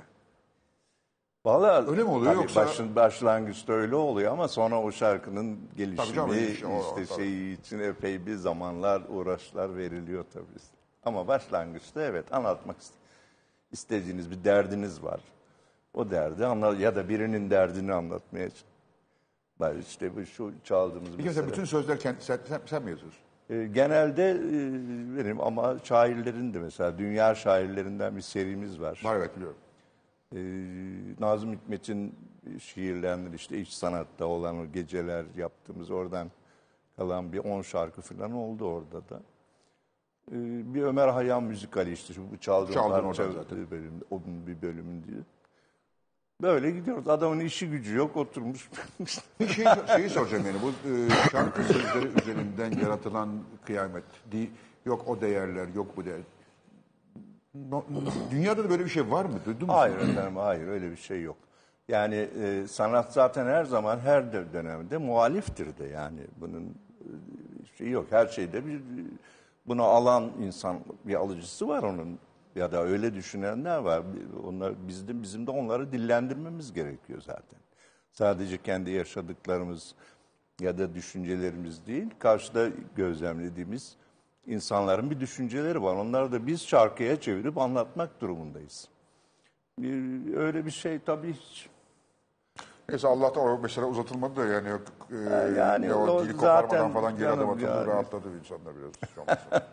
Vallahi Öyle mi oluyor tabii yoksa- başın, başlangıçta öyle oluyor ama sonra o şarkının Tabii gelişimi canım, gelişimi, işte o- o tabii. şeyi için epey bir zamanlar, uğraşlar veriliyor tabii. Ama başlangıçta evet anlatmak ist- istediğiniz bir derdiniz var. O derdi anla ya da birinin derdini anlatmaya ç- ben işte bu şu çaldığımız Bir kere mesela. bütün sözler kendi, sen, sen, sen mi yazıyorsun? E, Genelde e, benim ama şairlerin de mesela dünya şairlerinden bir serimiz var. Var evet biliyorum. Ee, Nazım Hikmet'in şiirlerini işte iç sanatta olan o geceler yaptığımız oradan kalan bir on şarkı falan oldu orada da. Ee, bir Ömer Hayyam müzikali işte şu bu çaldığım Çaldın parça oradan zaten. bölümde, onun bir bölümün diye. Böyle gidiyoruz. Adamın işi gücü yok oturmuş. Bir şey, şeyi soracağım yani bu e, şarkı sözleri üzerinden yaratılan kıyamet. Di, yok o değerler, yok bu değer. No, dünyada da böyle bir şey var mı? Duydun mu? Hayır efendim, hayır öyle bir şey yok. Yani e, sanat zaten her zaman her de- dönemde muhaliftir de yani bunun e, şeyi yok. Her şeyde bir buna alan insan bir alıcısı var onun ya da öyle düşünenler var. Onlar bizim bizim de onları dillendirmemiz gerekiyor zaten. Sadece kendi yaşadıklarımız ya da düşüncelerimiz değil, karşıda gözlemlediğimiz insanların bir düşünceleri var. Onları da biz şarkıya çevirip anlatmak durumundayız. Bir, öyle bir şey tabii hiç. Neyse Allah'tan o mesela uzatılmadı da yani, yok, e, yani ne o, o dili koparmadan zaten falan geri canım adım atıldı, yani. rahatladı insanlar biraz. Şu olmasa.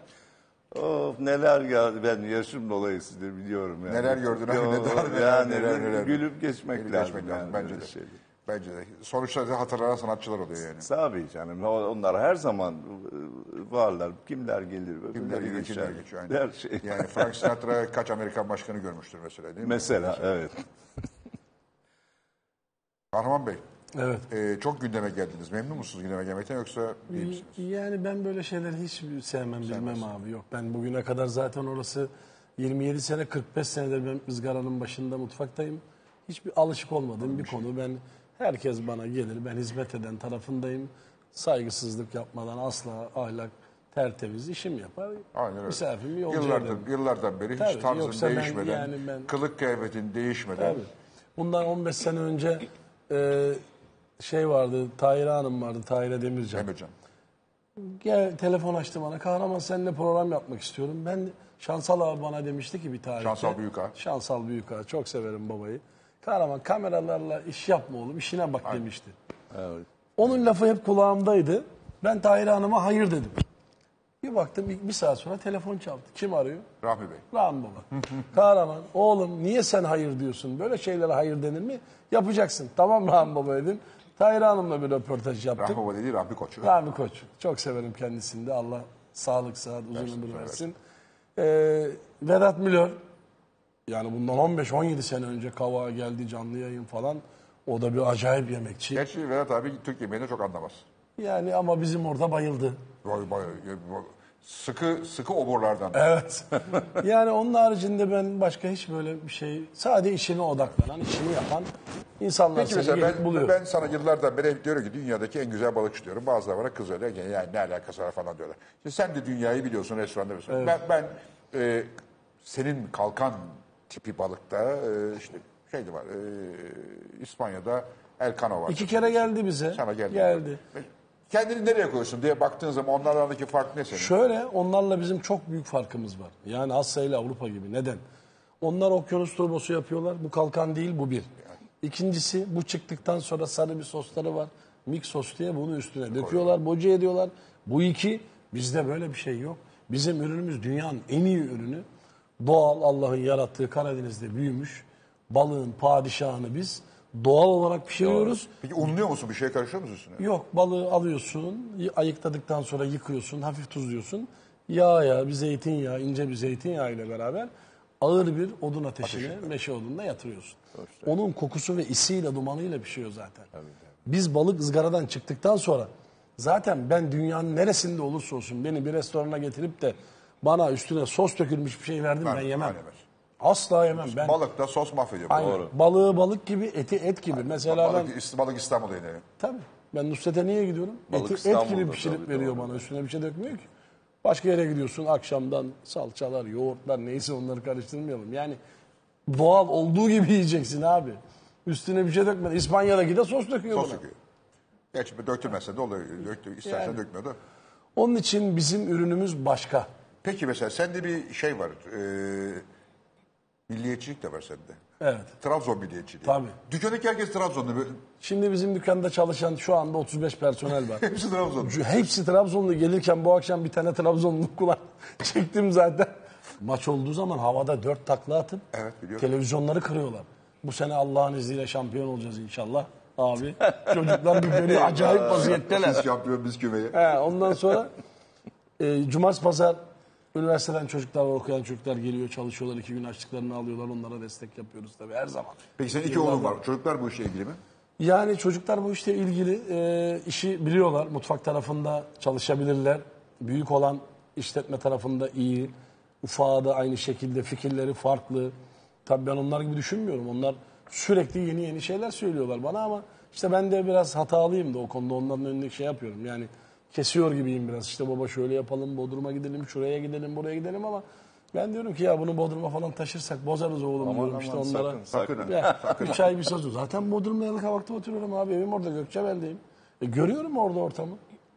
Of neler geldi ben yaşım dolayısıyla biliyorum yani. Neler gördün abi, Yo, neler, neler, yani neler, neler. gülüp geçmek Gülüp lazım. geçmek lazım, yani bence böyle de. şeyleri. Bence de. Sonuçta da hatırlanan sanatçılar oluyor yani. Tabii canım. o- Onlar her zaman varlar. Kimler gelir? Kimler geliyor, geçer. kimler geçiyor. Her Aynen. şey. Yani Frank Sinatra kaç Amerikan başkanı görmüştür mesela değil mi? Mesela evet. Kahraman Bey, Evet. e, çok gündeme geldiniz. Memnun musunuz gündeme gelmekten yoksa değil misiniz? Yani ben böyle şeyleri hiç sevmem, bilmem abi. Yok, ben bugüne kadar zaten orası yirmi yedi sene, kırk beş senedir ben ızgaranın başında mutfaktayım. Hiçbir alışık olmadığım bir konu. Ben herkes bana gelir, ben hizmet eden tarafındayım. Saygısızlık yapmadan asla ahlak tertemiz işim yapar. Aynen öyle. Misafirimi yolcu Yıllardır, ederim. yıllardan beri Tabii, hiç tarzın yoksa ben değişmeden, yani ben- kılık kıyafetin değişmeden. Tabii. Bundan on beş sene önce e, şey vardı, Tahir Hanım vardı, Tahir Demircan. Demircan. Gel, telefon açtı bana. Kahraman seninle program yapmak istiyorum. Ben Şansal abi bana demişti ki bir tarihte. Şansal Büyükağa. Şansal Büyükağa. Çok severim babayı. Kahraman kameralarla iş yapma oğlum, işine bak demişti. Evet. Onun lafı hep kulağımdaydı. Ben Tahir Hanım'a hayır dedim. Bir baktım bir, bir saat sonra telefon çaldı. Kim arıyor? Rahmi Bey. Rahmi Baba. Kahraman oğlum niye sen hayır diyorsun? Böyle şeylere hayır denir mi? Yapacaksın. Tamam Rahmi Baba dedim. Tahir Hanım'la bir röportaj yaptık. Rahmi Baba dediği Rahmi Koç. Rahmi Koç. Çok severim kendisini de. Allah sağlık, sıhhat, uzun Versin, ömür versin. versin. Ee, Vedat Milor. Yani bundan on beş on yedi sene önce Kavağa geldi, canlı yayın falan. O da bir acayip yemekçi. Gerçi Vedat abi Türk yemeğini çok anlamaz. Yani ama bizim orada bayıldı. Vay, vay, vay. Sıkı sıkı oburlardan. Evet. Yani onun haricinde ben başka hiç böyle bir şey... Sadece işine odaklanan, işini yapan insanlar Peki seni mesela gelip ben, buluyor. ben sana yıllardan beri hep diyorum ki dünyadaki en güzel balıkçı diyorum. Bazıları bana kızıyorlar. Yani, yani ne alakası var falan diyorlar. Şimdi sen de dünyayı biliyorsun restoranda biliyorsun. Ben, ben e, senin kalkan tipi balıkta e, işte şeydi var. E, İspanya'da Elcano var. İki kere geldi bize. Sana geldi. Geldi. Kendini nereye koyuyorsun diye baktığın zaman onlarla arasındaki fark ne senin? Şöyle, onlarla bizim çok büyük farkımız var. Yani Asya ile Avrupa gibi. Neden? Onlar okyanus turbosu yapıyorlar. Bu kalkan değil, bu bir. İkincisi, bu çıktıktan sonra sarı bir sosları var. Mix sos diye bunu üstüne döküyorlar, boca ediyorlar. Bu iki, bizde böyle bir şey yok. Bizim ürünümüz dünyanın en iyi ürünü. Doğal, Allah'ın yarattığı Karadeniz'de büyümüş. Balığın padişahını biz doğal olarak pişiriyoruz. Peki unluyor musun? Bir şey karışıyor musun üstüne? Yok, balığı alıyorsun, y- ayıkladıktan sonra yıkıyorsun, hafif tuzluyorsun. Yağ ya, bir zeytinyağı, ince bir zeytinyağı ile beraber ağır bir odun ateşine, meşe odununa yatırıyorsun. Onun kokusu ve isiyle, dumanıyla pişiyor zaten. Biz balık ızgaradan çıktıktan sonra zaten ben dünyanın neresinde olursa olsun beni bir restorana getirip de bana üstüne sos dökülmüş bir şey verdim ben, Ben- yemem. ben yemez. Asla yemem. Ben Balıkta sos mahvediyor. Aynen. Balığı balık gibi, eti et gibi. Mesela ben Balık, balık İstanbul'da yine. tabii Ben Nusret'e niye gidiyorum? Balık Eti, et İstanbul'da gibi pişirip tabii, veriyor doğru. bana. Üstüne bir şey dökmüyor ki. Başka yere gidiyorsun akşamdan salçalar, yoğurtlar neyse onları karıştırmayalım. Yani doğal olduğu gibi yiyeceksin abi. Üstüne bir şey dökmeden. İspanya'daki de sos döküyor Sos buna. döküyor. Gerçi döktürmezse de oluyor. Döktür, istersen Yani. dökmüyor da. Onun için bizim ürünümüz başka. Peki mesela sende bir şey var. E, milliyetçilik de var sende. Evet. Trabzon milliyetçiliği. Tabii. Dükkandaki herkes Trabzonlu. Böyle. Şimdi bizim dükkanda çalışan şu anda otuz beş personel var. Hepsi Trabzonlu. Hepsi Trabzonlu. Gelirken bu akşam bir tane Trabzonlu kulak çektim zaten. Maç olduğu zaman havada dört takla atıp Evet, biliyorum. televizyonları kırıyorlar. Bu sene Allah'ın izniyle şampiyon olacağız inşallah abi. Çocuklar birbirine acayip vaziyetteler. Siz şampiyon biz kümeye. He, ondan sonra e, cumartesi pazar üniversiteden çocuklar var, okuyan çocuklar geliyor, çalışıyorlar. iki gün açlıklarını alıyorlar. Onlara destek yapıyoruz tabii her zaman. Peki senin iki oğlun var. Çocuklar bu işle ilgili mi? Yani çocuklar bu işle ilgili e, işi biliyorlar. Mutfak tarafında çalışabilirler. Büyük olan işletme tarafında iyi. Ufağı da aynı şekilde, fikirleri farklı. Tabii ben onlar gibi düşünmüyorum. Onlar sürekli yeni yeni şeyler söylüyorlar bana ama işte ben de biraz hatalıyım da o konuda. Onların önünde şey yapıyorum. Yani kesiyor gibiyim biraz. İşte baba şöyle yapalım, Bodrum'a gidelim, şuraya gidelim, buraya gidelim ama ben diyorum ki ya bunu Bodrum'a falan taşırsak bozarız oğlum Aman diyorum aman işte onlara. sakın sakın. Sakın. Ya, üç ay bir sözü. Zaten Bodrum'da Yalıkavak'ta oturuyorum abi. Evim orada Gökçebel'deyim. E, görüyorum orada ortamı.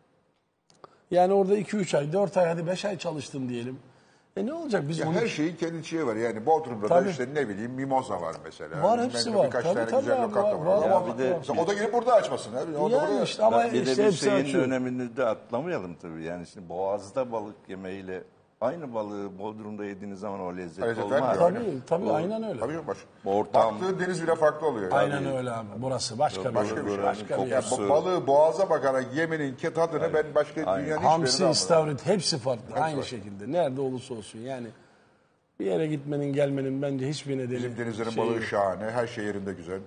Yani orada iki üç ay, dört ay hadi beş ay çalıştım diyelim. E ne olacak biz Ya onu... her şeyin kendi şeyi var. Yani Bodrum'da Tabii. da işte ne bileyim mimoza var mesela. Var, hepsi Bilmem ne, var. Birkaç Tabii, tane tabii güzel abi, lokanta var, var. var, Ama var, bir de- var. o da gelip burada açmasın. Abi. O da Yani burada. işte ama Bir de işte bir hepsi şeyin açıyor. önemini de atlamayalım tabii. Yani şimdi Boğaz'da balık yemeğiyle aynı balığı Bodrum'da yediğiniz zaman o lezzet Lezzet olmaz. vermiyor. Tabii, tabii aynen öyle. Tabii canım, baş. Ortam- Baktığın deniz bile farklı oluyor. Yani. Aynen öyle abi. Burası başka bir Başka yer. bir şey. Başka bir yer. Yani bu balığı boğaza bakarak yemenin ke- tadını ben başka dünyanın hiçbir yerinde Hamsi, almadım. istavrit hepsi farklı. Aynı var. şekilde. Nerede olursa olsun yani. Bir yere gitmenin, gelmenin bence hiçbir nedeni Bizim denizlerin şey balığı yok. şahane. Her şey yerinde güzel.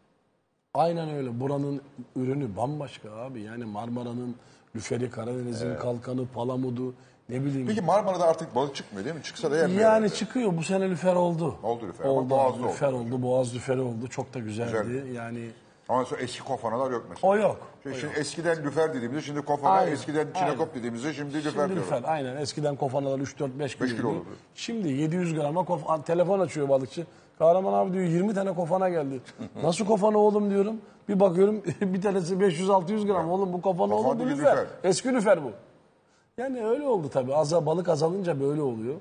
Aynen öyle. Buranın ürünü bambaşka abi. Yani Marmara'nın lüferi, Karadeniz'in kalkanı, palamudu, ne bileyim. Peki Marmara'da artık balık çıkmıyor değil mi? Çıksa da yenmiyor. Yani herhalde. çıkıyor. Bu sene lüfer oldu. Oldu lüfer ama Oldu. boğazlı lüfer oldu. oldu. Boğaz lüferi oldu. Çok da güzeldi. Güzeldi. Yani Ama sonra eski kofanalar yok mesela. o yok. Şimdi, O şimdi yok. eskiden lüfer dediğimizde şimdi kofana, Aynen, eskiden çinekop aynen. dediğimizde şimdi lüfer Şimdi diyorlar. lüfer. Aynen. Eskiden kofanalar üç dört beş kilo. kilo olurdu. Şimdi yedi yüz grama kof a, telefon açıyor balıkçı. Kahraman abi diyor yirmi tane kofana geldi. Nasıl kofana oğlum diyorum. Bir bakıyorum bir tanesi beş yüz altı yüz gram. Oğlum bu kofana Kofana olur bu değil, lüfer. lüfer. Eski lüfer bu. Yani öyle oldu tabii. Aza, balık azalınca böyle oluyor.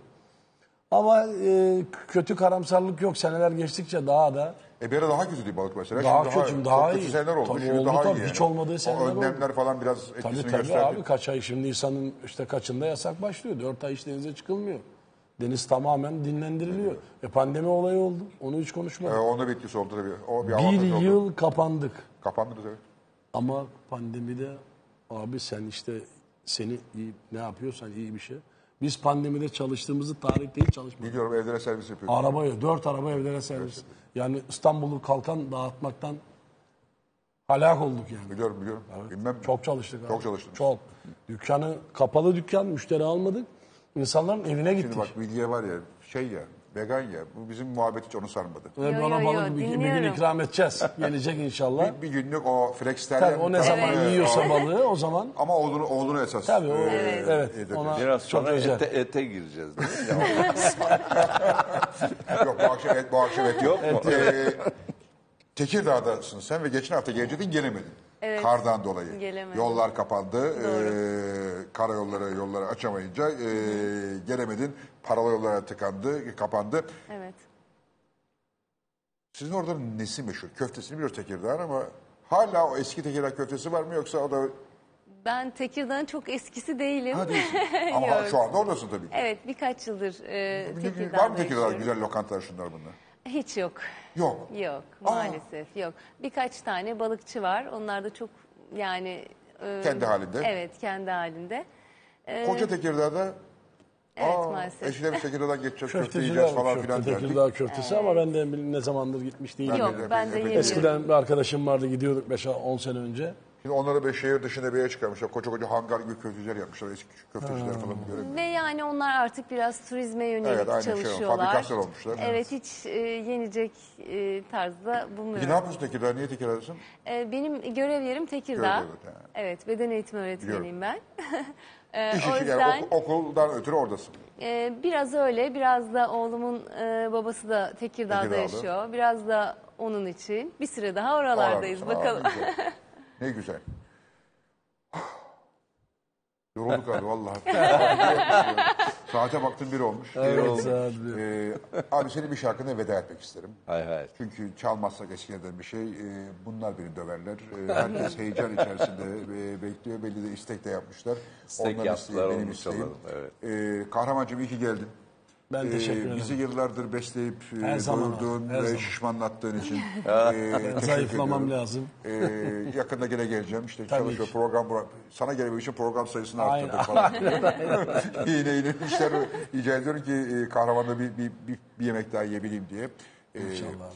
Ama e, kötü karamsarlık yok. Seneler geçtikçe daha da E bir ara daha kötüydü balık mesela. Daha Şimdi kötü, daha çok iyi. kötü seneler oldu. Tabii Şimdi oldu daha tabii. iyi yani. Hiç olmadığı seneler O oldu. önlemler falan biraz etkisini tabii tabii gösterdi. abi kaç ay şimdi Nisan'ın işte kaçında yasak başlıyor. Dört ay hiç denize çıkılmıyor. Deniz tamamen dinlendiriliyor. E pandemi olayı oldu. Onu hiç Ee, konuşmadık. onda bir etkisi oldu tabii. O bir avantaj Bir oldu. yıl kapandık. Kapandı tabii. Ama pandemide abi sen işte seni iyi, ne yapıyorsan iyi bir şey. Biz pandemide çalıştığımızı tarihte hiç çalışmadık. Biliyorum evlere servis yapıyor. Arabaya, dört araba evlere servis. Yani İstanbul'u kalkan dağıtmaktan halak olduk yani. Biliyorum biliyorum. Bilmem. Çok çalıştık abi. Çok çalıştınız. Çok. Dükkanı, kapalı dükkan, müşteri almadık. İnsanların evine gittik. Şimdi bak bilgiye var ya şey ya vegan ya bu bizim muhabbet hiç onu sarmadı. Ve Yo, bana yo, balık yo, bir, bir gün dinliyorum. ikram edeceğiz. Gelecek inşallah. Bir, bir günlük o flexiteryen. Tabii o ne zaman yiyorsa balığı o zaman. Ama oğlunu, oğlunu esas. Tabii o, e, evet, yedirdi. ona Biraz çok sonra özel. ete, ete gireceğiz değil mi? Yok bu akşam et, bu akşam et yok. Yok mu? Ee, Tekirdağ'dasın sen ve geçen hafta gelecektin gelemedin. Evet. Kardan dolayı. Gelemedim. Yollar kapandı. Ee, karayolları yolları açamayınca ee, gelemedin. Paralı yollara tıkandı, kapandı. Evet. Sizin orada nesi meşhur? Köftesini biliyoruz Tekirdağ'ın ama hala o eski Tekirdağ köftesi var mı yoksa o da... Ben Tekirdağ'ın çok eskisi değilim. Ha değilsin. Ama Yok. şu anda oradasın tabii ki. Evet birkaç yıldır e, Tekirdağ'da Var mı Tekirdağ'da yaşıyorum. güzel lokantalar şunlar bunlar? Hiç yok. Yok. Yok Aa. maalesef yok. Birkaç tane balıkçı var. Onlar da çok yani... e, Kendi halinde. Evet kendi halinde. E, Koca Tekirdağ'da evet aa, maalesef. eşine biz Tekirdağ'dan geçeceğiz, köfte Köfteciler yiyeceğiz falan köfte, filan derdik. Tekirdağ köftesi ama ben de ne zamandır gitmiş değilim. Yok de- ben de ben de- yemiyorum. Eskiden bir arkadaşım vardı gidiyorduk beş on sene önce. Şimdi onları bir şehir dışında bir yere çıkarmışlar. Koca koca hangar gibi köfteciler yapmışlar. Eski köfteciler falan görelim. Ve yani onlar artık biraz turizme yönelik Evet, aynı şey, çalışıyorlar. fabrikasyon olmuşlar. Evet, hiç e, yenecek e, tarzda Peki bulmuyorum. ne yapıyorsun Tekirdağ? Niye Tekirdağ'dasın? E, benim görev yerim Tekirdağ. Görev yeri, ha. Evet, beden eğitimi öğretmeniyim ben. E, İş o için yüzden yani ok- okuldan ötürü oradasın. e, biraz öyle, biraz da oğlumun e, babası da Tekirdağ'da Tekirdağ'da. yaşıyor. Biraz da onun için. Bir süre daha oralardayız Oradasın. bakalım. Aa, ne güzel. Ne güzel. Yorulduk abi vallahi. Saate baktım bir olmuş. Evet, Ee, saat bir. e, abi senin bir şarkına veda etmek isterim. Hay hay. Çünkü çalmazsak eskiden bir şey. e, bunlar beni döverler. E, herkes heyecan içerisinde e, bekliyor. Belli de istek de yapmışlar. İstek Onların yaptılar, isteği, benim onu isteğim. çalalım, evet. E, Kahramancığım iyi ki geldin. Ben Ee, teşekkür ederim. Bizi yıllardır besleyip e, Her zaman abi, doyurduğun her ve zaman. şişmanlattığın için e, teşekkür Zayıflamam ediyorum. lazım. Ee, yakında gene geleceğim. İşte Tabii çalışıyor ki. program sana gelebilmek için program sayısını Aynen. arttırdık falan. yine yine işler icat ediyorum ki e, kahramanda bir, bir, bir, bir yemek daha yiyebileyim diye. Ee, İnşallah.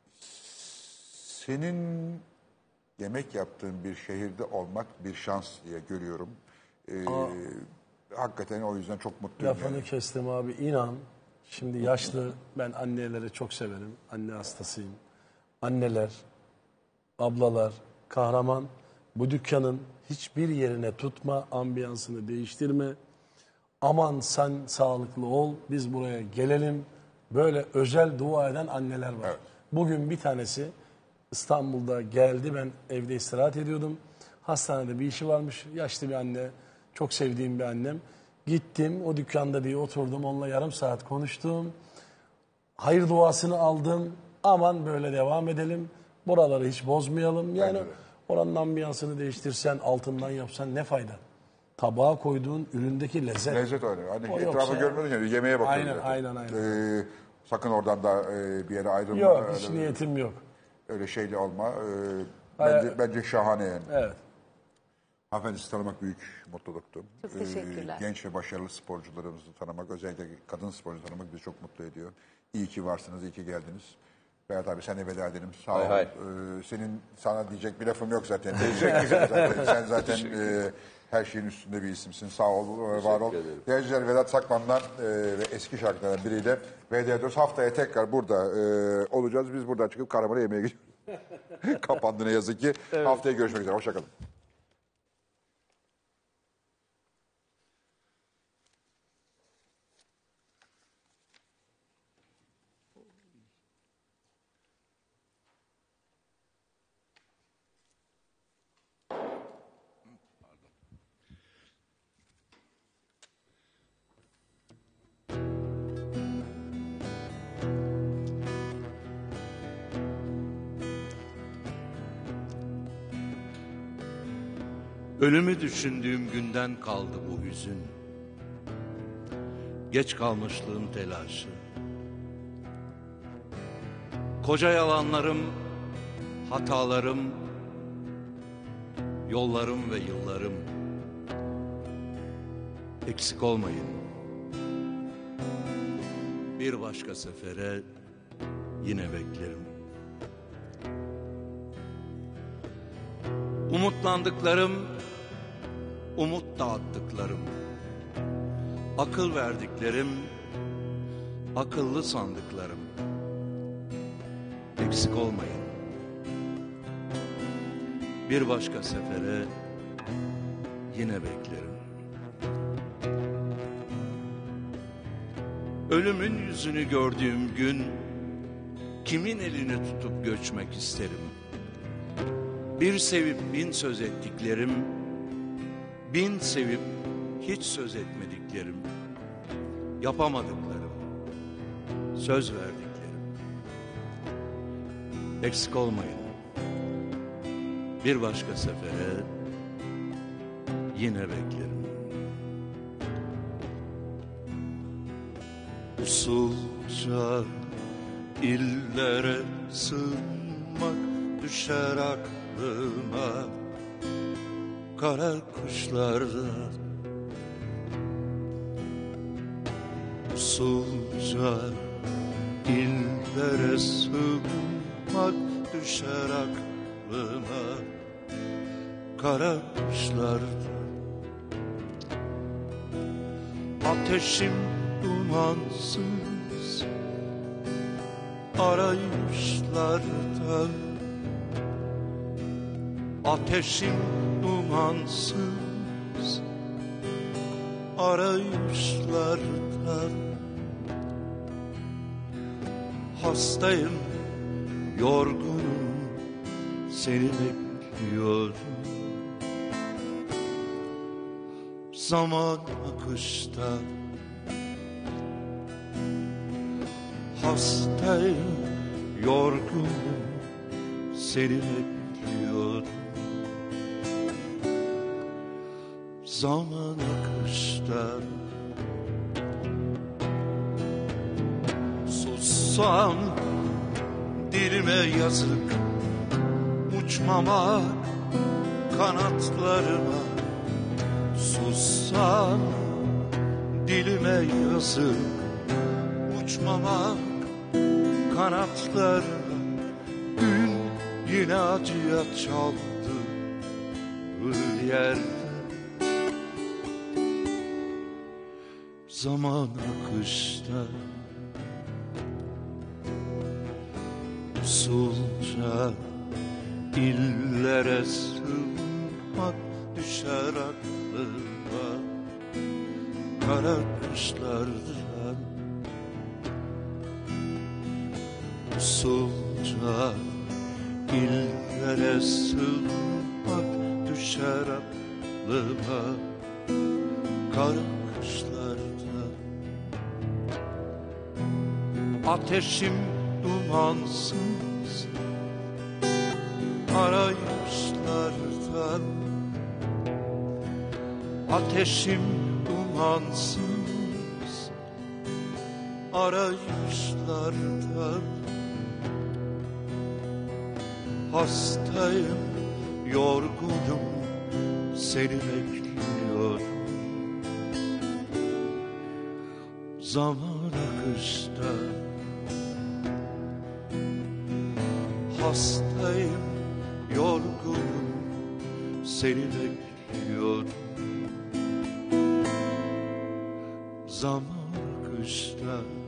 Senin yemek yaptığın bir şehirde olmak bir şans diye görüyorum. Ee, hakikaten o yüzden çok mutluyum. Lafını yani. kestim abi, inan. Şimdi yaşlı, ben anneleri çok severim. Anne hastasıyım. Anneler, ablalar, kahraman. Bu dükkanın hiçbir yerine tutma, ambiyansını değiştirme. Aman sen sağlıklı ol, biz buraya gelelim. Böyle özel dua eden anneler var. Evet. Bugün bir tanesi İstanbul'da geldi, ben evde istirahat ediyordum. Hastanede bir işi varmış, yaşlı bir anne, çok sevdiğim bir annem. Gittim, o dükkanda diye oturdum, onunla yarım saat konuştum. Hayır duasını aldım, aman böyle devam edelim, buraları hiç bozmayalım. Yani oranın ambiyansını değiştirsen, altından yapsan ne fayda? Tabağa koyduğun üründeki lezzet. Lezzet öyle. Hani O etrafı yoksa- görmüyorsun yani yemeğe bakıyorsun. Aynen, zaten. aynen, aynen. Ee, sakın oradan da e, bir yere ayrılma. Yok, hiç öyle, niyetim yok. öyle şeyli olma. Ee, Hayır. bence, bence şahane yani. Evet. Hanımefendi sizi tanımak büyük mutluluktu. Çok teşekkürler. Ee, genç ve başarılı sporcularımızı tanımak, özellikle kadın sporcu tanımak bizi çok mutlu ediyor. İyi ki varsınız, iyi ki geldiniz. Berat abi sen de veda edelim. Sağ Hay ol. hay. Ee, senin sana diyecek bir lafım yok zaten. Diyecek bir şey zaten. Sen zaten e, her şeyin üstünde bir isimsin. Sağ ol, e, var ol. ederim. Değerli Vedat Sakman'dan e, ve eski şarkılardan biriyle veda ediyoruz. Haftaya tekrar burada e, olacağız. Biz buradan çıkıp Karaman'a yemeğe gidiyoruz. Kapandı ne yazık ki. Haftaya görüşmek üzere. Hoşçakalın. Ölümü düşündüğüm günden kaldı bu hüzün. Geç kalmışlığın telaşı. Koca yalanlarım, hatalarım, yollarım ve yıllarım. Eksik olmayın. Bir başka sefere yine beklerim. Umutlandıklarım, umut dağıttıklarım, akıl verdiklerim, akıllı sandıklarım. Eksik olmayın. Bir başka sefere yine beklerim. Ölümün yüzünü gördüğüm gün kimin elini tutup göçmek isterim? Bir sevip bin söz ettiklerim, bin sevip hiç söz etmediklerim, yapamadıklarım, söz verdiklerim. Eksik olmayın. Bir başka sefere yine beklerim. Usulca illere sığınmak düşer aklıma, kara kuşlarda. Usulca illere sığınmak düşer aklıma, kara kışlarda. Ateşim dumansız arayışlarda. Ateşim dumansız arayışlarda. Hastayım, yorgunum, seni bekliyorum. Zaman akışta. Hastayım, yorgunum, seni bekliyorum. Zaman akışta. Sussam dilime yazık, uçmamak kanatlarıma. Sussam dilime yazık, uçmamak kanatlarıma. Gün yine acıya çaldı bir yerde. Zaman akışta. Usulca illere sığmak düşer aklıma. Kara kışlardan. Usulca illere sığmak düşer aklıma. Kara kışlardan. Ateşim dumansız arayışlardan. Ateşim dumansız arayışlardan. Hastayım, yorgunum, seni bekliyorum. Zaman akışta. Hastayım, yorgunum, seni bekliyorum. Zaman akışta.